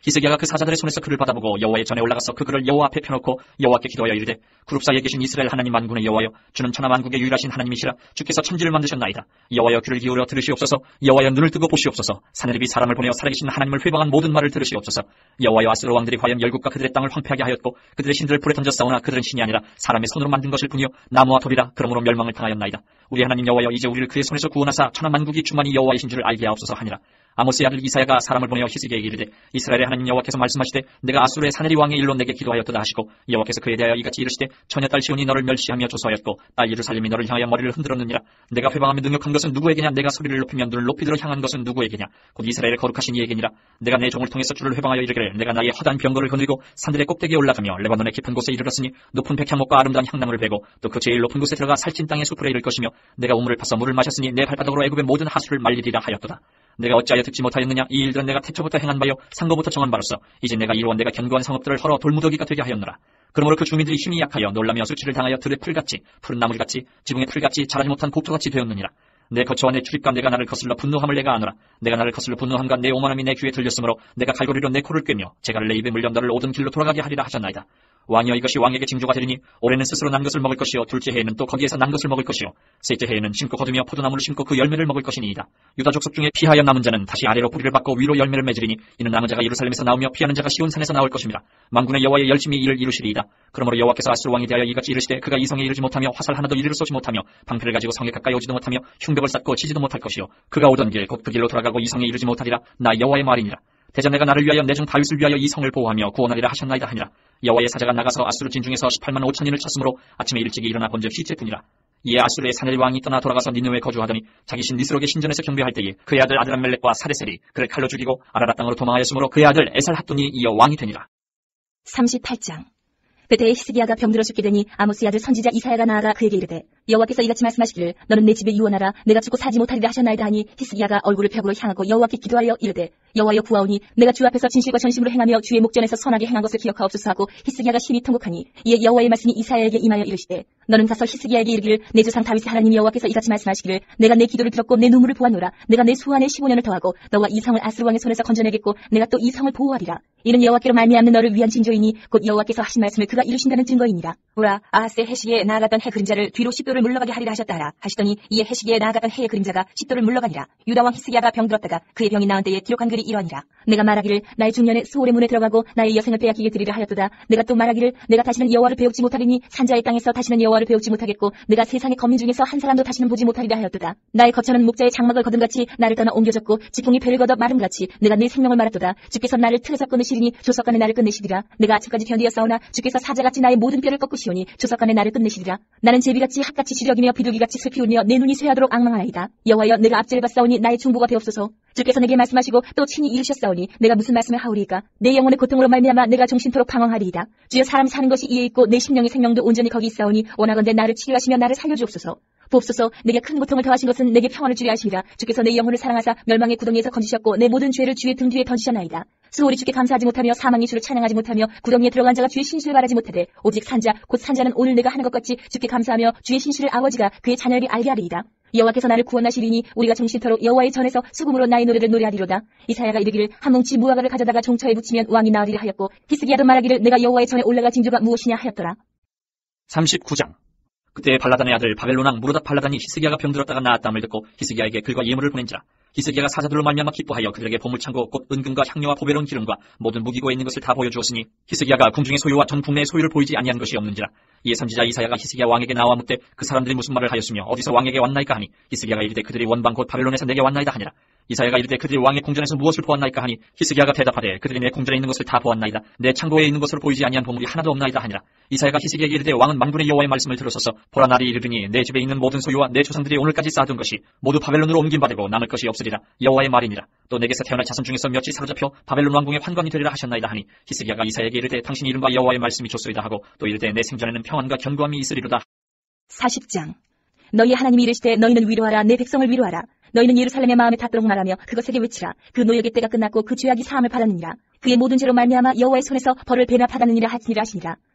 히스기야가 그 사자들의 손에서 그를 받아보고 여호와의 전에 올라가서 그 글을 여호와 앞에 펴놓고 여호와께 기도하여 이르되 구룹 사이에 계신 이스라엘 하나님 만군의 여호와여, 주는 천하 만국의 유일하신 하나님이시라. 주께서 천지를 만드셨나이다. 여호와여, 귀를 기울여 들으시옵소서. 여호와여, 눈을 뜨고 보시옵소서. 사내립이 사람을 보내어 살아계신 하나님을 회방한 모든 말을 들으시옵소서. 여호와여, 아수르 왕들이 과연 열국과 그들의 땅을 황폐하게 하였고 그들의 신들을 불에 던졌사오나 그들은 신이 아니라 사람의 손으로 만든 것일 뿐이요 나무와 돌이라. 그러므로 멸망을 당하였나이다. 우리 하나님 여호와여, 이제 우리를 그의 손에서 구원하사 천하 만국이 주만이 여호와이신 줄을 알게 하옵소서 하니라. 아모스의 아들 이사야가 사람을 보내어 히스기야에게 이르되 이스라엘의 하나님 여호와께서 말씀하시되 내가 아수르의 사네리 왕의 일로 내게 기도하였도다 하시고 여호와께서 그에 대하여 이같이 이르시되 처녀딸 시온이 너를 멸시하며 조소하였고 딸 예루살렘이 너를 향하여 머리를 흔들었느니라. 내가 회방하며 능력한 것은 누구에게냐? 내가 소리를 높이며 눈을 높이 들어 향한 것은 누구에게냐? 곧 이스라엘의 거룩하신 이에게니라. 내가 내 종을 통해서 주를 회방하여 이르기를 내가 나의 허다한 병거를 거느리고 산들의 꼭대기에 올라가며 레바논의 깊은 곳에 이르렀으니 높은 백향목과 아름다운 향나무를 베고 또 그 제일 높은 곳에 들어가 살찐 땅의 숲으로 이를 것이며 내가 우물을 파서 물을 마셨으니 내 발바닥으로 애굽의 모든 하수를 말리리라 하였도다. 내가 어찌하여 듣지 못하였느냐? 이 일들은 내가 태초부터 행한 바요 상고부터 정한 바로서 이제 내가 이루어 내가 견고한 성읍들을 헐어 돌무더기가 되게 하였노라. 그러므로 그 주민들이 힘이 약하여 놀라며 수치를 당하여 들의 풀같이 푸른 나물같이 지붕의 풀같이 자라지 못한 곡토같이 되었느니라. 내 거처와 내 출입과 내가 나를 거슬러 분노함을 내가 아노라. 내가 나를 거슬러 분노함과 내 오만함이 내 귀에 들렸으므로 내가 갈고리로 내 코를 꿰며 제갈을 내 입에 물려 너를 오던 길로 돌아가게 하리라 하셨나이다. 왕이여, 이것이 왕에게 징조가 되리니 올해는 스스로 난 것을 먹을 것이요 둘째 해에는 또 거기에서 난 것을 먹을 것이요 셋째 해에는 심고 거두며 포도나무를 심고 그 열매를 먹을 것이니이다. 유다 족속 중에 피하여 남은 자는 다시 아래로 뿌리를 받고 위로 열매를 맺으리니 이는 남은 자가 예루살렘에서 나오며 피하는 자가 시온산에서 나올 것입니다. 만군의 여호와의 열심히 이를 이루시리이다. 그러므로 여호와께서 아수르 왕에 대하여 이같이 이르시되 그가 이 성에 이르지 못하며 화살 하나도 이리로 쏘지 못하며 방패를 가지고 성에 가까이 오지도 못하며 흉벽을 쌓고 치지도 못할 것이요 그가 오던 길 곧 그 길로 돌아가고 이 성에 이르지 못하리라. 나 여호와의 말이니라. 대전 내가 나를 위하여 내 종 다윗을 위하여 이 성을 보호하며 구원하리라 하셨나이다 하니라. 여호와의 사자가 나가서 아수르 진중에서 십팔만 오천인을 쳤으므로 아침에 일찍이 일어나 본즉 시체뿐이라. 이에 아수르의 사네리 왕이 떠나 돌아가서 니느웨에 거주하더니 자기 신 니스록의 신전에서 경배할 때에 그의 아들 아드람멜렉과 사레셀이 그를 칼로 죽이고 아라라 땅으로 도망하였으므로 그의 아들 에살핫돈이 이어 왕이 되니라. 삼십팔 장. 그때 히스기야가 병들어 죽게 되니 아모스의 아들 선지자 이사야가 나아가 그에게 이르되 여호와께서 이같이 말씀하시기를 너는 내 집에 유언하라. 내가 죽고 사지 못하리라 하셨나이다 하니 히스기야가 얼굴을 벽으로 향하고 여호와께 기도하여 이르되 여호와여, 구하오니 내가 주 앞에서 진실과 전심으로 행하며 주의 목전에서 선하게 행한 것을 기억하옵소서 하고 히스기야가 심히 통곡하니 이에 여호와의 말씀이 이사야에게 임하여 이르시되 너는 가서 히스기야에게 이르기를 내 조상 다윗의 하나님 여호와께서 이같이 말씀하시기를 내가 내 기도를 들었고 내 눈물을 보았노라. 내가 내 수완에 십오 년을 더하고 너와 이 성을 아수르 왕의 손에서 건져내겠고 내가 또 이 성을 보호하리라. 이는 여호와께로 말미암는 너를 위한 징조이니 곧 여호와께서 하신 말씀을 그가 이루신다는 증거이니라. 오라, 아하스의 해시기에 나아갔던 해 그림자를 뒤로 십도를 물러가게 하리라 하셨다 하라 하시더니 이에 해시기에 나아갔던 해의 그림자가 십도를 물러가니라. 유다 왕 히스기야가 병들었다가 그의 병이 나은 때에 기록한 글이 이러하니라. 내가 말하기를 나의 중년에 수홀의 문에 들어가고 나의 여생을 빼앗기게 되리라 하였도다. 내가 또 말하기를 내가 다시는 여호와를 배우지 못하리니 산자의 땅에서 다시는 여호와를 배우지 못하겠고 내가 세상의 거민 중에서 한 사람도 다시는 보지 못하리라 하였도다. 나의 거처는 목자의 장막을 거둠같이 나를 떠나 옮겨졌고 지풍이 배를 걷어 마름같이 내가 내 생명을 말았도다. 주께서 나를 틀에서 끊으시리니 조석간에 나를 끝내시리라. 내가 아침까지 견디었사오나 주께서 사자같이 나의 모든 뼈를 꺾으시오니 조석간에 나를 끝내시리라. 나는 제비같이 학같이 지력이며 비둘기같이 슬피 울며 내 눈이 쇠하도록 앙망하나이다. 여호와여, 내가 앞질을 봤사오니 나의 중보가 되옵소서. 주께서 내게 말씀하시고 또 친히 이루셨사오니 내가 무슨 말씀을 하오리이까. 내 영혼의 고통으로 말미암아 내가 종신토록 방황하리이다. 주여, 사람 사는 것이 이에 있고 내 심령의 생명도 온전히 거기 있사오니 원하건대 나를 치료하시며 나를 살려주옵소서. 보옵소서, 내게 큰 고통을 더하신 것은 내게 평안을 주려 하시니라. 주께서 내 영혼을 사랑하사 멸망의 구덩이에서 건지셨고 내 모든 죄를 주의 등 뒤에 던지셨나이다. 수월이 주께 감사하지 못하며 사망의 주를 찬양하지 못하며 구덩이에 들어간 자가 주의 신실을 바라지 못하되 오직 산자 곧 산자는 오늘 내가 하는 것 같이 주께 감사하며 주의 신실을 아버지가 그의 자녀에게 알게 하리이다. 여호와께서 나를 구원하시리니 우리가 종신토록 여호와의 전에서 수금으로 나의 노래를 노래하리로다. 이사야가 이르기를 한 뭉치 무화과를 가져다가 종처에 붙이면 왕이 나으리라 하였고 히스기야도 말하기를 내가 여호와의 전에 올라가 징조가 무엇이냐 하였더라. 삼십구 장. 그때 발라단의 아들 바벨론 왕 무로닥 발라단이 히스기야가 병들었다가 나았다함을 듣고 히스기야에게 글과 예물을 보낸지라. 히스기야가 사자들로 말미암아 기뻐하여 그들에게 보물창고 곧 은금과 향료와 보배로운 기름과 모든 무기고에 있는 것을 다 보여주었으니 히스기야가 궁중의 소유와 전 국내의 소유를 보이지 아니한 것이 없는지라. 이에 선지자 이사야가 히스기야 왕에게 나와 묻되 그 사람들이 무슨 말을 하였으며 어디서 왕에게 왔나이까 하니 히스기야가 이르되 그들이 원방 곧 바벨론에서 내게 왔나이다 하니라. 이사야가 이르되 그들이 왕의 궁전에서 무엇을 보았나이까 하니 히스기야가 대답하되 그들이 내 궁전에 있는 것을 다 보았나이다. 내 창고에 있는 것으로 보이지 아니한 보물이 하나도 없나이다 하니라. 이사야가 히스기야에게 이르되 왕은 만군의 여호와의 말씀을 들으소서. 보라, 날이 이르리니 내 집에 있는 모든 소유와 내 조상들이 오늘까지 쌓아둔 것이 모두 바벨론으로 옮김받고 남을 것이 없으리라. 여호와의 말이니라. 또 내게서 태어날 자손 중에서 몇이 사로잡혀 바벨론 왕궁의 환관이 되리라 하셨나이다 하니 히스기야가 이사야에게 이르되 당신 이름과 여호와의 말씀이 좋소이다 하고 또 이르되 내 생전에는 평안과 견고함이 있으리로다. 사십 장. 너희 하나님이 이르시되 너희는 위로하라. 내 백성을 위로하라. 너희는 예루살렘의 마음에 닿도록 말하며 그것에게 외치라. 그 노역의 때가 끝났고 그 죄악이 사함을 받았느니라. 그의 모든 죄로 말미암아 여호와의 손에서 벌을 배나 받았느니라 하시니라 하시니라.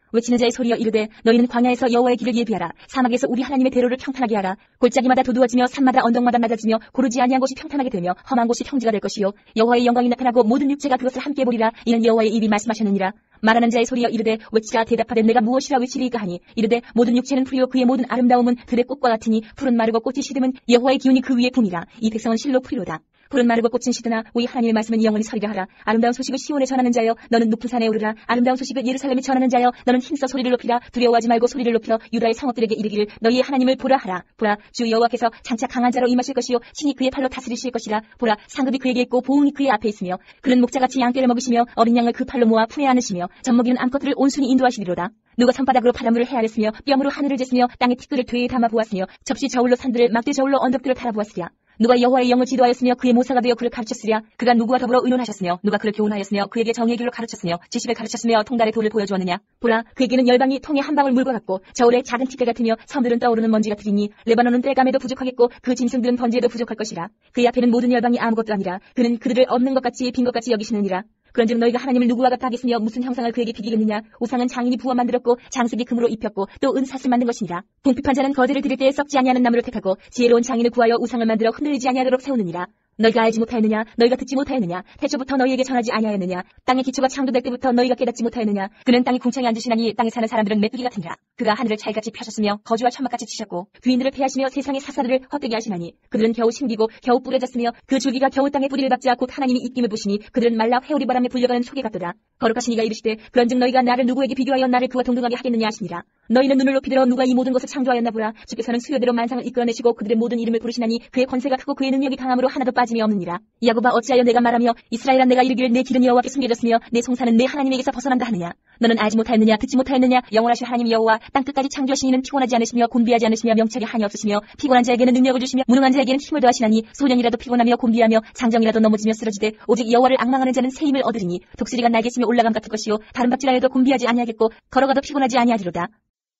외치는 자의 소리여 이르되 너희는 광야에서 여호와의 길을 예비하라. 사막에서 우리 하나님의 대로를 평탄하게 하라. 골짜기마다 도두어지며 산마다 언덕마다 낮아지며 고르지 아니한 곳이 평탄하게 되며 험한 곳이 평지가 될 것이요 여호와의 영광이 나타나고 모든 육체가 그것을 함께 보리라. 이는 여호와의 입이 말씀하셨느니라. 말하는 자의 소리여 이르되 외치라. 대답하되 내가 무엇이라 외치리까 하니 이르되 모든 육체는 풀이요 그의 모든 아름다움은 들의 꽃과 같으니 푸른 마르고 꽃이 시듬은 여호와의 기운이 그 위에 붐이라. 이 백성은 실로 풀이로다. 푸른 마르고 꽃은 시드나 우리 하나님의 말씀은 영원히 서리라 하라. 아름다운 소식을 시온에 전하는 자여 너는 높은 산에 오르라. 아름다운 소식을 예루살렘에 전하는 자여 너는 힘써 소리를 높이라. 두려워하지 말고 소리를 높여 유다의 성읍들에게 이르기를 너희의 하나님을 보라 하라. 보라 주 여호와께서 장차 강한 자로 임하실 것이요 신이 그의 팔로 다스리실 것이라. 보라 상급이 그에게 있고 보응이 그의 앞에 있으며 그는 목자같이 양떼를 먹이시며 어린 양을 그 팔로 모아 품에 안으시며 젖먹이는 암컷들을 온순히 인도하시리로다. 누가 손바닥으로 바닷물을 헤아렸으며 뺨으로 하늘을 쟀으며 땅의 티끌을 되에 담아 보았으며 접시 저울로 산들을 막대 저울로 언덕들을 달아보았으랴. 누가 여호와의 영을 지도하였으며 그의 모사가 되어 그를 가르쳤으랴. 그가 누구와 더불어 의논하셨으며 누가 그를 교훈하였으며 그에게 정의의 길로 가르쳤으며 지식을 가르쳤으며 통달의 도를 보여주었느냐. 보라 그에게는 열방이 통에 한 방울 물과 같고 저울에 작은 티끌 같으며 섬들은 떠오르는 먼지 같으리니 레바논은 땔감에도 부족하겠고 그 짐승들은 번지에도 부족할 것이라. 그의 앞에는 모든 열방이 아무것도 아니라 그는 그들을 없는 것 같이 빈 것 같이 여기시느니라. 그런즉 너희가 하나님을 누구와 같아 하겠으며 무슨 형상을 그에게 비기겠느냐. 우상은 장인이 부어 만들었고 장식이 금으로 입혔고 또 은사슬 만든 것이니라. 궁핍한 자는 거제를 드릴 때에 썩지 아니하는 나무를 택하고 지혜로운 장인을 구하여 우상을 만들어 흔들리지 아니하도록 세우느니라. 너희가 알지 못하였느냐. 너희가 듣지 못하였느냐. 태초부터 너희에게 전하지 아니하였느냐. 땅의 기초가 창조될 때부터 너희가 깨닫지 못하였느냐. 그는 땅이 궁창에 앉으시나니 땅에 사는 사람들은 메뚜기 같으니라. 그가 하늘을 잘같이 펴셨으며 거주와 천막같이 치셨고 귀인들을 패하시며 세상의 사사들을 헛되게 하시나니 그들은 겨우 심기고 겨우 뿌려졌으며 그 줄기가 겨우 땅에 뿌리를 박자 곧 하나님이 입김을 보시니 그들은 말라 회오리 바람에 불려가는 소개 같도다. 거룩하신 이가 이르시되 그런즉 너희가 나를 누구에게 비교하여 나를 그와 동등하게 하겠느냐 하시니라. 너희는 눈을 높이 들어 누가 이 모든 것을 창조하였나 보라. 주께서는 수요대로 만상을 이끌어내시고 그들의 모든 이름을 부르시나니 그의 권세가 크고 그의 능력이 강함으로 하나도 빠짐이 없느니라. 야곱아 어찌하여 내가 말하며 이스라엘아 내가 이르기를 내 길은 여호와께 숨겨졌으며 내 송사는 내 하나님에게서 벗어난다 하느냐. 너는 알지 못하였느냐. 듣지 못하였느냐. 영원하신 하나님 여호와 땅 끝까지 창조하신 이는 피곤하지 않으시며 곤비하지 않으시며 명철이 한이 없으시며 피곤한 자에게는 능력을 주시며 무능한 자에게는 힘을 더하시나니 소년이라도 피곤하며 곤비하며 장정이라도 넘어지며 쓰러지되 오직 여호와를 앙망하는 자는 새 힘을 얻으리니 독수리가 날개 치며 올라감 같을 것이요 다른 박질하여도 곤비하지 아니하겠고 걸어가도 피곤하지 아니하리로다.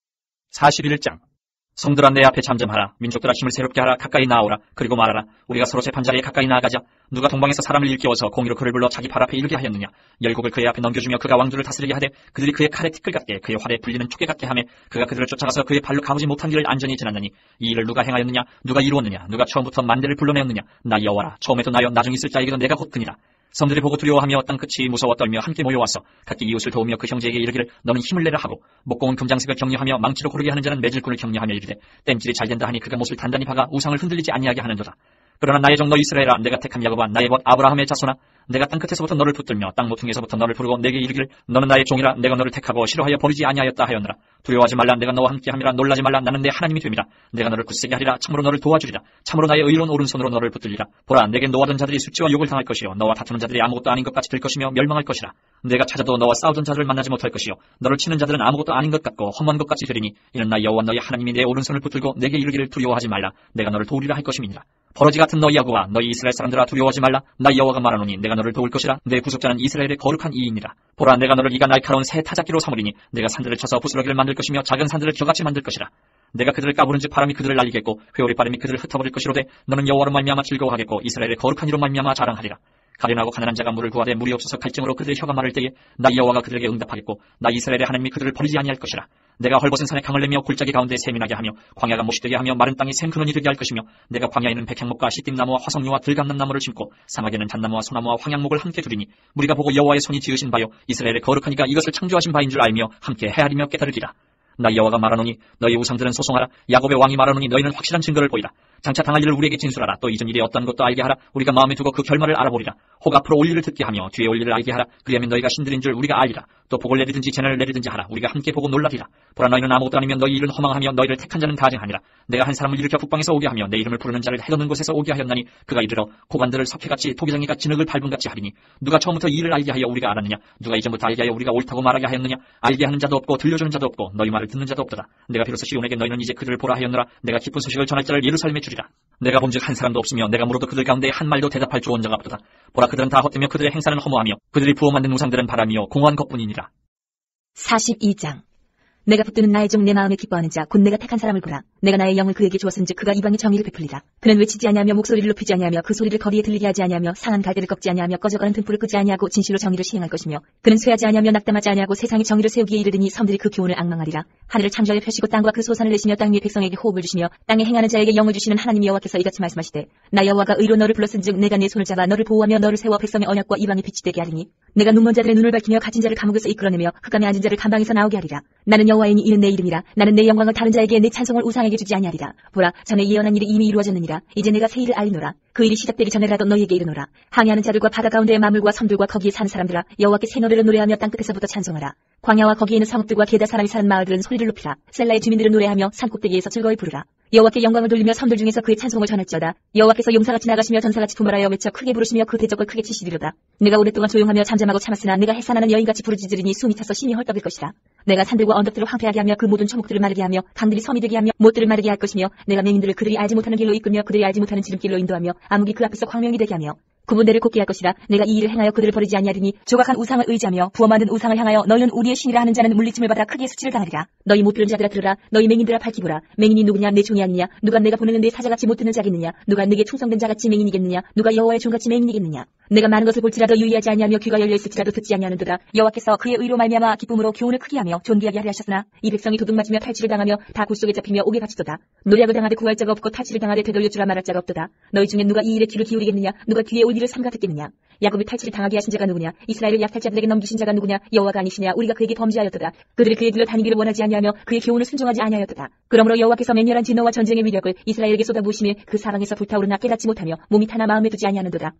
사십일 장. 성들아 내 앞에 잠잠하라. 민족들아 힘을 새롭게 하라. 가까이 나아오라. 그리고 말하라. 우리가 서로 재판자리에 가까이 나아가자. 누가 동방에서 사람을 일깨워서 공의로 그를 불러 자기 발 앞에 이르게 하였느냐. 열국을 그의 앞에 넘겨주며 그가 왕들을 다스리게 하되 그들이 그의 칼에 티끌 같게 그의 활에 불리는 초계 같게 하며 그가 그들을 쫓아가서 그의 발로 가보지 못한 길을 안전히 지났느니 이 일을 누가 행하였느냐. 누가 이루었느냐. 누가 처음부터 만대를 불러내었느냐. 나 여호와라. 처음에도 나여 나중 있을 자에게도 내가 곧 그니라. 섬들이 보고 두려워하며 땅 끝이 무서워 떨며 함께 모여와서 각기 이웃을 도우며 그 형제에게 이르기를 너는 힘을 내라 하고 목공은 금장색을 격려하며 망치로 고르게 하는 자는 매질꾼을 격려하며 이르되 땜질이 잘 된다 하니 그가 못을 단단히 박아 우상을 흔들리지 아니하게 하는도다. 그러나 나의 종 너 이스라엘아 내가 택한 야곱아 나의 벗 아브라함의 자손아 내가 땅 끝에서부터 너를 붙들며 땅 모퉁이에서부터 너를 부르고 내게 이르기를 너는 나의 종이라 내가 너를 택하고 싫어하여 버리지 아니하였다 하였느라. 두려워하지 말라. 내가 너와 함께함이라. 놀라지 말라. 나는 내 하나님이 됨이라. 내가 너를 굳세게 하리라. 참으로 너를 도와주리라. 참으로 나의 의로운 오른손으로 너를 붙들리라. 보라 내게 노하던 자들이 수치와 욕을 당할 것이요 너와 다투는 자들이 아무것도 아닌 것 같이 될 것이며 멸망할 것이라. 내가 찾아도 너와 싸우던 자들을 만나지 못할 것이요 너를 치는 자들은 아무것도 아닌 것 같고 험한 것 같이 되리니 이는 나 여호와 너희 하나님이 내 오른손을 붙들고 내게 이르기를 두려워하지 말라. 내가 너를 도우리라 할 것임이니라. 버러지 같은 너희 야곱아 너희 이스라엘 사람들아 두려워하지 말라. 나 여호와가 말하노니 내가 너를 도울 것이라. 내 구속자는 이스라엘의 거룩한 이이니라. 보라 내가 너를 이가 날카로운 새 타작기로 삼으리니 내가 산들을 쳐서 부스러기를 만들 것이며 작은 산들을 겨같이 만들 것이라. 내가 그들을 까부른즉 바람이 그들을 날리겠고 회오리 바람이 그들을 흩어버릴 것이로되 너는 여호와로 말미암아 즐거워하겠고 이스라엘의 거룩한 이로 말미암아 자랑하리라. 가련하고 가난한 자가 물을 구하되 물이 없어서 갈증으로 그들의 혀가 마를 때에 나 여호와가 그들에게 응답하겠고 나 이스라엘의 하나님이 그들을 버리지 아니할 것이라. 내가 헐벗은 산에 강을 내며 골짜기 가운데 샘이 하며 광야가 못이되게 하며 마른 땅이 샘 근원이 되게 할 것이며 내가 광야에는 백향목과 시띠나무와 화석류와 들감남나무를 심고 사막에는 잣나무와 소나무와 황양목을 함께 두리니 무리가 보고 여호와의 손이 지으신 바요 이스라엘의 거룩한 이가 이것을 창조하신 바인 줄 알며 함께 헤아리며 깨달으리라. 나 여호와가 말하노니 너희 우상들은 소송하라. 야곱의 왕이 말하노니 너희는 확실한 증거를 보이라. 장차 당할 일을 우리에게 진술하라. 또 이전 일이 어떤 것도 알게 하라. 우리가 마음에 두고 그 결말을 알아보리라. 혹 앞으로 올 일을 듣게 하며 뒤에 올 일을 알게 하라. 그리하면 너희가 신들인 줄 우리가 알리라. 또 복을 내리든지 재난을 내리든지 하라. 우리가 함께 보고 놀라리라. 보라 너희는 아무것도 아니면 너희 일은 허망하며 너희를 택한 자는 가증하니라. 내가 한 사람을 일으켜 북방에서 오게 하며 내 이름을 부르는 자를 해돋는 곳에서 오게 하였나니 그가 이르러 고관들을 석회같이 토기장이가 진흙을 밟은 같이 하리니 누가 처음부터 이 일을 알게 하여 우리가 알았느냐. 누가 이전부터 알게 하여 우리가 옳다고 말하게 하였느냐. 알게 하는 자도 없고 들려주는 자도 없고 너희 말을 듣는 자도 없도다. 내가 비로소 시온에게 너희는 이제 그들을 보라 하였노라. 내가 기쁜 소식을 전할 자를 예루살렘에 주리라. 내가 본즉 한 사람도 없으며 내가 물어도 그들 가운데 한 말도 대답할 조언자가 없도다. 보라 그들은 다 헛되며 그들의 행사는 허무하며 그들이 부어 만든 우상들은 바람이요 공허한 것뿐이니라. 사십이 장. 내가 붙드는 나의 종 내 마음에 기뻐하는 자 곧 내가 택한 사람을 보라. 내가 나의 영을 그에게 주었은즉 그가 이방에 정의를 베풀리라. 그는 외치지 아니하며 목소리를 높이지 아니하며 그 소리를 거리에 들리게 하지 아니하며 상한 갈대를 꺾지 아니하며 꺼져가는 등불을 끄지 아니하고 진실로 정의를 시행할 것이며 그는 쇠하지 아니하며 낙담하지 아니하고 세상에 정의를 세우기에 이르르니 섬들이 그 교훈을 앙망하리라. 하늘을 창조하여 펴시고 땅과 그 소산을 내시며 땅 위의 백성에게 호흡을 주시며 땅에 행하는 자에게 영을 주시는 하나님 여호와께서 이같이 말씀하시되 나 여호와가 의로 너를 불렀은즉 내가 네 손을 잡아 너를 보호하며 너를 세워 백성의 언약과 이방의 빛이 되게 하리니 내가 눈먼 자들의 눈을 밝히며 갇힌 자를 감옥에서 이끌어내며 흑암에 앉은 자를 감방에서 나오게 하리라. 나는 여호와이니 이는 내 이름이라. 나는 내 영광을 다른 자에게 내 찬송을 우상에게 주지 아니하리라. 보라 전에 예언한 일이 이미 이루어졌느니라. 이제 내가 새 일을 알리노라. 그 일이 시작되기 전에라도 너희에게 이르노라. 항해하는 자들과 바다 가운데의 마물과 섬들과 거기에 사는 사람들아 여호와께 새 노래를 노래하며 땅끝에서부터 찬송하라. 광야와 거기에 있는 성읍들과 게다 사람이 사는 마을들은 소리를 높이라. 셀라의 주민들은 노래하며 산꼭대기에서 즐거이 부르라. 여호와께 영광을 돌리며 섬들 중에서 그의 찬송을 전할지어다. 여호와께서 용사같이 나가시며 전사같이 두말하여 외쳐 크게 부르시며 그 대적을 크게 치시리로다. 내가 오랫동안 조용하며 잠잠하고 참았으나 내가 해산하는 여인같이 부르짖으리니 숨이 차서 심히 헐떡일 것이라. 내가 산들과 언덕들을 황폐하게 하며 그 모든 초목들을 마르게 하며 강들이 섬이 되게 하며 못들을 마르게 할 것이며 내가 맹인들을 그들이 알지 못하는 길로 이끌며 그들이 알지 못하는 지름길로 인도하며 암흑이 그 앞에서 광명이 되게 하며 구분대를 곱게 할 것이라. 내가 이 일을 행하여 그들을 버리지 아니하리니 조각한 우상을 의지하며 부어 만든 우상을 향하여 너희는 우리의 신이라 하는 자는 물리침을 받아 크게 수치를 당하리라. 너희 못 들은 자들아 들으라. 너희 맹인들아 밝히보라. 맹인이 누구냐? 내 종이 아니냐? 누가 내가 보내는 내 사자같이 못 듣는 자겠느냐? 누가 내게 충성된 자같이 맹인이겠느냐? 누가 여호와의 종같이 맹인이겠느냐? 내가 많은 것을 볼지라도 유의하지 아니하며 귀가 열려 있을지라도 듣지 아니하는도다. 여호와께서 그의 의로 말미암아 기쁨으로 교훈을 크게 하며 존귀하게 하려 하셨으나 이 백성이 도둑맞으며 탈취를 당하며 다 굴속에 잡히며 옥에 갇히도다. 노략을 당하되 구할 자가 없고 탈취를 당하되 되돌려 주라 말할 자가 없도다. 너희 중에 누가 이 일에 귀를 기울이겠느냐? 누가 귀에 올 일을 삼가 듣겠느냐? 야곱이 탈취를 당하게 하신 자가 누구냐? 이스라엘을 약탈자들에게 넘기신 자가 누구냐? 여호와가 아니시냐? 우리가 그에게 범죄하였도다. 그들이 그의 길로 다니기를 원하지 아니하며 그의 교훈을 순종하지 아니하였도다. 그러므로 여호와께서 맹렬한 진노와 전쟁의 위력을 이스라엘에게 쏟아부으심에 그 사방에서 불타오르나 깨닫지 못하며 몸이 타나 마음에 두지 아니하는도다.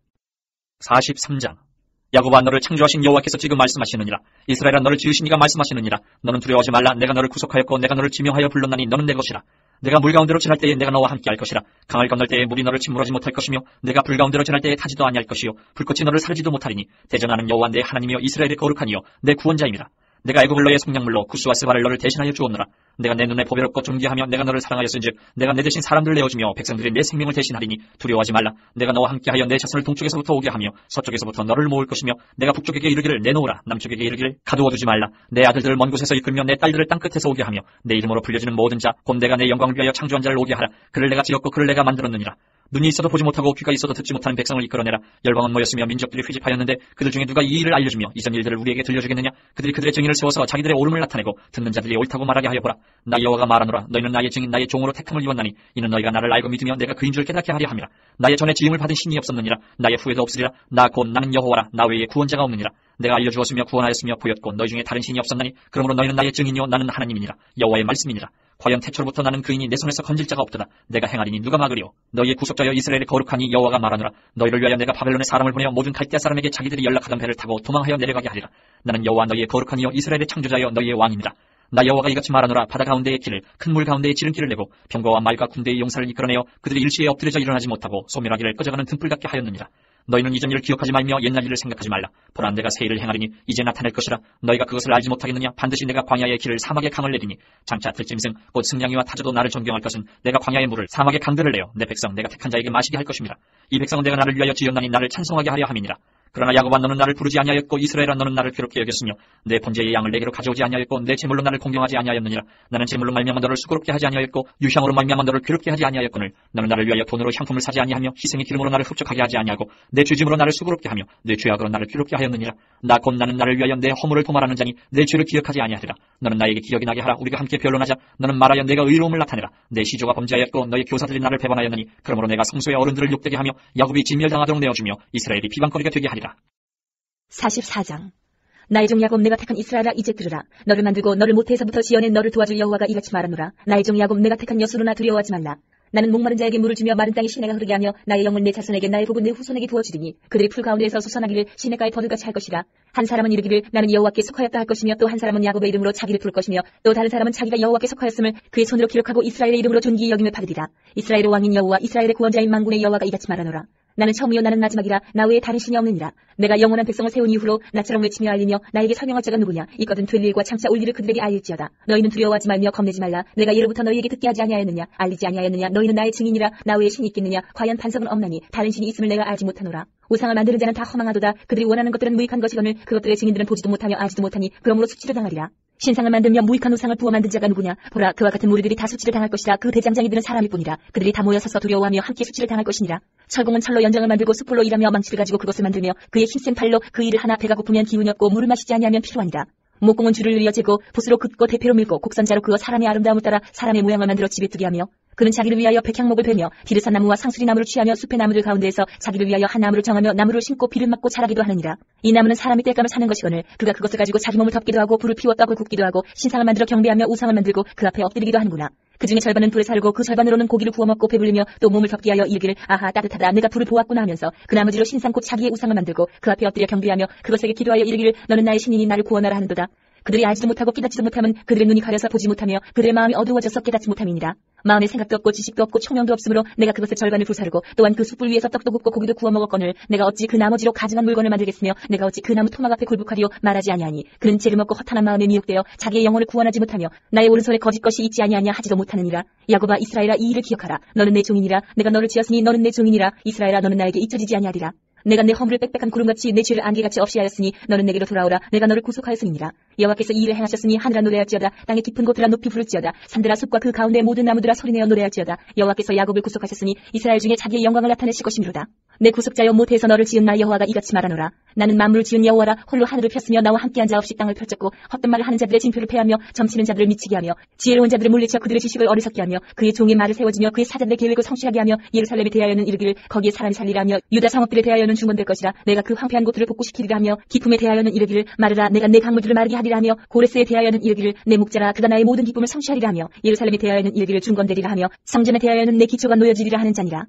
사십삼 장. 야곱아 너를 창조하신 여호와께서 지금 말씀하시느니라. 이스라엘아 너를 지으신 이가 말씀하시느니라. 너는 두려워하지 말라. 내가 너를 구속하였고 내가 너를 지명하여 불렀나니 너는 내 것이라. 내가 물 가운데로 지날 때에 내가 너와 함께 할 것이라. 강을 건널 때에 물이 너를 침몰하지 못할 것이며 내가 불 가운데로 지날 때에 타지도 아니할 것이요 불꽃이 너를 사르지도 못하리니 대전하는 여호와 내 하나님이여 이스라엘의 거룩하니요 내 구원자임이라. 내가 애굽을 너의 속량물로 구스와 스바를 너를 대신하여 주었노라. 내가 내 눈에 보배롭고 존귀하며 내가 너를 사랑하였은즉 내가 내 대신 사람들을 내어주며 백성들이 내 생명을 대신하리니 두려워하지 말라. 내가 너와 함께하여 내 자손을 동쪽에서부터 오게 하며 서쪽에서부터 너를 모을 것이며 내가 북쪽에게 이르기를 내놓으라. 남쪽에게 이르기를 가두어두지 말라. 내 아들들을 먼 곳에서 이끌며 내 딸들을 땅끝에서 오게 하며 내 이름으로 불려지는 모든 자 곧 내가 내 영광을 위하여 창조한 자를 오게 하라. 그를 내가 지었고 그를 내가 만들었느니라. 눈이 있어도 보지 못하고 귀가 있어도 듣지 못하는 백성을 이끌어내라. 열방은 모였으며 민족들이 휘집하였는데 그들 중에 누가 이 일을 알려주며 이전 일들을 우리에게 들려주겠느냐? 그들이 그들의 증인을 세워서 자기들의 옳음을 나타내고 듣는 자들이 옳다고 말하게 하여 보라. 나 여호와가 말하노라. 너희는 나의 증인 나의 종으로 택함을 입었나니 이는 너희가 나를 알고 믿으며 내가 그인 줄 깨닫게 하려 함이라. 나의 전에 지음을 받은 신이 없었느니라. 나의 후에도 없으리라. 나 곧 나는 여호와라. 나 외에 구원자가 없느니라. 내가 알려주었으며 구원하였으며 보였고 너희 중에 다른 신이 없었나니 그러므로 너희는 나의 증인이요 나는 하나님이니라. 여호와의 말씀이니라. 과연 태초로부터 나는 그인이 내 손에서 건질 자가 없도다. 내가 행하리니 누가 막으리오. 너희의 구속자여 이스라엘의 거룩하니 여호와가 말하노라. 너희를 위하여 내가 바벨론의 사람을 보내어 모든 갈대아 사람에게 자기들이 연락하던 배를 타고 도망하여 내려가게 하리라. 나는 여호와 너희의 거룩하니요 이스라엘의 창조자여 너희의 왕이니라. 나 여호와가 이같이 말하노라. 바다 가운데의 길을 큰 물 가운데의 지름길을 내고 병거와 말과 군대의 용사를 이끌어내어 그들이 일시에 엎드려져 일어나지 못하고 소멸하기를 꺼져가는 등불 같게 하였느니라. 너희는 이전 일을 기억하지 말며 옛날 일을 생각하지 말라. 보라 내가 새 일을 행하리니 이제 나타낼 것이라. 너희가 그것을 알지 못하겠느냐? 반드시 내가 광야의 길을 사막의 강을 내리니 장차 들짐승 곧 승냥이와 타조도 나를 존경할 것은 내가 광야의 물을 사막의 강들을 내어 내 백성 내가 택한 자에게 마시게 할 것임이라. 이 백성은 내가 나를 위하여 지었나니 나를 찬송하게 하려 함이니라. 그러나 야곱아 너는 나를 부르지 아니하였고 이스라엘아 너는 나를 괴롭게 여겼으며 내 번제의 양을 내게로 가져오지 아니하였고 내 제물로 나를 공경하지 아니하였느니라. 나는 제물로 말미암아 너를 수고롭게 하지 아니하였고 유향으로 말미암아 너를 괴롭게 하지 아니하였거늘 너는 나를 위하여 돈으로 향품을 사지 아니하며 희생의 기름으로 나를 흡족하게 하지 아니하고 내 죄짐으로 나를 수고롭게 하며 내 죄악으로 나를 괴롭게 하였느니라. 나 곧 나는 나를 위하여 내 허물을 도말하는 자니 내 죄를 기억하지 아니하리라. 너는 나에게 기억이 나게 하라. 우리가 함께 변론하자. 너는 말하여 내가 의로움을 나타내라. 내 시조가 범죄하였고 너의 교사들이 나를 배반하였느니 그러므로 내가 성소의 어른들을 욕되게 하며 야곱이 진멸당하도록 내어주며 이스라엘이 비방거리가 되게 하리라. 사십사 장. 나의 종 야곱 내가 택한 이스라엘아 이제 들으라. 너를 만들고 너를 모태에서부터 지어낸 너를 도와줄 여호와가 이같이 말하노라. 나의 종 야곱 내가 택한 여수로나 두려워하지 말라. 나는 목마른 자에게 물을 주며 마른 땅에 시내가 흐르게 하며 나의 영을 내 자손에게 나의 복은 내 후손에게 부어주리니 그들이 풀 가운데에서 솟아나기를 시내가의 버들같이 할 것이라. 한 사람은 이르기를 나는 여호와께 속하였다 할 것이며 또 한 사람은 야곱의 이름으로 자기를 부를 것이며 또 다른 사람은 자기가 여호와께 속하였음을 그의 손으로 기록하고 이스라엘의 이름으로 존귀히 여김을 받으리라. 이스라엘의 왕인 여호와 이스라엘의 구원자인 만군의 여호와가 이같이 말하노라. 나는 처음이요 나는 마지막이라. 나 외에 다른 신이 없느니라. 내가 영원한 백성을 세운 이후로 나처럼 외치며 알리며 나에게 설명할 자가 누구냐? 있거든 될 일과 장차 올 일을 그들에게 알릴지어다. 너희는 두려워하지 말며 겁내지 말라. 내가 예로부터 너희에게 듣게 하지 아니하였느냐? 알리지 아니하였느냐? 너희는 나의 증인이라. 나 외에 신이 있겠느냐? 과연 반석은 없나니 다른 신이 있음을 내가 알지 못하노라. 우상을 만드는 자는 다 허망하도다. 그들이 원하는 것들은 무익한 것이거늘 그것들의 증인들은 보지도 못하며 알지도 못하니 그러므로 수치를 당하리라. 신상을 만들며 무익한 우상을 부어 만든 자가 누구냐? 보라, 그와 같은 무리들이 다 수치를 당할 것이라. 그 대장장이들은 사람일 뿐이라. 그들이 다 모여서서 두려워하며 함께 수치를 당할 것이니라. 철공은 철로 연장을 만들고 숯불로 일하며 망치를 가지고 그것을 만들며 그의 힘센 팔로 그 일을 하나. 배가 고프면 기운이 없고 물을 마시지 아니하면 피로하니라. 목공은 줄을 늘려 재고 붓으로 긋고 대패로 밀고 곡선자로 그어 사람의 아름다움을 따라 사람의 모양을 만들어 집에 뜨게 하며 그는 자기를 위하여 백향목을 베며 디르산 나무와 상수리 나무를 취하며 숲의 나무들 가운데에서 자기를 위하여 한 나무를 정하며 나무를 심고 비를 맞고 자라기도 하느니라. 이 나무는 사람이 땔감을 사는 것이거늘 그가 그것을 가지고 자기 몸을 덮기도 하고 불을 피워 떡을 굽기도 하고 신상을 만들어 경배하며 우상을 만들고 그 앞에 엎드리기도 하는구나. 그 중에 절반은 불에 사르고 그 절반으로는 고기를 구워 먹고 배불리며 또 몸을 덮게 하여 이르기를 아하 따뜻하다 내가 불을 보았구나 하면서 그 나무지로 신상 곧 자기의 우상을 만들고 그 앞에 엎드려 경배하며 그것에게 기도하여 이르기를 너는 나의 신이니 나를 구원하라 하는도다. 그들이 알지도 못하고 깨닫지도 못하면 그들의 눈이 가려서 보지 못하며 그들의 마음이 어두워져서 깨닫지 못함이니라. 마음에 생각도 없고 지식도 없고 총명도 없으므로 내가 그것을 절반을 불사르고 또한 그 숯불 위에서 떡도 굽고 고기도 구워 먹었거늘 내가 어찌 그 나머지로 가증한 물건을 만들겠으며 내가 어찌 그 나무 토막 앞에 굴복하리요 말하지 아니하니 그는 죄를 먹고 허탄한 마음에 미혹되어 자기의 영혼을 구원하지 못하며 나의 오른손에 거짓 것이 있지 아니하냐 하지도 못하느니라. 야곱아 이스라엘아 이 일을 기억하라. 너는 내 종이니라. 내가 너를 지었으니 너는 내 종이니라. 이스라엘아 너는 나에게 잊혀지지 아니하리라. 내가 내 허물을 빽빽한 구름같이 내 죄를 안개같이 없이 하였으니 너는 내게로 돌아오라. 내가 너를 구속하였으니라. 여호와께서 이 일을 행하셨으니 하늘아 노래할지어다. 땅의 깊은 곳들아 높이 부를지어다. 산들아 숲과 그 가운데 모든 나무들아 소리내어 노래할지어다. 여호와께서 야곱을 구속하셨으니 이스라엘 중에 자기의 영광을 나타내실 것이미로다. 내 구속자여 모태에서 너를 지은 나 여호와가 이같이 말하노라. 나는 만물을 지은 여호와라. 홀로 하늘을 폈으며 나와 함께한 자 없이 땅을 펼쳤고 헛된 말을 하는 자들의 진표를 패하며 점치는 자들을 미치게 하며 지혜로운 자들을 물리쳐 그들의 지식을 어리석게 하며 그의 종의 말을 세워지며 그의 사자들의 계획을 성취하게 하며 예루살렘에 대하여는 이르기를 거기에 사람이 살리라 하며 유다 성읍들에 대하여는 중건될 것이라. 내가 그 황폐한 곳들을 복구시키리라 하며 기쁨에 대하여는 이르기를 마르라. 내가 내 강물들을 마르게 하리라 하며 고레스에 대하여는 이르기를 내 목자라. 그가 나의 모든 기쁨을 성취하리라 하며 예루살렘에 대하여는 이르기를 중건되리라 하며 성전에 대하여는 내 기초가 놓여지리라 하는 자니라.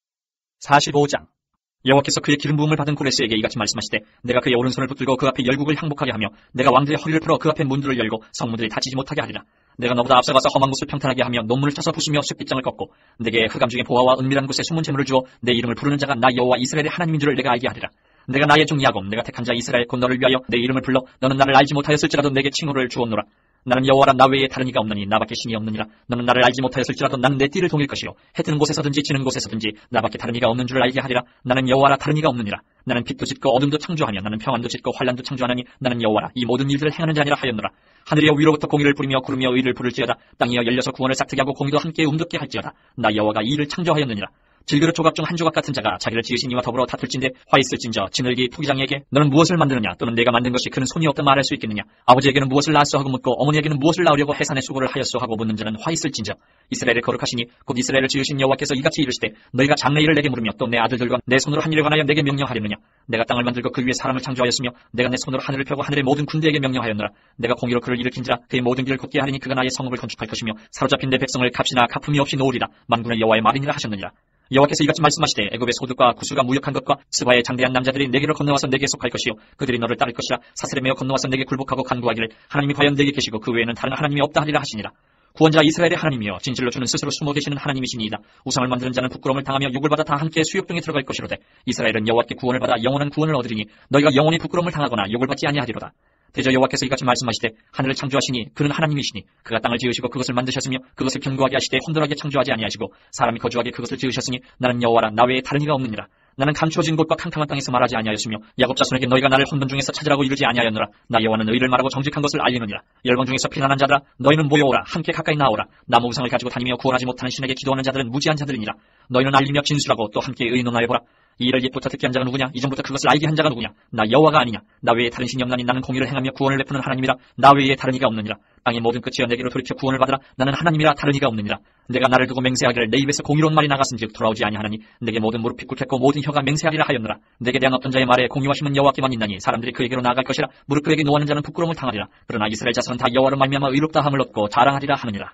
사십오 장. 여호와께서 그의 기름 부음을 받은 고레스에게 이같이 말씀하시되 내가 그의 오른손을 붙들고 그 앞에 열국을 항복하게 하며 내가 왕들의 허리를 풀어 그 앞에 문들을 열고 성문들이 닫히지 못하게 하리라. 내가 너보다 앞서가서 험한 곳을 평탄하게 하며 논문을 쳐서 부수며 쇠빗장을 꺾고 내게 흑암 중에 보화와 은밀한 곳에 숨은 재물을 주어 내 이름을 부르는 자가 나 여호와 이스라엘의 하나님인 줄을 내가 알게 하리라. 내가 나의 종 야곱 내가 택한 자 이스라엘 곧 너를 위하여 내 이름을 불러 너는 나를 알지 못하였을지라도 내게 칭호를 주었노라. 나는 여호와라. 나 외에 다른 이가 없느니 나밖에 신이 없느니라. 너는 나를 알지 못하였을지라도 나는 내 띠를 동일 것이요 해 뜨는 곳에서든지 지는 곳에서든지 나밖에 다른 이가 없는 줄을 알게 하리라. 나는 여호와라. 다른 이가 없느니라. 나는 빛도 짓고 어둠도 창조하며 나는 평안도 짓고 환란도 창조하나니 나는 여호와라. 이 모든 일들을 행하는 자니라 하였노라. 하늘이여 위로부터 공의를 부리며 구름이여 의를 부를지어다. 땅이여 열려서 구원을 싹트게 하고 공의도 함께 움돋게 할지어다. 나 여호와가 이 일을 창조하였느니라. 질그릇 조각 중 한 조각 같은 자가 자기를 지으신 이와 더불어 다툴진대 화 있을진저 지늘기 투기장에게 너는 무엇을 만드느냐 또는 내가 만든 것이 그는 손이 없다 말할 수 있겠느냐. 아버지에게는 무엇을 낳았소 하고 묻고 어머니에게는 무엇을 낳으려고 해산의 수고를 하였소 하고 묻는 자는 화 있을진저 이스라엘을 거룩하시니 곧 이스라엘을 지으신 여호와께서 이같이 이르시되 너희가 장래일을 내게 물으며 또 내 아들들과 내 손으로 한 일에 관하여 내게 명령하려느냐. 내가 땅을 만들고 그 위에 사람을 창조하였으며 내가 내 손으로 하늘을 펴고 하늘의 모든 군대에게 명령하였노라. 내가 공의로 그를 일으킨지라 그의 모든 길을 곧게 하리니 그가 나의 성읍을 건축할 것이며 사로잡힌 내 백성을 값이나 갚음이 없이 놓으리라. 만군의 여호와의 말이니라 하셨느니라. 여호와께서 이같이 말씀하시되 애굽의 소득과 구수가 무역한 것과 스바의 장대한 남자들이 내게로 건너와서 내게 속할 것이요 그들이 너를 따를 것이라. 사슬에 매어 건너와서 내게 굴복하고 간구하기를 하나님이 과연 내게 계시고 그 외에는 다른 하나님이 없다 하리라 하시니라. 구원자 이스라엘의 하나님이여 진실로 주는 스스로 숨어 계시는 하나님이시니이다. 우상을 만드는 자는 부끄러움을 당하며 욕을 받아 다 함께 수욕등에 들어갈 것이로되 이스라엘은 여호와께 구원을 받아 영원한 구원을 얻으리니 너희가 영원히 부끄러움을 당하거나 욕을 받지 아니하리로다. 대저 여호와께서 이같이 말씀하시되 하늘을 창조하시니 그는 하나님이시니 그가 땅을 지으시고 그것을 만드셨으며 그것을 견고하게 하시되 혼돈하게 창조하지 아니하시고 사람이 거주하게 그것을 지으셨으니 나는 여호와라. 나 외에 다른 이가 없느니라. 나는 감추어진 곳과 캄캄한 땅에서 말하지 아니하였으며 야곱 자손에게 너희가 나를 혼돈 중에서 찾으라고 이르지 아니하였노라. 나 여호와는 의를 말하고 정직한 것을 알리느니라. 열방 중에서 피난한 자들아 너희는 모여오라. 함께 가까이 나오라. 나무 우상을 가지고 다니며 구원하지 못하는 신에게 기도하는 자들은 무지한 자들이니라. 너희는 알리며 진술하고 또 함께 의논하여 보라. 이 일을 옛부터 듣게 한 자가 누구냐? 이전부터 그것을 알게 한 자가 누구냐? 나 여호와가 아니냐? 나 외에 다른 신이 없나니 나는 공의를 행하며 구원을 베푸는 하나님이라. 나 외에 다른 이가 없느니라. 땅의 모든 끝이여 내게로 돌이켜 구원을 받으라. 나는 하나님이라 다른 이가 없느니라. 내가 나를 두고 맹세하기를 내 입에서 공의로운 말이 나갔은즉 돌아오지 아니하나니 내게 모든 무릎이 꿇겠고 모든 혀가 맹세하리라 하였노라. 내게 대한 어떤 자의 말에 공의하심은 여호와께만 있나니 사람들이 그에게로 나아갈 것이라. 무릎 그에게 노하는 자는 부끄러움을 당하리라. 그러나 이스라엘 자손은 다 여호와로 말미암아 의롭다 함을 얻고 자랑하리라 하느니라.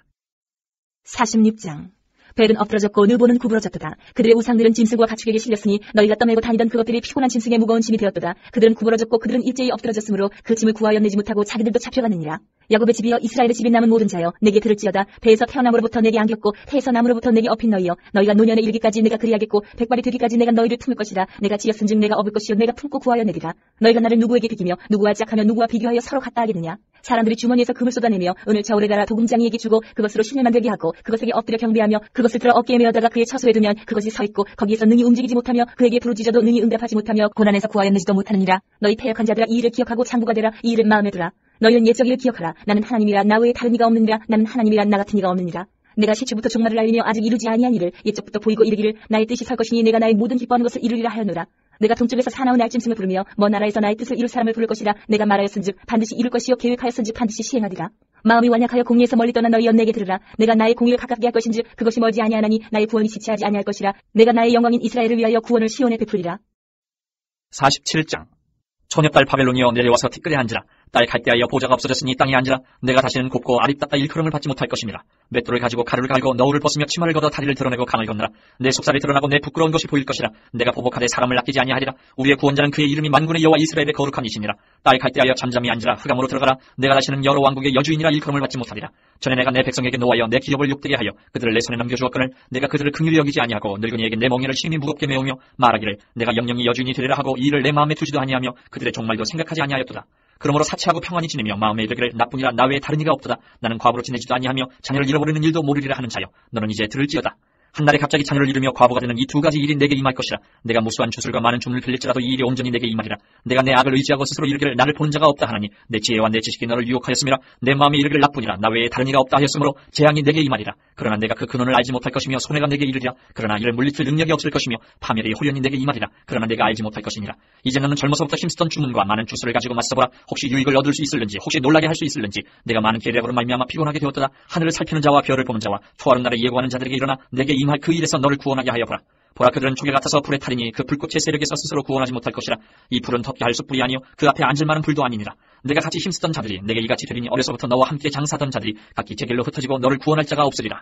사십육 장. 벨은 엎드러졌고 느보는 구부러졌도다. 그들의 우상들은 짐승과 가축에게 실렸으니 너희가 떠매고 다니던 그것들이 피곤한 짐승의 무거운 짐이 되었도다. 그들은 구부러졌고 그들은 일제히 엎드러졌으므로 그 짐을 구하여 내지 못하고 자기들도 잡혀가느니라. 야곱의 집이여 이스라엘의 집이 남은 모든 자여 내게 들을지어다. 배에서 태어남으로부터 내게 안겼고 태에서 남으로부터 내게 업힌 너희여 너희가 노년에 이르기까지 내가 그리하겠고 백발이 되기까지 내가 너희를 품을 것이라. 내가 지었은즉 내가 업을 것이요 내가 품고 구하여 내리라. 너희가 나를 누구에게 비기며 누구와 짝하며 누구와 비교하여 서로 같다 하겠느냐. 사람들이 주머니에서 금을 쏟아내며 은을 저울에 달아 도금장이에게 주고 그것으로 신을 만들게 하고 그것에게 엎드려 경배하며 그것을 들어 어깨에 메어다가 그의 처소에 두면 그것이 서 있고 거기에서 능히 움직이지 못하며 그에게 부르짖어도 능히 응답하지 못하며 고난에서 구하였는지도 못하느니라. 너희 패역한 자들아 이 일을 기억하고 장구가 되라. 이 일을 마음에 두라. 너희는 옛적 일을 기억하라. 나는 하나님이라 나 외에 다른 이가 없느니라. 나는 하나님이라 나 같은 이가 없느니라. 내가 시초부터 종말을 알리며 아직 이루지 아니한 일을 옛적부터 보이고 이르기를 나의 뜻이 설 것이니 내가 나의 모든 기뻐하는 것을 이루리라 하였노라. 내가 동쪽에서 사나운 날짐승을 부르며 먼 나라에서 나의 뜻을 이룰 사람을 부를 것이라. 내가 말하였은즉 반드시 이룰 것이요 계획하였은즉 반드시 시행하리라. 마음이 완약하여 공의에서 멀리 떠난 너희여 내게 들으라. 내가 나의 공의를 가깝게 할 것인즉 그것이 멀지 아니하나니 나의 구원이 지체하지 아니할 것이라. 내가 나의 영광인 이스라엘을 위하여 구원을 시온에 베풀리라. 사십칠 장. 초녀딸 바벨론이여 내려와서 티끌에 앉으라. 딸 갈대하여 보좌가 없어졌으니 땅에 앉으라. 내가 다시는 곱고 아립답다 일컬음을 받지 못할 것임이라. 맷돌을 가지고 가루를 갈고 너울을 벗으며 치마를 걷어 다리를 드러내고 강을 건너라. 내 속살이 드러나고 내 부끄러운 것이 보일 것이라. 내가 보복하되 사람을 아끼지 아니하리라. 우리의 구원자는 그의 이름이 만군의 여호와 이스라엘의 거룩한 이시니라. 딸 갈대하여 잠잠히 앉으라. 흑암으로 들어가라. 내가 다시는 여러 왕국의 여주인이라 일컬음을 받지 못하리라. 전에 내가 내 백성에게 노하여 내 기업을 욕되게 하여 그들을 내 손에 넘겨주었거늘 내가 그들을 긍휼히 여기지 아니하고 늙은이에게 내 멍에를 심히 무겁게 메우며 말하기를 내가 영영이 여주인이 되리라 하고 이 일을 내 마음에 두지도 아니하며 그들의 종말도 생각하지 아니하였도다. 그러므로 사치하고 평안히 지내며 마음에 이르기를 나뿐이라 나 외에 다른 이가 없도다. 나는 과부로 지내지도 아니하며 자녀를 잃어버리는 일도 모르리라 하는 자여, 너는 이제 들을지어다. 한날에 갑자기 자녀를 잃으며 과부가 되는 이 두 가지 일이 내게 임할 것이라. 내가 무수한 주술과 많은 춤을 빌릴지라도 이 일이 온전히 내게 임하리라. 내가 내 악을 의지하고 스스로 이르기를 나를 보는 자가 없다 하나니 내 지혜와 내 지식이 너를 유혹하였음이라. 내 마음이 이르기를 나뿐이라 나 외에 다른 이가 없다 하였으므로 재앙이 내게 임하리라. 그러나 내가 그 근원을 알지 못할 것이며 손해가 내게 이르리라. 그러나 이를 물리칠 능력이 없을 것이며 파멸이 호련히 내게 임하리라. 그러나 내가 알지 못할 것이니라. 이제 너는 젊어서부터 힘쓰던 주문과 많은 주술을 가지고 맞서보라. 혹시 유익을 얻을 수 있을는지, 혹시 놀라게 할 수 있을는지. 내가 많은 계략으로 말미암아 피곤하게 되었도다. 하늘을 살피는 자와 별을 보는 자와 초하룻 날에 예고하는 자들에게 일어나 내게 임할 그 일에서 너를 구원하게 하여 보라. 보라, 그들은 조개 같아서 불에 타리니 그 불꽃의 세력에서 스스로 구원하지 못할 것이라. 이 불은 덮게 할 숯불이 아니요 그 앞에 앉을 만한 불도 아니니라. 내가 같이 힘쓰던 자들이 내게 이같이 되리니 어려서부터 너와 함께 장사하던 자들이 각기 제 길로 흩어지고 너를 구원할 자가 없으리라.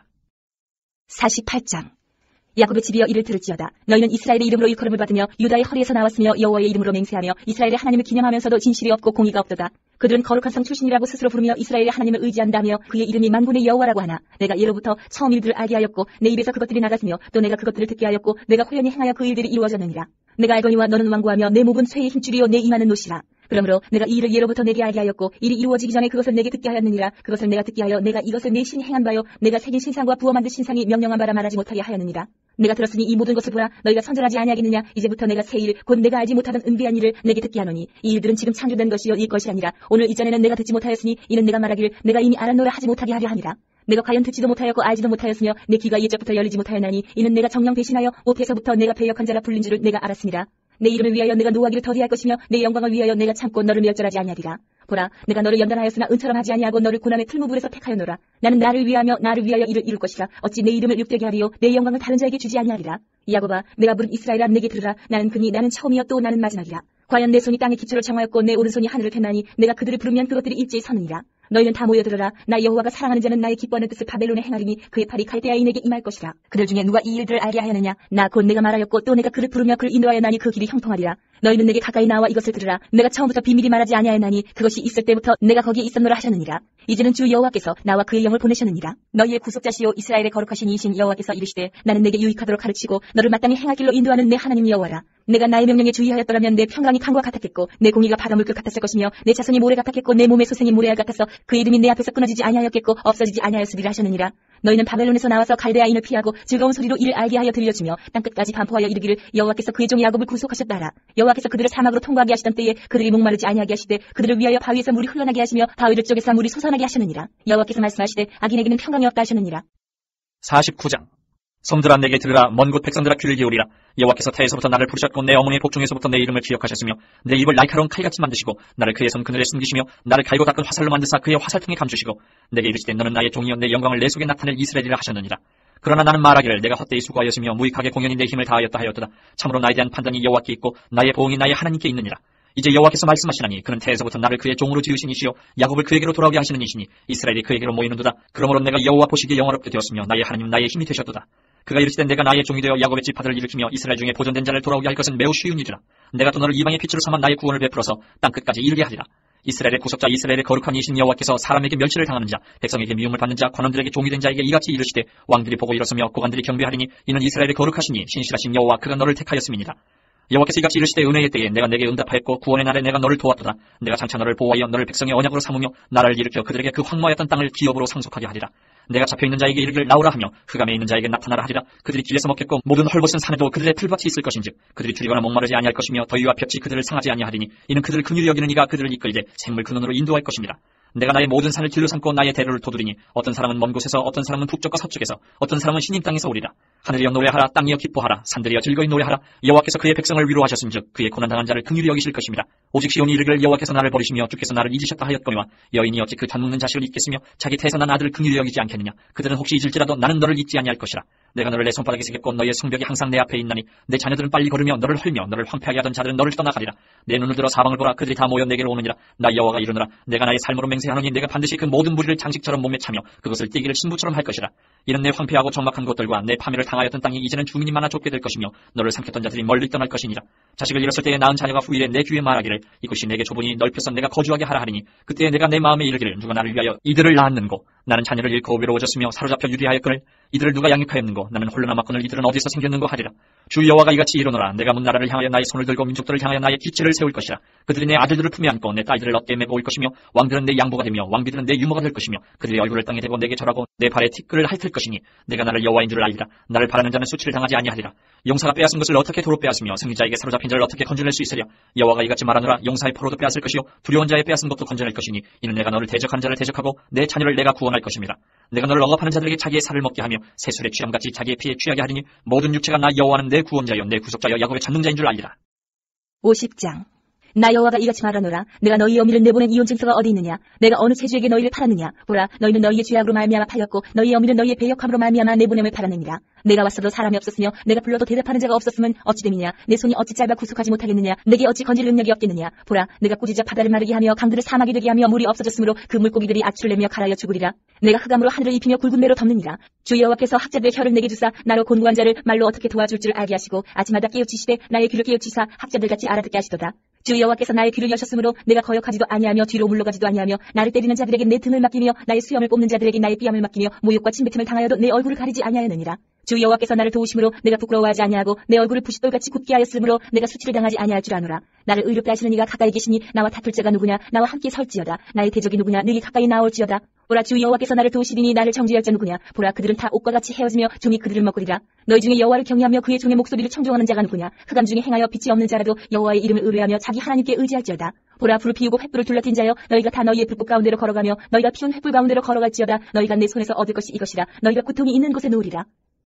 사십팔 장. 야곱의 집이여 이를 들을지어다. 너희는 이스라엘의 이름으로 일컬음을 받으며 유다의 허리에서 나왔으며 여호와의 이름으로 맹세하며 이스라엘의 하나님을 기념하면서도 진실이 없고 공의가 없도다. 그들은 거룩한 성 출신이라고 스스로 부르며 이스라엘의 하나님을 의지한다며 그의 이름이 만군의 여호와라고 하나 내가 예로부터 처음 일들을 알게 하였고 내 입에서 그것들이 나갔으며 또 내가 그것들을 듣게 하였고 내가 호연히 행하여 그 일들이 이루어졌느니라. 내가 알거니와 너는 완고하며 내 목은 쇠의 힘줄이요 내 이마는 노시라. 그러므로 내가 이 일을 예로부터 내게 알게 하였고 일이 이루어지기 전에 그것을 내게 듣게 하였느니라. 그것을 내가 듣게 하여 내가 이것을 내 신이 행한 바요 내가 새긴 신상과 부어 만든 신상이 명령한 바라 말하지 못하게 하였느니라. 내가 들었으니 이 모든 것을 보라. 너희가 선전하지 아니하겠느냐. 이제부터 내가 새 일 곧 내가 알지 못하던 은비한 일을 내게 듣게 하노니 이 일들은 지금 창조된 것이요 이 것이 아니라 오늘 이전에는 내가 듣지 못하였으니 이는 내가 말하기를 내가 이미 알았노라 하지 못하게 하려 함이라. 내가 과연 듣지도 못하였고 알지도 못하였으며 내 귀가 옛적부터 열리지 못하였나니 이는 내가 정령 배신하여 옷에서부터 내가 배역한 자라 불린 줄을 내가 알았습니다. 내 이름을 위하여 내가 노하기를 더디할 것이며 내 영광을 위하여 내가 참고 너를 멸절하지 아니하리라. 보라, 내가 너를 연단하였으나 은처럼 하지 아니하고 너를 고난의 풀무불에서 택하였노라. 나는 나를 위하며 나를 위하여 이를 이룰 것이라. 어찌 내 이름을 욕되게 하리요 내 영광을 다른 자에게 주지 아니하리라. 야곱아, 내가 부른 이스라엘아 내게 들으라. 나는 그니 나는 처음이요 또 나는 마지막이라. 과연 내 손이 땅에 기초를 정하였고 내 오른손이 하늘을 폈나니 내가 그들을 부르면 그것들이 일제히 서느니라. 너희는 다 모여들으라. 나 여호와가 사랑하는 자는 나의 기뻐하는 뜻을 바벨론에 행하리니 그의 팔이 갈대아인에게 임할 것이라. 그들 중에 누가 이 일들을 알게 하였느냐. 나 곧 내가 말하였고 또 내가 그를 부르며 그를 인도하였나니 그 길이 형통하리라. 너희는 내게 가까이 나와 이것을 들으라. 내가 처음부터 비밀이 말하지 아니하였나니 그것이 있을 때부터 내가 거기에 있었노라 하셨느니라. 이제는 주 여호와께서 나와 그의 영을 보내셨느니라. 너희의 구속자시요 이스라엘의 거룩하신 이신 여호와께서 이르시되 나는 내게 유익하도록 가르치고 너를 마땅히 행할 길로 인도하는 내 하나님 여호와라. 내가 나의 명령에 주의하였더라면 내 평강이 강과 같았겠고 내 공의가 바닷물 끝 같았을 것이며 내 자손이 모래 같았겠고 내 몸의 소생이 모래알 같아서 그 이름이 내 앞에서 끊어지지 아니하였겠고 없어지지 아니하였으리라 하셨느니라. 너희는 바벨론에서 나와서 갈대아인을 피하고 즐거운 소리로 이를 알게 하여 들려주며 땅끝까지 반포하여 이르기를 여호와께서 그의 종 야곱을 구속하셨다 하라. 여호와께서 그들을 사막으로 통과하게 하시던 때에 그들이 목마르지 아니하게 하시되 그들을 위하여 바위에서 물이 흘러나게 하시며 바위를 쪼개서 물이 솟아나게 하셨느니라. 여호와께서 말씀하시되 악인에게는 평강이 없다 하셨느니라. 사십구 장. 성들아 내게 들으라. 먼 곳 백성들아 귀를 기울이라. 여호와께서 태에서부터 나를 부르셨고 내 어머니의 복중에서부터 내 이름을 기억하셨으며 내 입을 날카로운 칼같이 만드시고 나를 그의 손 그늘에 숨기시며 나를 갈고 닦은 화살로 만드사 그의 화살통에 감추시고 내게 이르시되 너는 나의 종이요 내 영광을 내 속에 나타낼 이스라엘이라 하셨느니라. 그러나 나는 말하기를 내가 헛되이 수고하였으며 무익하게 공연히 내 힘을 다하였다 하였도다. 참으로 나에 대한 판단이 여호와께 있고 나의 보응이 나의 하나님께 있느니라. 이제 여호와께서 말씀하시나니 그는 태에서부터 나를 그의 종으로 지으신 이시요 야곱을 그에게로 돌아오게 하시는 이시니 이스라엘이 그에게로 모이는도다. 그러므로 내가 여호와 보시기에 영화롭게 되었으며 나의 하나님 나의 힘이 되셨도다. 그가 이르시되 내가 나의 종이 되어 야곱의 지파들을 일으키며 이스라엘 중에 보존된 자를 돌아오게 할 것은 매우 쉬운 일이라. 내가 또 너를 이방의 빛으로 삼아 나의 구원을 베풀어서 땅끝까지 이르게 하리라. 이스라엘의 구속자 이스라엘의 거룩한 이신 여호와께서 사람에게 멸시를 당하는 자 백성에게 미움을 받는 자 관원들에게 종이 된 자에게 이같이 이르시되 왕들이 보고 일어서며 고관들이 경배하리니 이는 이스라엘의 거룩하시니 신실하신 여호와 그가 너를 택하였음이니라. 여호와께서 이같이 이르시되 은혜의 때에 내가 내게 응답하였고 구원의 날에 내가 너를 도왔도다. 내가 장차 너를 보호하여 너를 백성의 언약으로 삼으며 나라를 일으켜 그들에게 그 황무하였던 땅을 기업으로 상속하게 하리라. 내가 잡혀있는 자에게 이르기를 나오라 하며 흑암에 있는 자에게 나타나라 하리라. 그들이 길에서 먹겠고 모든 헐벗은 산에도 그들의 풀밭이 있을 것인즉 그들이 줄이거나 목마르지 아니할 것이며 더위와 볕이 그들을 상하지 아니하리니 이는 그들을 긍휼히 여기는 이가 그들을 이끌되 생물 근원으로 인도할 것입니다. 내가 나의 모든 산을 길로 삼고 나의 대로를 도두리니 어떤 사람은 먼 곳에서 어떤 사람은 북쪽과 서쪽에서 어떤 사람은 시님 땅에서 오리라. 하늘이여 노래하라. 땅이여 기뻐하라. 산들이여 즐거이 노래하라. 여호와께서 그의 백성을 위로하셨은즉 그의 고난당한 자를 긍휼히 여기실 것입니다. 오직 시온이 이르기를 여호와께서 나를 버리시며 주께서 나를 잊으셨다 하였거니와 여인이 어찌 그 젖먹는 자식을 잊겠으며 자기 태에서 난 아들을 긍휼히 여기지 않겠느냐. 그들은 혹시 잊을지라도 나는 너를 잊지 아니할 것이라. 내가 너를 내 손바닥에 새겼고 너의 성벽이 항상 내 앞에 있나니 내 자녀들은 빨리 걸으며 너를 헐며 너를 황폐하게 하던 자들은 너를 떠나가리라. 내 눈을 들어 사방을 보라. 그들이 다 모여 내게로 오느니라. 나 여호와가 이르노라. 내가 나의 삶으로 맹세하노니 내가 반드시 그 모든 무리를 장식처럼 몸에 차며 그것을 띠기를 신부처럼 할 것이라. 이는 내 황폐하고 적막한 곳들과 내 파멸을 당하였던 땅이 이제는 주민이 많아 좁게 될 것이며 너를 삼켰던 자들이 멀리 떠날 것이니라. 자식을 잃었을 때에 낳은 자녀가 후일에 내 귀에 말하기를 이곳이 내게 좁으니 넓혀서 내가 거주하게 하라 하리니 그때 내가 내 마음에 이르기를 누가 나를 위하여 이들을 낳았는고. 나는 자녀를 잃고 외로워졌으며 사로잡혀 유리하였거늘 이들을 누가 양육하였는고. 나는 홀로 남았거늘 이들은 어디서 생겼는고 하리라. 주 여호와가 이같이 이르노라. 내가 문 나라를 향하여 나의 손을 들고 민족들을 향하여 나의 기치를 세울 것이라. 그들이 내 아들들을 품에 안고 내 딸들을 어깨에 메고 올 것이며 왕들은 내 양보가 되며 왕비들은 내 유모가 될 것이며 그들의 얼굴을 땅에 대고 내게 절하고 내 발에 티끌을 핥을 것이니 내가 나를 여호와인 줄을 알리라. 나를 바라는 자는 수치를 당하지 아니하리라. 용사가 빼앗은 것을 어떻게 도로 빼앗으며 승리자에게 사로잡힌 자를 어떻게 건져낼 수 있으랴. 여호와가 이같이 말하노라. 용사의 포로도 빼앗을 것이요 두려운 자의 빼앗은 것도 건져낼 것이니 이는 내가 너를 대적한 자를 대적하고 내 자녀를 내가 구원할 것입니다. 내가 너를 억압하는 자들에게 자기의 살을 먹게 하며 새술의 취함같이 자기의 피에 취하게 하리니 모든 육체가 나 여호와는 내 구원자여 내 구속자여 야곱의 전능자인 줄 알리라. 오십 장. 나 여호와가 이같이 말하노라. 내가 너희 어미를 내보낸 이혼 증서가 어디 있느냐. 내가 어느 체주에게 너희를 팔았느냐. 보라, 너희는 너희의 죄악으로 말미암아 팔렸고 너희 어미는 너희의 배역함으로 말미암아 내보냄을 팔았느니라. 내가 왔어도 사람이 없었으며 내가 불러도 대답하는 자가 없었으면 어찌 됨이냐. 내 손이 어찌 짧아 구속하지 못하겠느냐. 내게 어찌 건질 능력이 없겠느냐. 보라, 내가 꾸짖어 바다를 마르게 하며 강들을 사막이 되게 하며 물이 없어졌으므로 그 물고기들이 악취를 내며 갈아여 죽으리라. 내가 흑암으로 하늘을 입히며 굵은 매로 덮느니라. 주 여호와께서 학자들의 혀를 내게 주사 나로 곤고한 자를 말로 어떻게 도와줄 줄 알게 하시고 아침마다 깨우치시되 나의 귀를 깨우치사 학자들같이 알아듣게 하시도다. 주 여호와께서 나의 귀를 여셨으므로 내가 거역하지도 아니하며 뒤로 물러가지도 아니하며 나를 때리는 자들에게 내 등을 맡기며 나의 수염을 뽑는 자들에게 나의 뺨을 맡기며 모욕과 침뱉음을 당하여도 내 얼굴을 가리지 아니하였느니라. 주 여호와께서 나를 도우심으로 내가 부끄러워하지 아니하고 내 얼굴을 부싯돌같이 굳게 하였으므로 내가 수치를 당하지 아니할 줄 아노라. 나를 의롭게 하시는 이가 가까이 계시니 나와 다툴 자가 누구냐. 나와 함께 설지어다. 나의 대적이 누구냐. 능히 가까이 나올지어다. 보라, 주 여호와께서 나를 도우시리니 나를 정죄할 자 누구냐. 보라, 그들은 다 옷과 같이 헤어지며 종이 그들을 먹으리라. 너희 중에 여호와를 경외하며 그의 종의 목소리를 청종하는 자가 누구냐. 흑암 중에 행하여 빛이 없는 자라도 여호와의 이름을 의뢰하며 자기 하나님께 의지할지어다. 보라, 불을 피우고 횃불을 둘러뀐 자여 너희가 다 너희의 불꽃 가운데로 걸어가며 너희가 피운 횃불 가운데로 걸어갈지어다. 너희가 내 손에서 얻을 것이 이것이라. 너희가 고통이 있는 곳에 놓으리라.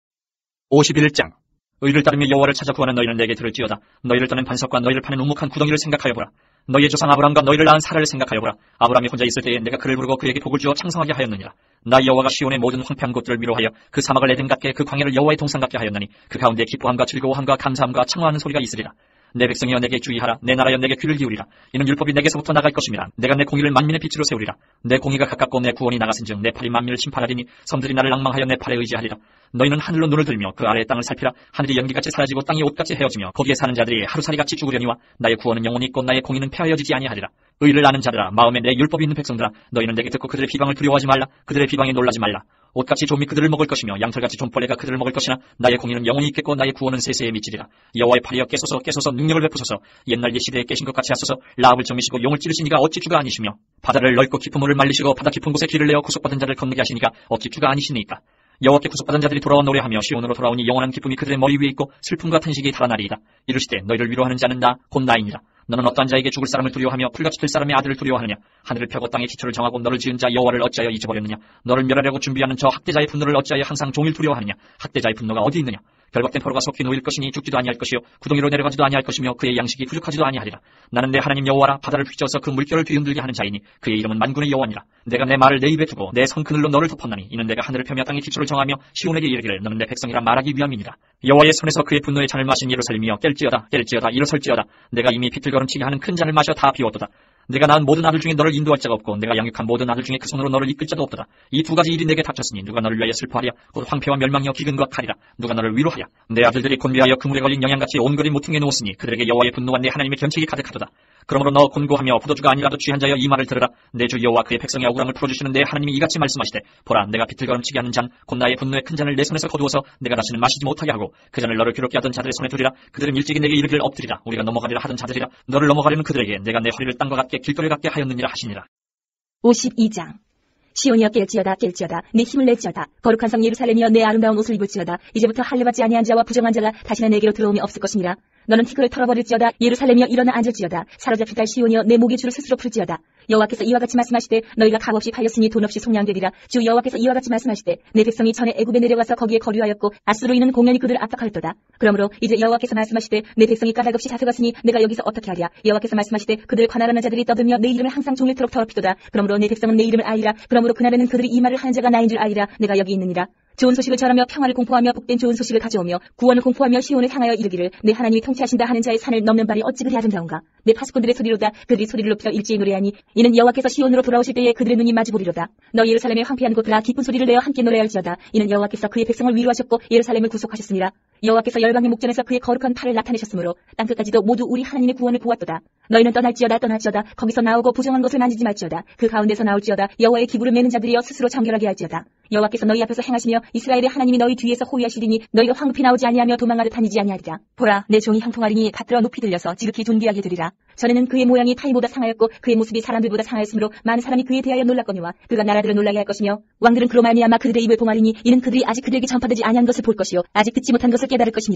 오십일 장. 의를 따르며 여호와를 찾아 구하는 너희는 내게 들을지어다. 너희를 떠낸 반석과 너희를 파는 우묵한 구덩이를 생각하여 보라. 너희의 조상 아브람과 너희를 낳은 사라를 생각하여 보라. 아브람이 혼자 있을 때에 내가 그를 부르고 그에게 복을 주어 창성하게 하였느니라. 나 여호와가 시온의 모든 황폐한 곳들을 위로하여 그 사막을 에덴 같게 그 광야를 여호와의 동산 같게 하였나니 그 가운데 기뻐함과 즐거워함과 감사함과 청하는 소리가 있으리라. 내 백성이여 내게 주의하라. 내 나라여 내게 귀를 기울이라. 이는 율법이 내게서부터 나갈 것임이라. 내가 내 공의를 만민의 빛으로 세우리라. 내 공의가 가깝고 내 구원이 나갔은즉 내 팔이 만민을 심판하리니 섬들이 나를 낭망하여 내 팔에 의지하리라. 너희는 하늘로 눈을 들며 그 아래의 땅을 살피라. 하늘이 연기같이 사라지고 땅이 옷같이 헤어지며 거기에 사는 자들이 하루살이같이 죽으려니와 나의 구원은 영원히 있고 나의 공의는 폐하여지지 아니하리라. 의를 아는 자들아, 마음에 내 율법이 있는 백성들아, 너희는 내게 듣고 그들의 비방을 두려워하지 말라. 그들의 비방에 놀라지 말라. 옷같이 좀이 그들을 먹을 것이며 양털같이 좀벌레가 그들을 먹을 것이나 나의 공의는 영원히 있겠고 나의 구원은 세세에 미치리라. 여호와의 팔이여 깨소서 깨소서 능력을 베푸소서. 옛날 옛시대에 깨신 것 같이 하소서. 라합을 정리시고 용을 찌르신 이가 어찌 주가 아니시며 바다를 넓고 깊은 물을 말리시고 바다 깊은 곳에 길을 내어 구속받은 자를 건너게 하시니가 어찌 주가 아니시니까. 여호와께 구속받은 자들이 돌아와 노래하며 시온으로 돌아오니 영원한 기쁨이 그들의 머리 위에 있고 슬픔과 탄식이 달아나리이다. 이르시되 너희를 위로하는 자는 나 곧 나이니라. 너는 어떠한 자에게 죽을 사람을 두려워하며 풀같이 될 사람의 아들을 두려워하느냐. 하늘을 펴고 땅의 기초를 정하고 너를 지은 자 여호와를 어찌하여 잊어버렸느냐. 너를 멸하려고 준비하는 저 학대자의 분노를 어찌하여 항상 종일 두려워하느냐. 학대자의 분노가 어디 있느냐. 결박된 포로가 속히 놓일 것이니 죽지도 아니할 것이요 구덩이로 내려가지도 아니할 것이며 그의 양식이 부족하지도 아니하리라. 나는 내 하나님 여호와라. 바다를 휘저어서 그 물결을 뒤흔들게 하는 자이니 그의 이름은 만군의 여호와니라. 내가 내 말을 내 입에 두고 내 손 그늘로 너를 덮었나니 이는 내가 하늘을 펴며 땅의 기초를 정하며 시온에게 이르기를 너는 내 백성이라 말하기 위함이니라. 여호와의 손에서 그의 분노의 잔을 마신 예루살렘이여 깰지어다 깰지어다 일어설지어다. 내가 이미 비틀거름치게 하는 큰 잔을 마셔 다 비웠도다. 내가 낳은 모든 아들 중에 너를 인도할 자가 없고 내가 양육한 모든 아들 중에 그 손으로 너를 이끌 자도 없도다. 이 두 가지 일이 내게 닥쳤으니 누가 너를 위하여 슬퍼하랴. 곧 황폐와 멸망이여 기근과 칼이라. 누가 너를 위로하랴. 내 아들들이 곤비하여 그물에 걸린 영양같이 온거리 모퉁이에 놓았으니 그들에게 여호와의 분노와 내 하나님의 견책이 가득하도다. 그러므로 너 곤고하며 포도주가 아니라도 취한 자여 이 말을 들으라. 내 주 여호와 그의 백성의 억울함을 풀어주시는 내 하나님이 이같이 말씀하시되 보라 내가 비틀거름치게 하는 잔 곧 나의 분노의 큰 잔을 내 손에서 거두어서 내가 다시는 마시지 못하게 하고 그 잔을 너를 괴롭게 하던 자들의 손에 두리라. 그들은 일찍이 내게 이르기를 엎드리라. 우리가 넘어가리라 하던 자들이라. 너를 넘어가려는 그들에게 내가 내 허리를 땅과 같게 길거리 같게 하였느니라 하시니라. 오십이 장. 시온이여 깰지어다 깰지어다 내 힘을 낼지어다. 거룩한 성 예루살렘이여 내 아름다운 옷을 입을지어다. 이제부터 할례받지 아니한 자와 부정한 자가 다시는 내게로 들어옴이 없을 것이니라. 너는 티끌을 털어버릴지어다. 예루살렘이여 일어나 앉을지어다. 사로잡힐 딸 시온이여 내 목에 줄을 스스로 풀지어다. 여호와께서 이와 같이 말씀하시되 너희가 값없이 팔렸으니 돈 없이 속량되리라. 주 여호와께서 이와 같이 말씀하시되 내 백성이 전에 애굽에 내려가서 거기에 거류하였고 아수로 인은 공연히 그들을 압박하였도다. 그러므로 이제 여호와께서 말씀하시되 내 백성이 까닭없이 잡혀갔으니 내가 여기서 어떻게 하랴. 여호와께서 말씀하시되 그들을 관할하는 자들이 떠들며 내 이름을 항상 종일토록 더럽히도다. 그러므로 내 백성은 내 이름을 알리라. 그러므로 그날에는 그들이 이 말을 하는 자가 나인 줄 알리라. 내가 여기 있느니라. 좋은 소식을 전하며 평화를 공포하며 복된 좋은 소식을 가져오며 구원을 공포하며 시온을 향하여 이르기를 내 하나님이 통치하신다 하는 자의 산을 넘는 발이 어찌 그리 아름다운가. 내 파수꾼들의 소리로다. 그들이 소리를 높여 일제히 노래하니 이는 여호와께서 시온으로 돌아오실 때에 그들의 눈이 마주보리로다. 너 예루살렘의 황폐한 곳들아 기쁜 소리를 내어 함께 노래할지어다. 이는 여호와께서 그의 백성을 위로하셨고 예루살렘을 구속하셨습니다. 여호와께서 열방의 목전에서 그의 거룩한 팔을 나타내셨으므로 땅끝까지도 모두 우리 하나님의 구원을 보았도다. 너희는 떠날지어다 떠날지어다. 거기서 나오고 부정한 것을 만지지 말지어다. 그 가운데서 나올지어다. 여호와의 기부를 매는 자들이여 스스로 정결하게 할지어다. 여호와께서 너희 앞에서 행하시며 이스라엘의 하나님이 너희 뒤에서 호위하시리니 너희가 황급히 나오지 아니하며 도망하듯 다니지 아니하리라. 보라 내 종이 형통하리니 받들어 높이 들려서 지극히 존귀하게 되리라. 전에는 그의 모양이 타이보다 상하였고 그의 모습이 사람들보다 상하였으므로 많은 사람이 그에 대하여 놀랐거니와 그가 나라들을 놀라게 할 것이며 왕들은 그로 말미암아 그들의 입을 봉하리니 이는 그들이 아직 그들에게 전파되지 아니한 것을 볼 것이요 아직 듣지 못한 것을 깨달을 것이니.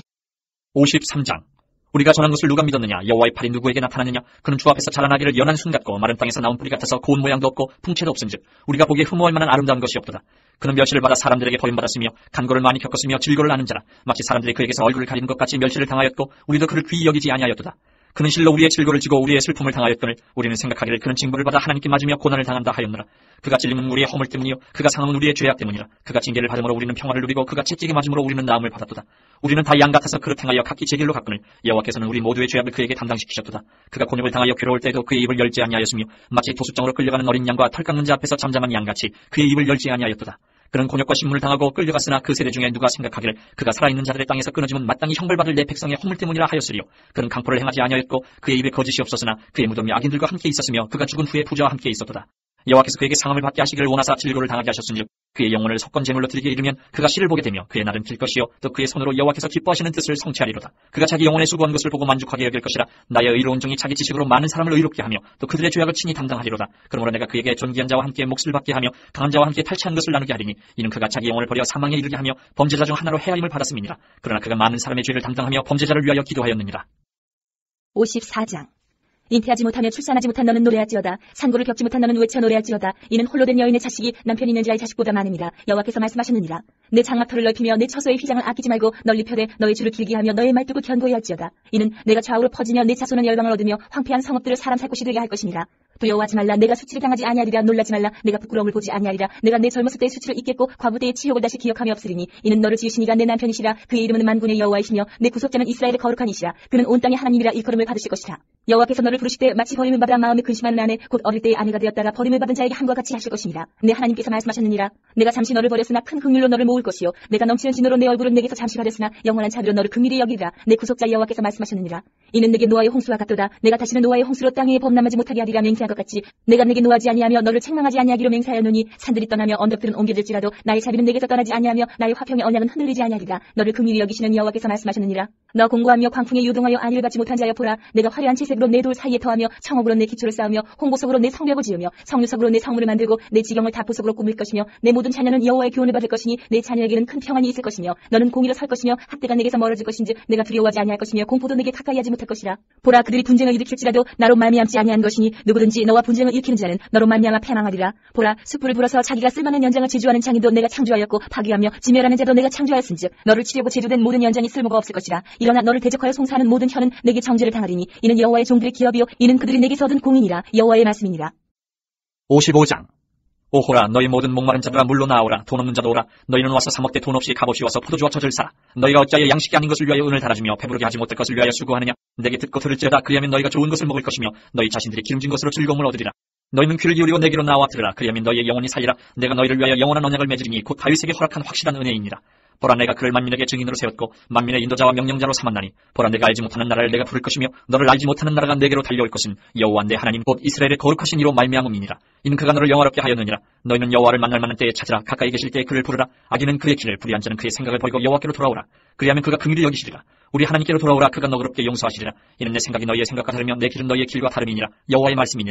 오십삼 장. 우리가 전한 것을 누가 믿었느냐? 여호와의 팔이 누구에게 나타났느냐? 그는 주 앞에서 자라나기를 연한 순 같고 마른 땅에서 나온 뿌리 같아서 고운 모양도 없고 풍채도 없은즉 우리가 보기에 흠모할 만한 아름다운 것이 없도다. 그는 멸시를 받아 사람들에게 버림받았으며 간고를 많이 겪었으며 질고를 아는 자라. 마치 사람들이 그에게서 얼굴을 가리는 것 같이 멸시를 당하였고 우리도 그를 귀히 여기지 아니하였도다. 그는 실로 우리의 질고를 지고 우리의 슬픔을 당하였거늘 우리는 생각하기를 그는 징벌을 받아 하나님께 맞으며 고난을 당한다 하였노라. 그가 찔림은 우리의 허물 때문이요 그가 상함은 우리의 죄악 때문이라. 그가 징계를 받음으로 우리는 평화를 누리고 그가 채찍에 맞음으로 우리는 나음을 받았도다. 우리는 다 양 같아서 그릇 행하여 각기 제 길로 갔거늘 여호와께서는 우리 모두의 죄악을 그에게 담당시키셨도다. 그가 곤욕을 당하여 괴로울 때에도 그의 입을 열지 아니하였으며 마치 도수장으로 끌려가는 어린 양과 털 깎는 자 앞에서 잠잠한 양같이 그의 입을 열지 아니하였도다. 그는 곤욕과 신문을 당하고 끌려갔으나 그 세대 중에 누가 생각하기를 그가 살아있는 자들의 땅에서 끊어지면 마땅히 형벌받을 내 백성의 허물 때문이라 하였으리요. 그는 강포를 행하지 아니하였고 그의 입에 거짓이 없었으나 그의 무덤이 악인들과 함께 있었으며 그가 죽은 후에 부자와 함께 있었도다. 여호와께서 그에게 상함을 받게 하시기를 원하사 질고를 당하게 하셨은즉 그의 영혼을 석권 제물로 드리게 이르면 그가 씨를 보게 되며 그의 날은 길 것이요 또 그의 손으로 여호와께서 기뻐하시는 뜻을 성취하리로다. 그가 자기 영혼에 수고한 것을 보고 만족하게 여길 것이라. 나의 의로운 종이 자기 지식으로 많은 사람을 의롭게 하며 또 그들의 죄악을 친히 담당하리로다. 그러므로 내가 그에게 존귀한 자와 함께 몫을 받게 하며 강한 자와 함께 탈취한 것을 나누게 하리니 이는 그가 자기 영혼을 버려 사망에 이르게 하며 범죄자 중 하나로 헤아림을 받았음이니라. 그러나 그가 많은 사람의 죄를 담당하며 범죄자를 위하여 기도하였느니라. 오십사 장. 잉태하지 못하며 출산하지 못한 너는 노래할지어다. 산고를 겪지 못한 너는 외쳐 노래할지어다. 이는 홀로 된 여인의 자식이 남편 있는 자의 자식보다 많음이라. 여호와께서 말씀하셨느니라. 내 장막터를 넓히며 내 처소의 휘장을 아끼지 말고 널리 펴되 너의 줄을 길게 하며 너의 말뚝을 견고히 할지어다. 이는 내가 좌우로 퍼지며 내 자손은 열방을 얻으며 황폐한 성읍들을 사람 살 곳이 되게 할 것이니라. 두려워하지 말라. 내가 수치를 당하지 아니하리라. 놀라지 말라. 내가 부끄러움을 보지 아니하리라. 내가 내 젊었을 때의 수치를 잊겠고 과부 때의 치욕을 다시 기억함이 없으리니 이는 너를 지으신 이가 내 남편이시라. 그의 이름은 만군의 여호와이시며 내 구속자는 이스라엘의 거룩한 이시라. 그는 온 땅의 하나님이라 일컬음을 받으실 것이라. 여호와께서 너를 부르실 때 마치 버림을 받아 마음에 근심하는 아내 곧 어릴 때의 아내가 되었다가 버림을 받은 자에게 함과 같이 하실 것이니라. 내 하나님께서 말씀하셨느니라. 내가 잠시 너를 버렸으나 큰 긍휼로 너를 모을 것이요 내가 넘치는 진노로 내 얼굴은 내게서 잠시 가렸으나 영원한 자비로 너를 긍휼히 여기리라. 내 구속자 여호와께서 말씀하셨느니라. 이는 내게 노아의 홍수와 같도다. 내가 다시는 노아의 홍수로 땅에 범람하지 못하게 하리라 맹세한 것 같이 내가 내게 노하지 아니하며 너를 책망하지 아니하기로 맹세하였노니 산들이 떠나며 언덕들은 옮겨질지라도 나의 자비는 내게서 떠나지 아니하며 나의 화평의 언약은 흔들리지 아니하리라. 너를 긍휼히 여기시는 여호와께서 말씀하셨느니라. 너 공고하며 광풍에 유동하여 안위를 받지 못한 자여 보라. 내가 화려한 채색으로 내 돌 사이에 더하며 청옥으로 내 기초를 쌓으며 홍보석으로 내 성벽을 지으며 성류석으로 내 성문을 만들고 내 지경을 다포석으로 꾸밀 것이며 내 모든 자녀는 여호와의 교훈을 받을 것이니 내 자녀에게는 큰 평안이 있을 것이며 너는 공의로 설 것이며 학대가 내게서 멀어질 것인즉 내가 두려워하지 아니할 것이며 공포도 내게 가까이 하지 못할 것이라. 보라 그들이 분쟁을 일으킬지라도 나로 말미암지 아니한 것이니 누구든지 너와 분쟁을 일으키는 자는 너로 말미암아 패망하리라. 보라 숯불을 불어서 자기가 쓸만한 연장을 제주하는 장인도 내가 창조하였고 파괴하며 지멸하는 자도 내가 창조하였은즉 너를 치려고 제조된 모든 연장이 쓸모가 없을 것이라. 일어나 너를 대적하여 송사하는 모든 혀는 내게 정죄를 당하리니 이는 여호와의 종들의 기업이요 이는 그들이 내게서 얻은 공인이라. 여호와의 말씀이니라. 오십오 장. 오호라 너희 모든 목마른 자들아 물로 나오라. 돈 없는 자도 오라. 너희는 와서 사 먹되 돈 없이 값없이 와서 포도주와 젖을 사라. 너희가 어찌하여 양식이 아닌 것을 위하여 은을 달아주며 배부르게 하지 못할 것을 위하여 수고하느냐. 내게 듣고 들을지어다. 그리하면 너희가 좋은 것을 먹을 것이며 너희 자신들이 기름진 것으로 즐거움을 얻으리라. 너희는 귀를 기울이고 내게로 나와 들으라. 그리하면 너희의 영혼이 살리라. 내가 너희를 위하여 영원한 언약을 맺으리니 곧 다윗에게 허락한 확실한 은혜이니라. 보라 내가 그를 만민에게 증인으로 세웠고 만민의 인도자와 명령자로 삼았나니 보라 내가 알지 못하는 나라를 내가 부를 것이며 너를 알지 못하는 나라가 내게로 달려올 것은 여호와 내 하나님 곧 이스라엘의 거룩하신 이로 말미암음이니라. 이는 그가 너를 영화롭게 하였느니라. 너희는 여호와를 만날 만한 때에 찾으라. 가까이 계실 때에 그를 부르라. 악인은 그의 길을 불의한 자는 그의 생각을 버리고 여호와께로 돌아오라. 그리하면 그가 긍휼히 여기시리라. 우리 하나님께로 돌아오라. 그가 너그럽게 용서하시리라. 이는 내 생각이 너희의 생각과 다르며 내 길은 너희의 길과 다름이니라. 여호와의 말씀이니라.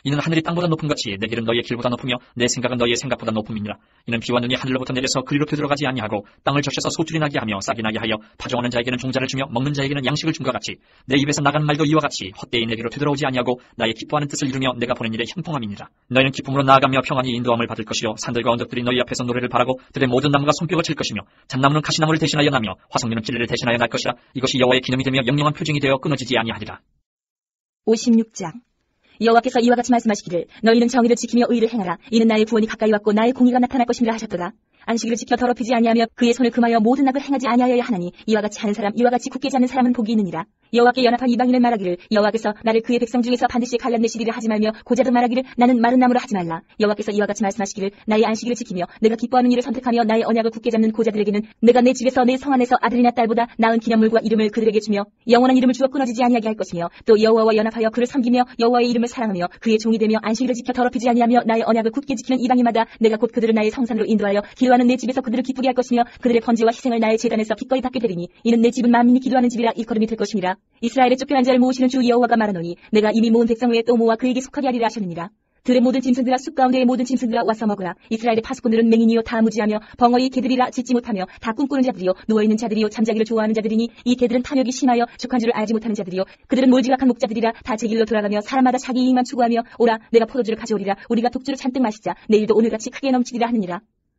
이는 하늘이 땅보다 높은 것이 내 길은 너희의 길보다 높으며 내 생각은 너희의 생각보다 높음이니라. 이는 비와 눈이 하늘로부터 내려서 그리로 되돌아가지 아니하고 땅을 적셔서 소출이 나게 하며 싹이 나게 하여 파종하는 자에게는 종자를 주며 먹는 자에게는 양식을 줌과 같이 내 입에서 나가는 말도 이와 같이 헛되이 내게로 되돌아오지 아니하고 나의 기뻐하는 뜻을 이루며 내가 보낸 일에 형통함이니라. 너희는 기쁨으로 나아가며 평안히 인도함을 받을 것이요 산들과 언덕들이 너희 앞에서 노래를 바라고 들의 모든 나무가 손뼉을 칠 것이며 잣나무는 가시나무를 대신하여 나며 화석류는 찔레를 대신하여 날 것이라. 이것이 여호와의 기념이 되며 영영한 표징이 되어 끊어지지 아니하리라. 오십육 장. 여호와께서 이와 같이 말씀하시기를 너희는 정의를 지키며 의를 행하라. 이는 나의 구원이 가까이 왔고 나의 공의가 나타날 것임이라 하셨도다. 안식일을 지켜 더럽히지 아니하며 그의 손을 금하여 모든 악을 행하지 아니하여야 하나니 이와 같이 하는 사람 이와 같이 굳게 자는 사람은 복이 있느니라. 여호와께 연합한 이방인을 말하기를 여호와께서 나를 그의 백성 중에서 반드시 갈라내시리라 하지 말며 고자도 말하기를 나는 마른 나무로 하지 말라. 여호와께서 이와 같이 말씀하시기를 나의 안식일을 지키며 내가 기뻐하는 일을 선택하며 나의 언약을 굳게 잡는 고자들에게는 내가 내 집에서 내 성 안에서 아들이나 딸보다 나은 기념물과 이름을 그들에게 주며 영원한 이름을 주어 끊어지지 아니하게 할 것이며 또 여호와와 연합하여 그를 섬기며 여호와의 이름을 사랑하며 그의 종이 되며 안식일을 지켜 더럽히지 아니하며 나의 언약을 굳게 지키는 이방인마다 내가 곧 그들을 나의 성산으로 인도하여 기도하는 내 집에서 그들을 기쁘게 할 것이며 그들의 번제와 희생을 나의 제단에서 기꺼이 받게 되리니 이는 내 집은 만민이 기도하는 집이라 일컬음이 될 것이니라. 이스라엘의 쫓겨난 자를 모으시는 주 여호와가 말하노니 내가 이미 모은 백성 외에 또 모아 그에게 속하게 하리라 하셨느니라. 들의 모든 짐승들아 숲 가운데의 모든 짐승들아 와서 먹으라. 이스라엘의 파수꾼들은 맹인이요 다 무지하며 벙어리 개들이라 짖지 못하며 다 꿈꾸는 자들이요 누워있는 자들이요 잠자기를 좋아하는 자들이니 이 개들은 탐욕이 심하여 족한 줄을 알지 못하는 자들이요 그들은 몰지각한 목자들이라 다 제 길로 돌아가며 사람마다 자기 이익만 추구하며 오라 내가 포도주를 가져오리라. 우리가 독주를 잔뜩 마시자. 내일도 오늘같이 크게 넘치리라 하느니라.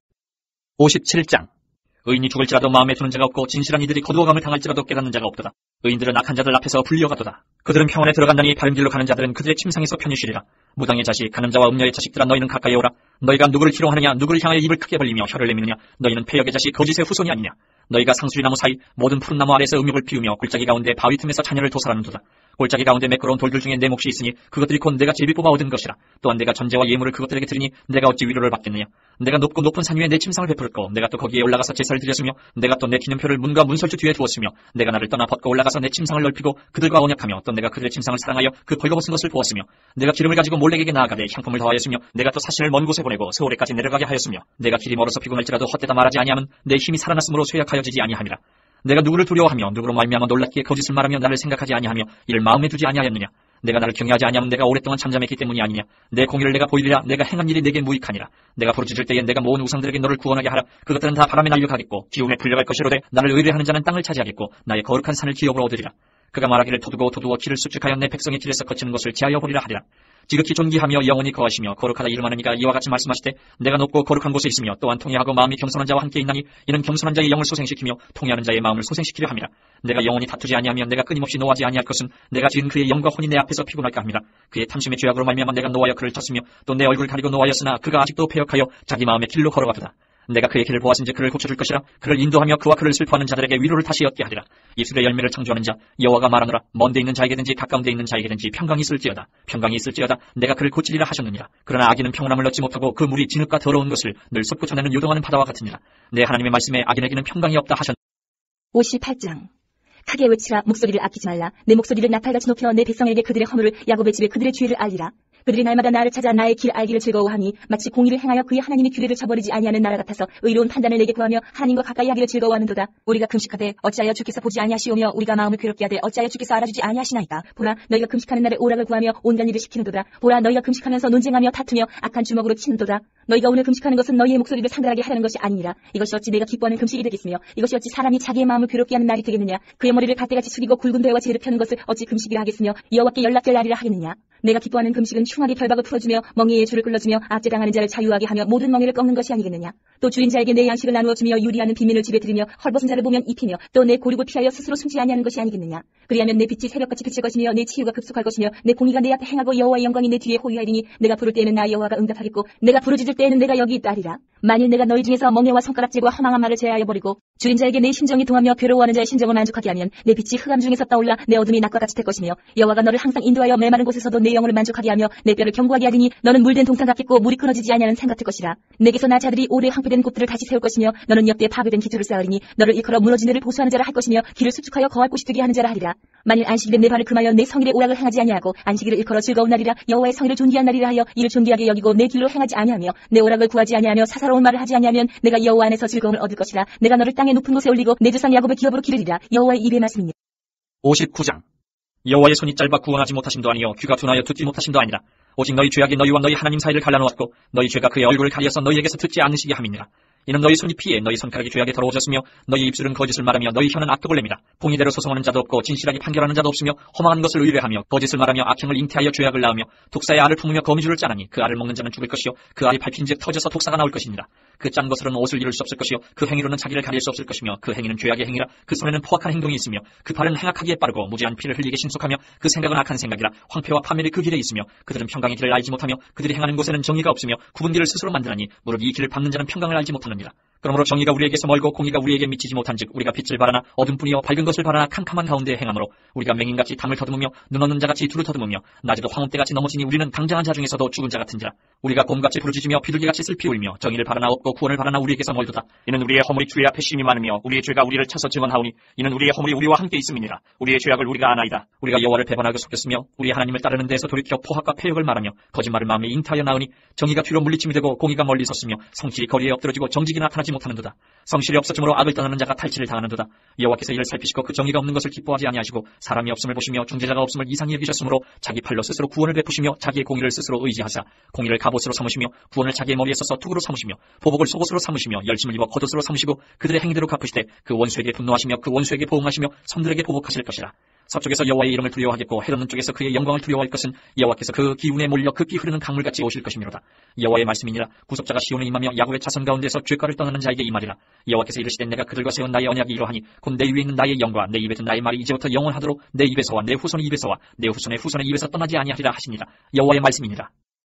오십칠 장. 의인이 죽을지라도 마음에 두는 자가 없고 진실한 이들이 거두어감을 당할지라도 깨닫는 자가 없도다. 의인들은 악한 자들 앞에서 불려가도다. 그들은 평안에 들어간다니 바른 길로 가는 자들은 그들의 침상에서 편히 쉬리라. 무당의 자식, 가늠자와 음녀의 자식들아 너희는 가까이 오라. 너희가 누구를 희롱하느냐, 누구를 향하여 입을 크게 벌리며 혀를 내미느냐. 너희는 패역의 자식, 거짓의 후손이 아니냐. 너희가 상수리나무 사이 모든 푸른 나무 아래에서 음욕을 피우며 골짜기 가운데 바위 틈에서 자녀를 도살하는도다. 골짜기 가운데 매끄러운 돌들 중에 내 몫이 있으니 그것들이 곧 내가 제비 뽑아 얻은 것이라. 또한 내가 전제와 예물을 그것들에게 드리니 내가 어찌 위로를 받겠느냐. 내가 높고 높은 산 위에 내 침상을 베풀었고 내가 또 거기에 올라가서 제사를 드렸으며 내가 또 내 기념표를 문과 문설주 뒤에 두었으며 내가 나를 떠나 벗고 올라가서 내 침상을 넓히고 그들과 언약하며 또 내가 그들의 침상을 사랑하여 그 벌거벗은 것을 보았으며 내가 기름을 가지고 몰렉에게 나아가되 향품을 더하였으며 내가 또 사신을 먼 곳에 보내고 서울에까지 내려가게 하였으며 내가 길이 멀어서 피곤할지라도 헛되다 말하지 아니하면 내 힘이 살아났으므로 쇠약하여지지 아니함이라. 내가 누구를 두려워하며 누구로 말미암아 놀랍게 거짓을 말하며 나를 생각하지 아니하며 이를 마음에 두지 아니하였느냐. 내가 나를 경외하지 아니하면 내가 오랫동안 잠잠했기 때문이 아니냐. 내 공의를 내가 보이리라. 내가 행한 일이 내게 무익하니라. 내가 부르짖을 때에 내가 모은 우상들에게 너를 구원하게 하라. 그것들은 다 바람에 날려가겠고 기운에 풀려갈 것이로되 나를 의뢰하는 자는 땅을 차지하겠고 나의 거룩한 산을 기업으로 얻으리라. 그가 말하기를 도두고 도두어 길을 수축하여 내 백성의 길에서 거치는 것을 지하여 보리라 하리라. 지극히 존귀하며 영원히 거하시며 거룩하다 이름하는 이가 이와 같이 말씀하시되 내가 높고 거룩한 곳에 있으며 또한 통회하고 마음이 겸손한 자와 함께 있나니 이는 겸손한 자의 영을 소생시키며 통회하는 자의 마음을 소생시키려 함이라. 내가 영원히 다투지 아니하며 내가 끊임없이 노하지 아니할 것은 내가 지은 그의 영과 혼이 내 앞에서 피곤할까 함이라. 그의 탐심의 죄악으로 말미암아 내가 노하여 그를 쳤으며 또 내 얼굴을 가리고 노하였으나 그가 아직도 패역하여 자기 마음의 길로 걸어가도다. 내가 그의 길을 보았은지 그를 고쳐줄 것이라. 그를 인도하며 그와 그를 슬퍼하는 자들에게 위로를 다시 얻게 하리라. 이슬의 열매를 창조하는 자 여호와가 말하노라. 먼데 있는 자에게든지 가까운데 있는 자에게든지 평강이 있을지어다. 평강이 있을지어다. 내가 그를 고치리라 하셨느니라. 그러나 악인은 평온함을 얻지 못하고 그 물이 진흙과 더러운 것을 늘 쏟고 전에는 요동하는 바다와 같으니라. 내 하나님의 말씀에 악인에게는 평강이 없다 하셨느니라. 오십팔 장. 크게 외치라. 목소리를 아끼지 말라. 내 목소리를 나팔같이 높여 내 백성에게 그들의 허물을 야곱의 집에 그들의 죄를 알리라. 그들이 날마다 나를 찾아 나의 길 알기를 즐거워하니 마치 공의를 행하여 그의 하나님의 규례를 저버리지 아니하는 나라 같아서 의로운 판단을 내게 구하며 하나님과 가까이 하기를 즐거워하는도다. 우리가 금식하되 어찌하여 주께서 보지 아니하시오며 우리가 마음을 괴롭게 하되 어찌하여 주께서 알아주지 아니하시나이까. 보라 너희가 금식하는 날에 오락을 구하며 온갖 일을 시키는도다. 보라 너희가 금식하면서 논쟁하며 다투며 악한 주먹으로 치는도다. 너희가 오늘 금식하는 것은 너희의 목소리를 상달하게 하려는 것이 아니니라. 이것이 어찌 내가 기뻐하는 금식이 되겠으며 이것이 어찌 사람이 자기의 마음을 괴롭게 하는 날이 되겠느냐. 그의 머리를 갓대같이 숙이고 굵은 배와 재를 펴는 것을 어찌 금식이라 하겠으며 여호와께 연락될 날이라 하겠느냐. 내가 기뻐하는 금식은 흉악이 결박을 풀어주며 멍에의 줄을 끌어주며 압제당하는 자를 자유하게 하며 모든 멍에를 꺾는 것이 아니겠느냐. 또 주인 자에게 내 양식을 나누어주며 유리하는 비민을 집에 들이며 헐벗은 자를 보면 입히며 또 내 고륙을 피하여 스스로 숨지 아니하는 것이 아니겠느냐. 그리하면 내 빛이 새벽같이 비칠 것이며 내 치유가 급속할 것이며 내 공의가 내 앞에 행하고 여호와의 영광이 내 뒤에 호위하리니 내가 부를 때에는 나 여호와가 응답하겠고 내가 부르짖을 때에는 내가 여기 있다리라. 만일 내가 너희 중에서 멍에와 손가락질과 허망한 말을 제하여 버리고 주인 자에게 내 심정이 동하며 괴로워하는 자의 심정을 만족하게 하면 내 빛이 흑암 중에서 떠올라 내 어둠이 낮과 같이 될 것이며 여호와가 너를 항상 인도하여 메마른 곳에서도 내 영혼을 만족하게 하며 내 뼈를 견고하게 하리니 너는 물된 동산 같겠고 물이 끊어지지 아니하는 산 같을 것이라. 내게서 나 자들이 오래 황폐된 곳들을 다시 세울 것이며 너는 역대 파괴된 기초를 쌓으리니 너를 일컬어 무너진 데를 보수하는 자라 할 것이며 길을 수축하여 거할 곳이 되게 하는 자라 하리라. 만일 안식일에 내 발을 금하여 내 성일에 오락을 행하지 아니하고 안식일을 일컬어 즐거운 날이라 여호와의 성일을 존귀한 날이라 하여 이를 존귀하게 여기고 내 길로 행하지 아니하며 내 오락을 구하지 아니하며 사사로운 말을 하지 아니하면 내가 여호와 안에서 즐거움을 얻을 것이라. 내가 너를 땅의 높은 곳에 올리고 내 조상 야곱의 기업으로 기르리라. 여호와의 입의 말씀이니라. 오십구 장. 여호와의 손이 짧아 구원하지 못하심도 아니요 귀가 둔하여 듣지 못하심도 아니라. 오직 너희 죄악이 너희와 너희 하나님 사이를 갈라놓았고 너희 죄가 그의 얼굴을 가리어서 너희에게서 듣지 않으시게 함이니라. 이는 너희 손이 피해 너희 손가락이 죄악에 더러워졌으며 너희 입술은 거짓을 말하며 너희 혀는 악독을 내미라. 공의대로 소송하는 자도 없고 진실하게 판결하는 자도 없으며 허망한 것을 의뢰하며 거짓을 말하며 악행을 잉태하여 죄악을 낳으며 독사의 알을 품으며 거미줄을 짜나니 그 알을 먹는 자는 죽을 것이요 그 알이 밟힌즉 터져서 독사가 나올 것이니라. 그 짠 것으로는 옷을 이룰 수 없을 것이요 그 행위로는 자기를 가릴 수 없을 것이며 그 행위는 죄악의 행위라. 그 손에는 포악한 행동이 있으며 그 발은 행악하기에 빠르고 무지한 피를 흘리게 신속하며 그 생각은 악한 생각이라. 황폐와 파멸이 그 길에 있으며 그들은 평강의 길을 알지 못하며 그들이 행하는 곳에는 정의가 없으며 굽은 길을 스스로 만드나니 무릇 이 길을 밟는 자는 평강을 알지 못하느니라. 그러므로 정의가 우리에게서 멀고 공의가 우리에게 미치지 못한즉 우리가 빛을 바라나 어둠뿐이요 밝은 것을 바라나 캄캄한 가운데 행함으로 우리가 맹인같이 담을 더듬으며 눈 없는 자같이 둘을 더듬으며 낮에도 황혼때같이 넘어지니 우리는 당장한 자 중에서도 죽은 자 같은지라. 우리가 곰같이 부르짖으며 비둘기같이 슬피 울며 정의를 바라나 없고 구원을 바라나 우리에게서 멀도다. 이는 우리의 허물이 주의 앞에 심히 많으며 우리의 죄가 우리를 쳐서 증언하오니 이는 우리의 허물이 우리와 함께 있음이니라. 우리의 죄악을 우리가 아나이다. 우리가 여호와를 배반하고 속였으며 우리 하나님을 따르는 데에서 돌이켜 포악과 폐역을 말하며 거짓말을 마음에 잉타하여 나으니 정의가 뒤로 물리침이 되고 공의가 멀리 섰으며 성실이 거리에 엎드러지고 정직이 나타나지 못하는도다. 성실이 없어짐으로 악을 떠나는 자가 탈취를 당하는도다. 여호와께서 이를 살피시고 그 정의가 없는 것을 기뻐하지 아니하시고 사람이 없음을 보시며 중재자가 없음을 이상히 여기셨으므로 자기 팔로 스스로 구원을 베푸시며 자기의 공의를 스스로 의지하사 공의를 갑옷으로 삼으시며 구원을 자기의 머리에 써서 투구로 삼으시며 보복을 속옷으로 삼으시며 열심을 입어 겉옷으로 삼으시고 그들의 행위대로 갚으시되 그 원수에게 분노하시며 그 원수에게 보응하시며 성들에게 보복하실 것이라. 서쪽에서 여호와의 이름을 두려워하겠고 해돋는 쪽에서 그의 영광을 두려워할 것은 여호와께서 그 기운에 몰려 급히 흐르는 강물같이 오실 것이미로다. 여호와의 말씀이니라. 구속자가 시온에 임하며 야곱의 자손 가운데서 죄가를 떠나는 자에게 임하리라. 여호와께서 이르시되 내가 그들과 세운 나의 언약이 이러하니 곧 내 위에 있는 나의 영과 내 입에 든 나의 말이 이제부터 영원하도록 내 입에서와 내 후손의 입에서와 내 후손의 후손의 입에서 떠나지 아니하리라 하시니라. 여호와의 말씀이니라.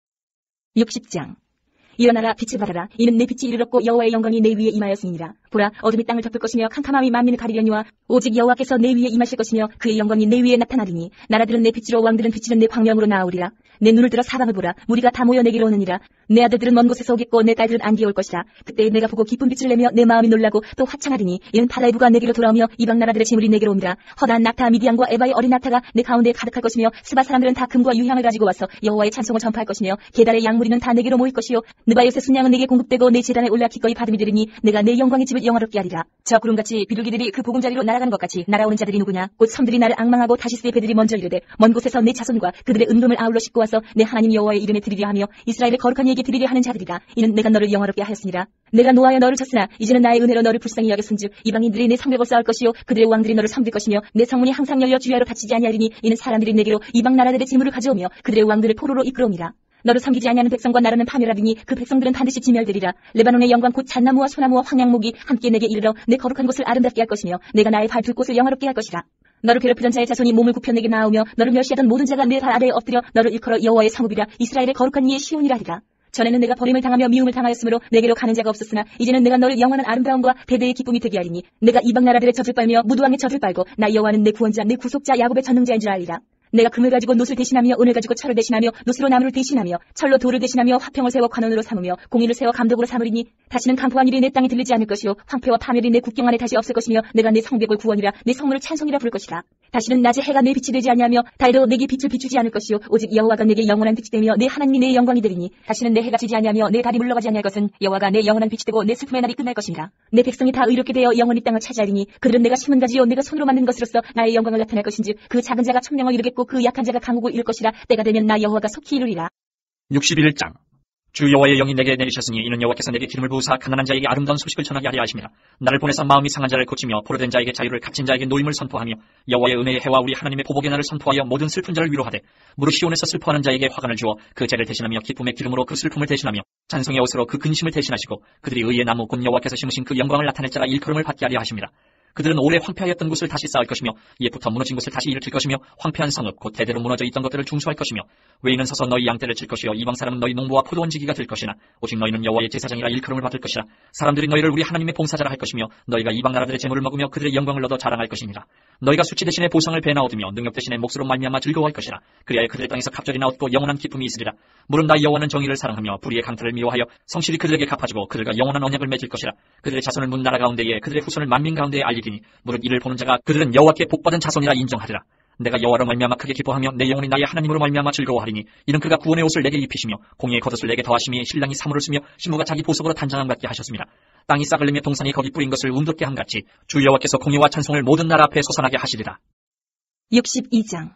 육십 장. 일어나라 빛을 발하라. 이는 내 빛이 이르렀고 여호와의 영광이 내 위에 임하였으니라. 보라 어둠이 땅을 덮을 것이며 캄캄함이 만민을 가리려니와 오직 여호와께서 내 위에 임하실 것이며 그의 영광이 내 위에 나타나리니 나라들은 내 빛으로 왕들은 빛이는 내 광명으로 나오리라. 내 눈을 들어 사방을 보라. 무리가 다 모여 내게로 오느니라. 내 아들들은 먼 곳에서 오겠고 내 딸들은 안개 올 것이라. 그때 내가 보고 기쁜 빛을 내며 내 마음이 놀라고 또 화창하리니 이는 바라의 부가 내게로 돌아오며 이방 나라들의 재물이 내게로 옵니다. 허다한 낙타 미디안과 에바의 어린 낙타가 내 가운데에 가득할 것이며 스바 사람들은 다 금과 유향을 가지고 와서 여호와의 찬송을 전파할 것이며 게달의 양무리는 다 내게로 모일 것이요 느바요새 순양은 내게 공급되고 내 제단에 올라 기꺼이 받음이 되리니 내가 내 영광의 집을 영화롭게 하리라. 저 구름같이 비둘기들이 그 보금자리로 날아가는 것 같이 날아오는 자들이 누구냐. 곧 섬들이 나를 앙망하고 다시스의 배들이 먼저 이르되 먼 곳에서 내 자손과 그들의 은금을 아울러 싣고 와서 내 하나님 여호와의 이름에 드리려 하며 이스라엘의 거룩한 이에게 드리려 하는 자들이라. 이는 내가 너를 영화롭게 하였으니라. 내가 노하여 너를 쳤으나 이제는 나의 은혜로 너를 불쌍히 여겼은즉 이방인들이 내 성벽을 쌓을 것이요 그들의 왕들이 너를 섬길 것이며 내 성문이 항상 열려 주야로 닫히지 아니하리니 이는 사람들이 내게로 이방 나라들의 재물을 가져오며 그들의 왕들을 포로로 이끌어옵니다. 너를 섬기지 아니하는 백성과 나라는 파멸하리니 그 백성들은 반드시 진멸되리라. 레바논의 영광 곧 잣나무와 소나무와 황양목이 함께 내게 이르러 내 거룩한 곳을 아름답게 할 것이며 내가 나의 발 둘 곳을 영화롭게 할 것이라. 너를 괴롭히던 자의 자손이 몸을 굽혀 내게 나오며 너를 멸시하던 모든 자가 내 발 아래에 엎드려 너를 일컬어 여호와의 성읍이라. 이스라엘의 거룩한 이의 시온이라 하리라. 전에는 내가 버림을 당하며 미움을 당하였으므로 내게로 가는 자가 없었으나 이제는 내가 너를 영원한 아름다움과 대대의 기쁨이 되게 하리니 내가 이방 나라들의 젖을 빨며 무두왕의 젖을 빨고 나 여호와는 내 구원자 내 구속자 야곱의 전능자인 줄 알리라. 내가 금을 가지고 놋을 대신하며 은을 가지고 철을 대신하며 놋으로 나무를 대신하며 철로 돌을 대신하며 화평을 세워 관원으로 삼으며 공의를 세워 감독으로 삼으리니 다시는 강포한 일이 내 땅에 들리지 않을 것이요 황폐와 파멸이 내 국경 안에 다시 없을 것이며 내가 내 성벽을 구원이라 내 성문을 찬송이라 부를 것이라. 다시는 낮에 해가 내 빛이 되지 아니하며 달도 내게 빛을 비추지 않을 것이요 오직 여호와가 내게 영원한 빛이 되며 내 하나님이 내 영광이 되리니 다시는 내 해가 지지 아니하며 내 달이 물러가지 아니할 것은 여호와가 내 영원한 빛이 되고 내 슬픔의 날이 끝날 것이니라. 내 백성이 다 의롭게 되어 영원히 땅을 차지하리니 그들은 내가 심은 가지요 내가 손으로 만든 것으로서 나의 영광을 나타낼 것인즉 그 작은 자가 천명을 이루겠고 그 약한 자가 강국을 이룰 것이라. 때가 되면 나 여호와가 속히 이루리라. 육십일 장. 주 여호와의 영이 내게 내리셨으니 이는 여호와께서 내게 기름을 부으사 가난한 자에게 아름다운 소식을 전하게 하려 하심이라. 나를 보내사 마음이 상한 자를 고치며 포로된 자에게 자유를 갇힌 자에게 노임을 선포하며 여호와의 은혜의 해와 우리 하나님의 보복의 날을 선포하여 모든 슬픈 자를 위로하되 무릇 시온에서 슬퍼하는 자에게 화관을 주어 그 죄를 대신하며 기쁨의 기름으로 그 슬픔을 대신하며 찬송의 옷으로 그 근심을 대신하시고 그들이 의의 나무 곧 여호와께서 심으신 그 영광을 나타낼 자라 일컬음을 받게 하려 하심이라. 그들은 오래 황폐하였던 곳을 다시 쌓을 것이며 옛부터 무너진 곳을 다시 일으킬 것이며 황폐한 성읍 곧 대대로 무너져 있던 것들을 중수할 것이며 외인은 서서 너희 양떼를 칠 것이요 이방 사람은 너희 농부와 포도원지기가 될 것이나 오직 너희는 여호와의 제사장이라 일컬음을 받을 것이라. 사람들이 너희를 우리 하나님의 봉사자라 할 것이며 너희가 이방 나라들의 재물을 먹으며 그들의 영광을 얻어 자랑할 것이니라. 너희가 수치 대신에 보상을 배나 얻으며 능력 대신에 몫으로 말미암아 즐거워할 것이라. 그리하여 그들의 땅에서 갑절이나 얻고 영원한 기쁨이 있으리라. 물은 나 여호와는 정의를 사랑하며 불의의 강탈을 미워하여 성실히 그들에게 갚아주고 그들과 영원한 언약을 맺을 것이라. 그들의 자손을 문 나라 가운데에 그들의 후손을 만민 가운데에 알리리니 무릇 이를 보는 자가 그들은 여호와께 복받은 자손이라 인정하리라. 내가 여호와로 말미암아 크게 기뻐하며 내 영혼이 나의 하나님으로 말미암아 즐거워하리니 이는 그가 구원의 옷을 내게 입히시며 공의의 겉옷을 내게 더하심이 신랑이 사물을 쓰며 신부가 자기 보석으로 단장함 같게 하셨습니다. 땅이 싹을 내며 동산이 거기 뿌린 것을 운돋게 함같이 주 여호와께서 공의와 찬송을 모든 나라 앞에 솟아나게 하시리라. 육십이 장.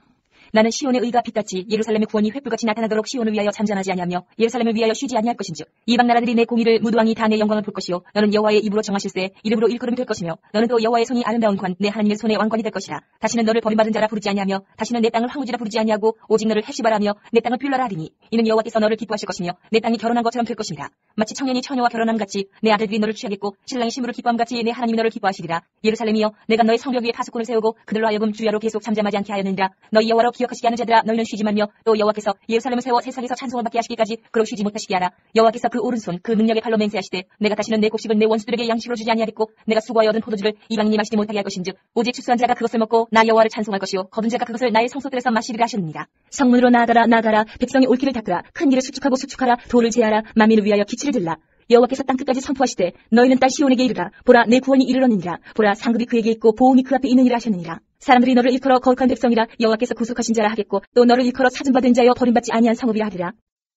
나는 시온의 의가 빛같이 예루살렘의 구원이 횃불같이 나타나도록 시온을 위하여 잠잠하지 아니하며 예루살렘을 위하여 쉬지 아니할 것인즉 이방 나라들이 내 공의를 무도왕이 다 내 영광을 볼 것이요 너는 여호와의 입으로 정하실세 이름으로 일컬음이 될 것이며 너는 또 여호와의 손이 아름다운 관 내 하나님의 손의 왕관이 될 것이라. 다시는 너를 버림받은 자라 부르지 아니하며 다시는 내 땅을 황무지라 부르지 아니하고 오직 너를 헥시바라며 내 땅을 빌라라 하리니 이는 여호와께서 너를 기뻐하실 것이며 내 땅이 결혼한 것처럼 될 것입니다. 마치 청년이 처녀와 결혼함 같이 내 아들들이 너를 취하겠고 신랑이 신부를 기뻐함 같이 내 하나님이 너를 기뻐하시리라. 예루살렘이여 내가 너의 성벽 위에 파수꾼을 세우고 그들로 하여금 주야로 계속 잠잠하지 않게 하였느니라. 너희 여호와로 기억하시게 하는 자들아 너희는 쉬지 말며 또 여호와께서 예루살렘을 세워 세상에서 찬송을 받게 하시기까지 그로 쉬지 못하시게 하라. 여호와께서 그 오른손 그 능력의 팔로 맹세하시되 내가 다시는 내 곡식을 내 원수들에게 양식으로 주지 아니하겠고 내가 수고하여 얻은 포도주를 이방인이 마시지 못하게 할 것인즉 오직 추수한 자가 그것을 먹고 나 여호와를 찬송할 것이요 거둔 자가 그것을 나의 성소들에서 마시리라 하셨느니라. 성문으로 나아가라 나아가라 백성이 올 길을 닦으라 큰 길을 수축하고 수축하라 돌을 제하라 만민을 위하여 기치를 들라. 여호와께서 땅끝까지 선포하시되 너희는 딸 시온에게 이르라. 보라 내 구원이 이르렀느니라. 보라 상급이 그에게 있고 보응이 그 앞에 있느니라 하셨느니라. 사람들이 너를 일컬어 거룩한 백성이라 여호와께서 구속하신 자라 하겠고 또 너를 일컬어 찾음받은 자여 버림받지 아니한 성읍이라 하리라.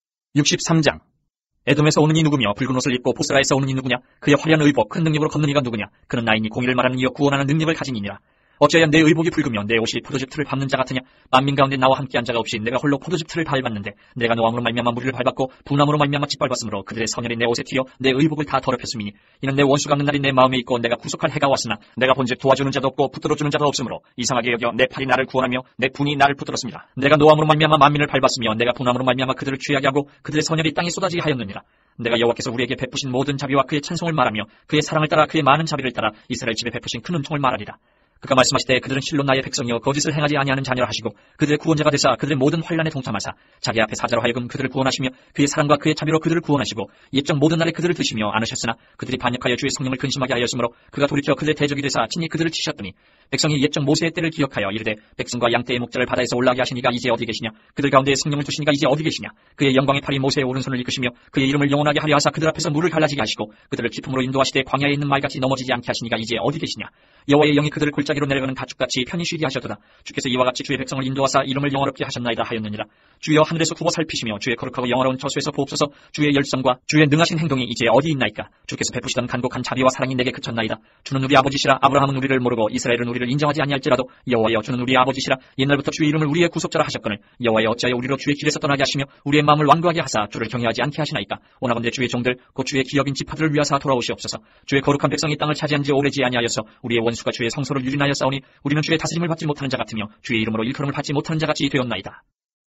육십삼 장. 에돔에서 오는 이 누구며 붉은 옷을 입고 보스라에서 오는 이 누구냐. 그의 화려한 의복 큰 능력으로 걷는 이가 누구냐. 그는 나이니 공의를 말하는 이여 구원하는 능력을 가진 이니라. 어찌하여 내 의복이 붉으며 내 옷이 포도즙 틀을 밟는 자 같으냐. 만민 가운데 나와 함께한 자가 없이 내가 홀로 포도즙 틀을 밟았는데 내가 노함으로 말미암아 무리를 밟았고 분함으로 말미암아 짓밟았으므로 그들의 선혈이 내 옷에 튀어 내 의복을 다 더럽혔음이니 이는 내 원수 갚는 날이 내 마음에 있고 내가 구속할 해가 왔으나 내가 본즉 도와주는 자도 없고 붙들어주는 자도 없으므로 이상하게 여겨 내 팔이 나를 구원하며 내 분이 나를 붙들었습니다. 내가 노함으로 말미암아 만민을 밟았으며 내가 분함으로 말미암아 그들을 취하게 하고 그들의 선혈이 땅에 쏟아지게 하였느니라. 내가 여호와께서 우리에게 베푸신 모든 자비와 그의 찬송을 말하며 그의 사랑을 따라 그의 많은 자비를 따라 이스라엘 집에 베푸신 큰 은총을 말하리라. 그가 말씀하시되 그들은 실로 나의 백성이여 거짓을 행하지 아니하는 자녀라 하시고 그들의 구원자가 되사 그들의 모든 환난에 동참하사 자기 앞에 사자로 하여금 그들을 구원하시며 그의 사랑과 그의 자비로 그들을 구원하시고 옛적 모든 날에 그들을 드시며 안으셨으나 그들이 반역하여 주의 성령을 근심하게 하였으므로 그가 돌이켜 그들의 대적이 되사 친히 그들을 치셨더니 백성이 옛적 모세의 때를 기억하여 이르되 백성과 양떼의 목자를 바다에서 올라가게 하시니가 이제 어디 계시냐. 그들 가운데에 성령을 주시니가 이제 어디 계시냐. 그의 영광의 팔이 모세의 오른손을 이끄시며 그의 이름을 영원하게 하려 하사 그들 앞에서 물을 갈라지게 하시고 그들을 기품으로 인도하시되 광야에 있는 말같이 넘어지지 않게 하시니가 이제 어디 계시냐. 여호와의 영이 그들을 골짜기로 내려가는 가축같이 편히 쉬게 하셨도다. 주께서 이와 같이 주의 백성을 인도하사 이름을 영화롭게 하셨나이다 하였느니라. 주여 하늘에서 굽어 살피시며 주의 거룩하고 영화로운 저수에서 보옵소서. 주의 열성과 주의 능하신 행동이 이제 어디 있나이까. 주께서 베푸시던 간곡한 자비와 사랑이 내게 그쳤나이다. 주는 우리 아버지시라. 아브라함은 우리를 모르고 이스라엘은 우리를 인정하지 아니할지라도 여호와여 주는 우리의 아버지시라. 옛날부터 주의 이름을 우리의 구속자라 하셨거늘 여호와여 어찌하여 우리로 주의 길에서 떠나게 하시며 우리의 마음을 완고하게 하사 주를 경외하지 않게 하시나이까. 오나건대 주의 종들 곧 주의 기업인 지파들을 위하사 돌아오시옵소서. 주의 거룩한 백성이 땅을 차지한 지 오래지 아니하여서 우리의 원수가 주의 성소를 유린하여 싸우니 우리는 주의 다스림을 받지 못하는 자 같으며 주의 이름으로 일컬음을 받지 못하는 자 같이 되었나이다.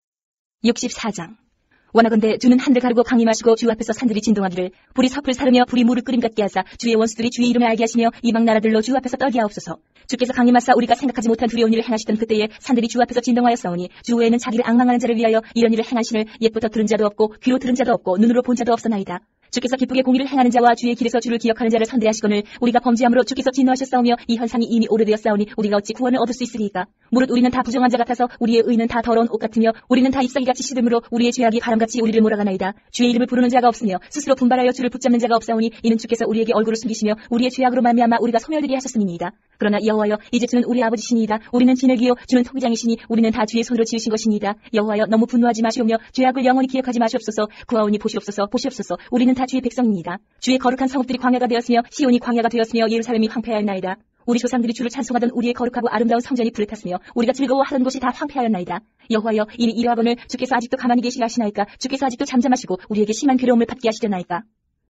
육십사 장. 원하건대 주는 하늘 가르고 강림하시고 주 앞에서 산들이 진동하기를 불이 섭을 사르며 불이 물을 끓임 같게 하사 주의 원수들이 주의 이름을 알게 하시며 이방 나라들로 주 앞에서 떨게 하옵소서. 주께서 강림하사 우리가 생각하지 못한 두려운 일을 행하시던 그때에 산들이 주 앞에서 진동하였사오니 주 외에는 자기를 앙망하는 자를 위하여 이런 일을 행하시를 옛부터 들은 자도 없고 귀로 들은 자도 없고 눈으로 본 자도 없사나이다. 주께서 기쁘게 공의를 행하는 자와 주의 길에서 주를 기억하는 자를 선대하시거늘 우리가 범죄함으로 주께서 진노하셨사오며 이 현상이 이미 오래되었사오니 우리가 어찌 구원을 얻을 수 있으리이까. 무릇 우리는 다 부정한 자 같아서 우리의 의는 다 더러운 옷 같으며 우리는 다 잎사귀같이 시듬으로 우리의 죄악이 바람같이 우리를 몰아가나이다. 주의 이름을 부르는 자가 없으며 스스로 분발하여 주를 붙잡는 자가 없사오니 이는 주께서 우리에게 얼굴을 숨기시며 우리의 죄악으로 말미암아 우리가 소멸되게 하셨음이니이다. 그러나 여호와여 이제 주는 우리 아버지시니이다. 우리는 진흙이요 주는 토기장이시니 우리는 다 주의 손으로 지으신 것이니이다. 여호와여 너무 분노하지 마시오며 죄악을 영원히 기억하지 마시옵소서. 구하오니 보시옵소서 보시옵소서. 우리는 다 주의 백성이니이다. 주의 거룩한 성읍들이 광야가 되었으며 시온이 광야가 되었으며 예루살렘이 황폐하였나이다. 우리 조상들이 주를 찬송하던 우리의 거룩하고 아름다운 성전이 불에 탔으며 우리가 즐거워하던 곳이 다 황폐하였나이다. 여호와여 이리 이러하거늘 주께서 아직도 가만히 계시게 하시나이까. 주께서 아직도 잠잠하시고 우리에게 심한 괴로움을 받게 하시려나이까.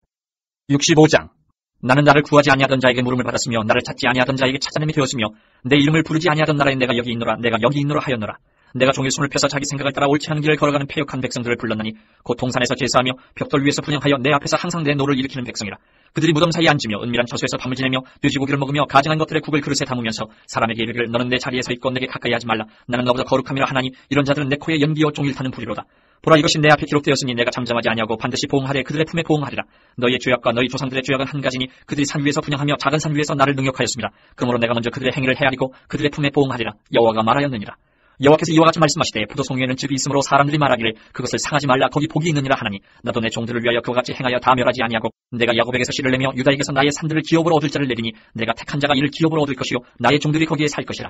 육십오 장. 나는 나를 구하지 아니하던 자에게 물음을 받았으며 나를 찾지 아니하던 자에게 찾아냄이 되었으며 내 이름을 부르지 아니하던 나라에 내가 여기 있노라. 내가 여기 있노라 하였노라. 내가 종일 손을 펴서 자기 생각을 따라 옳지 않은 길을 걸어가는 패역한 백성들을 불렀나니 곧 동산에서 제사하며 벽돌 위에서 분향하여 내 앞에서 항상 내 노를 일으키는 백성이라. 그들이 무덤 사이에 앉으며 은밀한 처소에서 밤을 지내며 돼지고기를 먹으며 가증한 것들의 국을 그릇에 담으면서 사람에게 이르기를 너는 내 자리에 서 있고 내게 가까이 하지 말라. 나는 너보다 거룩함이라 하나니 이런 자들은 내 코에 연기어 종일 타는 불이로다. 보라 이것이 내 앞에 기록되었으니 내가 잠잠하지 아니하고 반드시 보응하되 그들의 품에 보응하리라. 너희의 죄악과 너희 조상들의 죄악은 한 가지니 그들이 산 위에서 분향하며 작은 산 위에서 나를 능욕하였습니다. 그러므로 내가 먼저 그들의 행위를 헤아리고 그들의 품에 보응하리라. 여호와가 말하였느니라. 여호와께서 이와 같이 말씀하시되 포도송이에는 즙이 있으므로 사람들이 말하기를 그것을 상하지 말라. 거기 복이 있느니라 하나니 나도 내 종들을 위하여 그와 같이 행하여 다 멸하지 아니하고 내가 야곱에게서 씨를 내며 유다에게서 나의 산들을 기업으로 얻을 자를 내리니 내가 택한 자가 이를 기업으로 얻을 것이요 나의 종들이 거기에 살 것이라.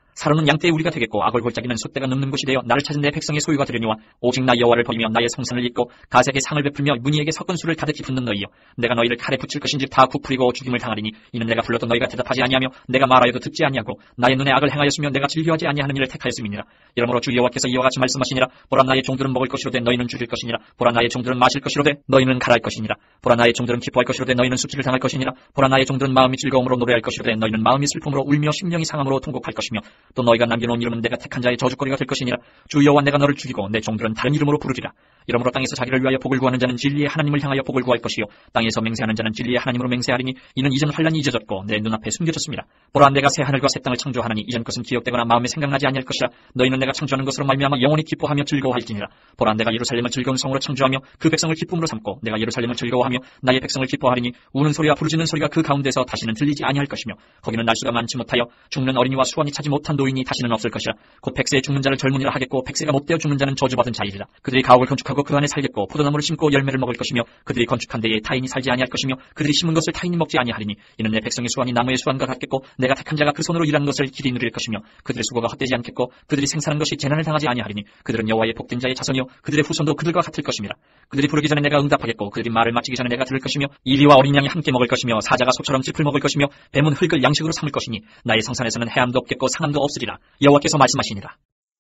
사로는 양떼의 우리가 되겠고 악을 골짜기는 숫대가 눕는 곳이 되어 나를 찾은 내 백성의 소유가 되려니와 오직 나 여호와를 버리며 나의 성산을 잊고 가세에게 상을 베풀며 문희에게 섞은 술을 가득히 붓는 너희여 내가 너희를 칼에 붙일 것인지 다 부풀이고 죽임을 당하리니 이는 내가 불러도 너희가 대답하지 아니하며 내가 말하여도 듣지 아니하고 나의 눈에 악을 행하였으며 내가 즐겨하지 아니하는 일을 택하였음이니라. 이러므로 주 여호와께서 이와 같이 말씀하시니라. 보라 나의 종들은 먹을 것이로되 너희는 죽일 것이니라. 보라 나의 종들은 마실 것이로되 너희는 갈할 것이니라. 보라 나의 종들은 기뻐할 것이로되 너희는 수치를 당할 것이니라. 보라 나의 종들은 마음이 즐거움으로 노래할 것이로되 너희는 마음이 슬픔으로 울며 심령이 상함으로 통곡할 것이며 또 너희가 남겨놓은 이름은 내가 택한 자의 저주거리가 될 것이니라. 주 여호와 내가 너를 죽이고 내 종들은 다른 이름으로 부르리라. 이러므로 땅에서 자기를 위하여 복을 구하는 자는 진리의 하나님을 향하여 복을 구할 것이요 땅에서 맹세하는 자는 진리의 하나님으로 맹세하리니 이는 이전 환란이 잊어졌고 내 눈앞에 숨겨졌습니다. 보라 내가 새 하늘과 새 땅을 창조하나니 이전 것은 기억되거나 마음에 생각나지 아니할 것이라. 너희는 내가 창조하는 것으로 말미암아 영원히 기뻐하며 즐거워할지니라. 보라 내가 예루살렘을 즐거운 성으로 창조하며 그 백성을 기쁨으로 삼고 내가 예루살렘을 즐거워하며 나의 백성을 기뻐하리니 우는 소리와 부르짖는 소리가 그 가운데서 다시는 들리지 아니할 것이며 거기는 날수가 많지 못하여 죽는 어린이와 수완이 차지 못한 노인이 다시는 없을 것이라. 곧 백세에 죽는 자를 젊은이라 하겠고 백세가 못되어 죽는 자는 저주받은 자이리라. 그들이 가옥을 건축하고 그 안에 살겠고 포도나무를 심고 열매를 먹을 것이며 그들이 건축한 데에 타인이 살지 아니할 것이며 그들이 심은 것을 타인이 먹지 아니하리니 이는 내 백성의 수완이 나무의 수완과 같겠고 내가 택한 자가 그 손으로 일하는 것을 길이 누릴 것이며 그들의 수고가 헛되지 않겠고 그들이 생산한 것이 재난을 당하지 아니하리니 그들은 여호와의 복된 자의 자손이요 그들의 후손도 그들과 같을 것입니다. 그들이 부르기 전에 내가 응답하겠고 그들이 말을 마치기 전에 내가 들을 것이며 이리와 어린 양이 함께 먹을 것이며 사자가 소처럼 짚을 먹을 것이며 뱀은 흙을 양식으로 삼을 것이니 나의 성산에서는 해함도 없겠고 상함도 없으리라. 여호와께서 말씀하시니라.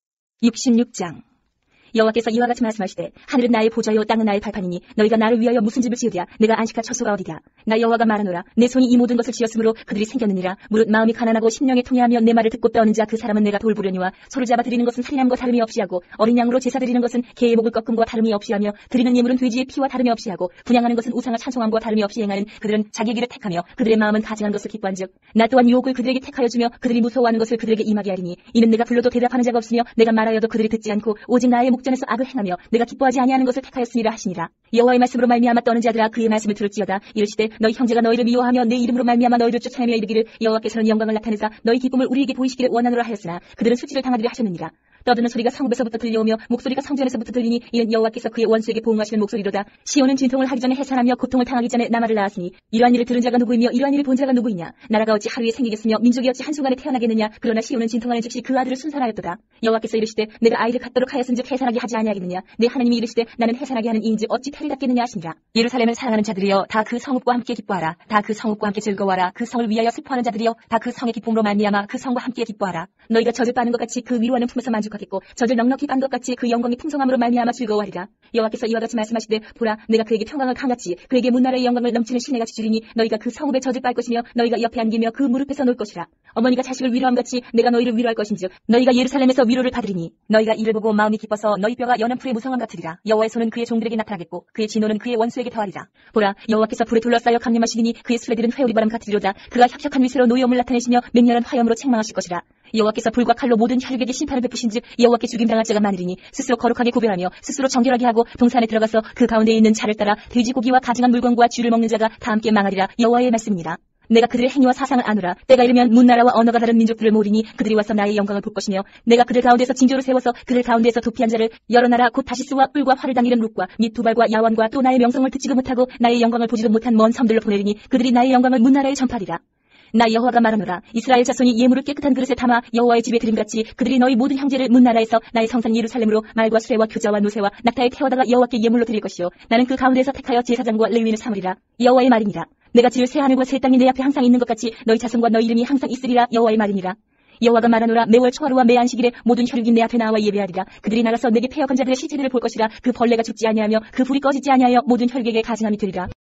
육십육 장. 여호와께서 이와 같이 말씀하시되 하늘은 나의 보좌요 땅은 나의 발판이니 너희가 나를 위하여 무슨 집을 지으랴. 내가 안식할 처소가 어디랴. 나 여호와가 말하노라. 내 손이 이 모든 것을 지었으므로 그들이 생겼느니라. 무릇 마음이 가난하고 심령에 통해하며 내 말을 듣고 떠는 자 그 사람은 내가 돌보려니와 소를 잡아 드리는 것은 살인함과 다름이 없이 하고 어린 양으로 제사 드리는 것은 개의 목을 꺾음과 다름이 없이 하며 드리는 예물은 돼지의 피와 다름이 없이 하고 분양하는 것은 우상을 찬송함과 다름이 없이 행하는 그들은 자기의 길을 택하며 그들의 마음은 가증한 것을 기뻐한즉 나 또한 유혹을 그들에게 택하여 주며 그들이 무서워하는 것을 그들에게 임하게 하리니 이는 내가 불러도 대답하는 자가 없으며 내가 말하여도 그들이 듣지 않고 오직 나의 목전에서 악을 행하며 내가 기뻐하지 아니하는 것을 택하였으니라 하시니라. 여호와의 말씀으로 말미암아 떠는 자들아 그의 말씀을 들을지어다. 이르시되 너희 형제가 너희를 미워하며 내 이름으로 말미암아 너희를 쫓아내며 이르기를 여호와께서는 영광을 나타내사 너희 기쁨을 우리에게 보이시기를 원하노라 하였으나 그들은 수치를 당하리라 하셨느니라. 떠드는 소리가 성읍에서부터 들려오며 목소리가 성전에서부터 들리니 이는 여호와께서 그의 원수에게 보응하시는 목소리로다. 시온은 진통을 하기 전에 해산하며 고통을 당하기 전에 나말을 낳았으니 이러한 일을 들은 자가 누구이며 이러한 일을 본 자가 누구이냐. 나라가 어찌 하루에 생기겠으며 민족이 어찌 한순간에 태어나겠느냐. 그러나 시온은 진통하는 즉시 그 아들을 순산하였도다. 여호와께서 이르시되 내가 아이를 갖도록 하였은즉 해산하게 하지 아니하겠느냐. 내 하나님이 이르시되 나는 해산하게 하는 이인즉 어찌 태를 갖겠느냐 하시니라. 예루살렘을 사랑하는 자들이여 다 그 성읍과 함께 기뻐하라. 다 그 성읍과 함께 즐거워하라. 그 성을 위하여 슬퍼하는 자들이여 다 그 성의 기쁨으로 말미암아 그 성과 함께 기뻐하라. 너희가 젖을 빠는 것 같이 그 위로하는 품에서 만족하겠고 젖을 넉넉히 빤 것 같이 그 영광이 풍성함으로 말미암아 즐거워하리라. 여호와께서 이와 같이 말씀하시되 보라 내가 그에게 평강을 강같이 그에게 문나라의 영광을 넘치는 시내같이 주리니 너희가 그 성읍에 젖을 빨 것이며 너희가 옆에 안기며 그 무릎에서 놀 것이라. 어머니가 자식을 위로함같이 내가 너희를 위로할 것인즉 너희가 예루살렘에서 위로를 받으리니 너희가 이를 보고 마음이 기뻐서 너희 뼈가 연한 풀의 무성함 같으리라. 여호와의 손은 그의 종들에게 나타나겠고 그의 진노는 그의 원수에게 더하리라. 보라 여호와께서 불에 둘러싸여 강림하시리니 그의 수레들은 회오리바람 같으리로다. 그가 협력한 위세로 노여움을 나타내시며 맹렬한 화염으로 책망하실 것이라. 여호와께서 불과 칼로 모든 혈육에게 심판을 베푸신즉 여호와께 죽임당할 자가 많으리니 스스로 거룩하게 구별하며 스스로 정결하게 하고 동산에 들어가서 그 가운데 있는 자를 따라 돼지고기와 가증한 물건과 쥐를 먹는 자가 다 함께 망하리라. 여호와의 말씀입니다. 내가 그들의 행위와 사상을 아노라. 때가 이르면 문나라와 언어가 다른 민족들을 모으리니 그들이 와서 나의 영광을 볼 것이며 내가 그들 가운데서 징조를 세워서 그들 가운데서 도피한 자를 여러 나라 곧 다시스와 뿔과 활을 당기는 룩과 및 두발과 야완과 또 나의 명성을 듣지도 못하고 나의 영광을 보지도 못한 먼 섬들로 보내리니 그들이 나의 영광을 문나라에 전파하리라. 나 여호와가 말하노라. 이스라엘 자손이 예물을 깨끗한 그릇에 담아 여호와의 집에 드림같이 그들이 너희 모든 형제를 문나라에서 나의 성산 예루살렘으로 말과 수레와 규자와 노새와 낙타에 태워다가 여호와께 예물로 드릴 것이요 나는 그 가운데서 택하여 제사장과 레위인을 삼으리라. 여호와의 말이니라. 내가 지을 새 하늘과 새 땅이 내 앞에 항상 있는 것 같이 너희 자손과 너희 이름이 항상 있으리라. 여호와의 말이니라. 여호와가 말하노라. 매월 초하루와 매 안식일에 모든 혈육이 내 앞에 나와 예배하리라. 그들이 나가서 내게 패역한 자들의 시체들을 볼 것이라. 그 벌레가 죽지 아니하며 그 불이 꺼지지 아니하여 모든 혈육에게 가증함이 되리라.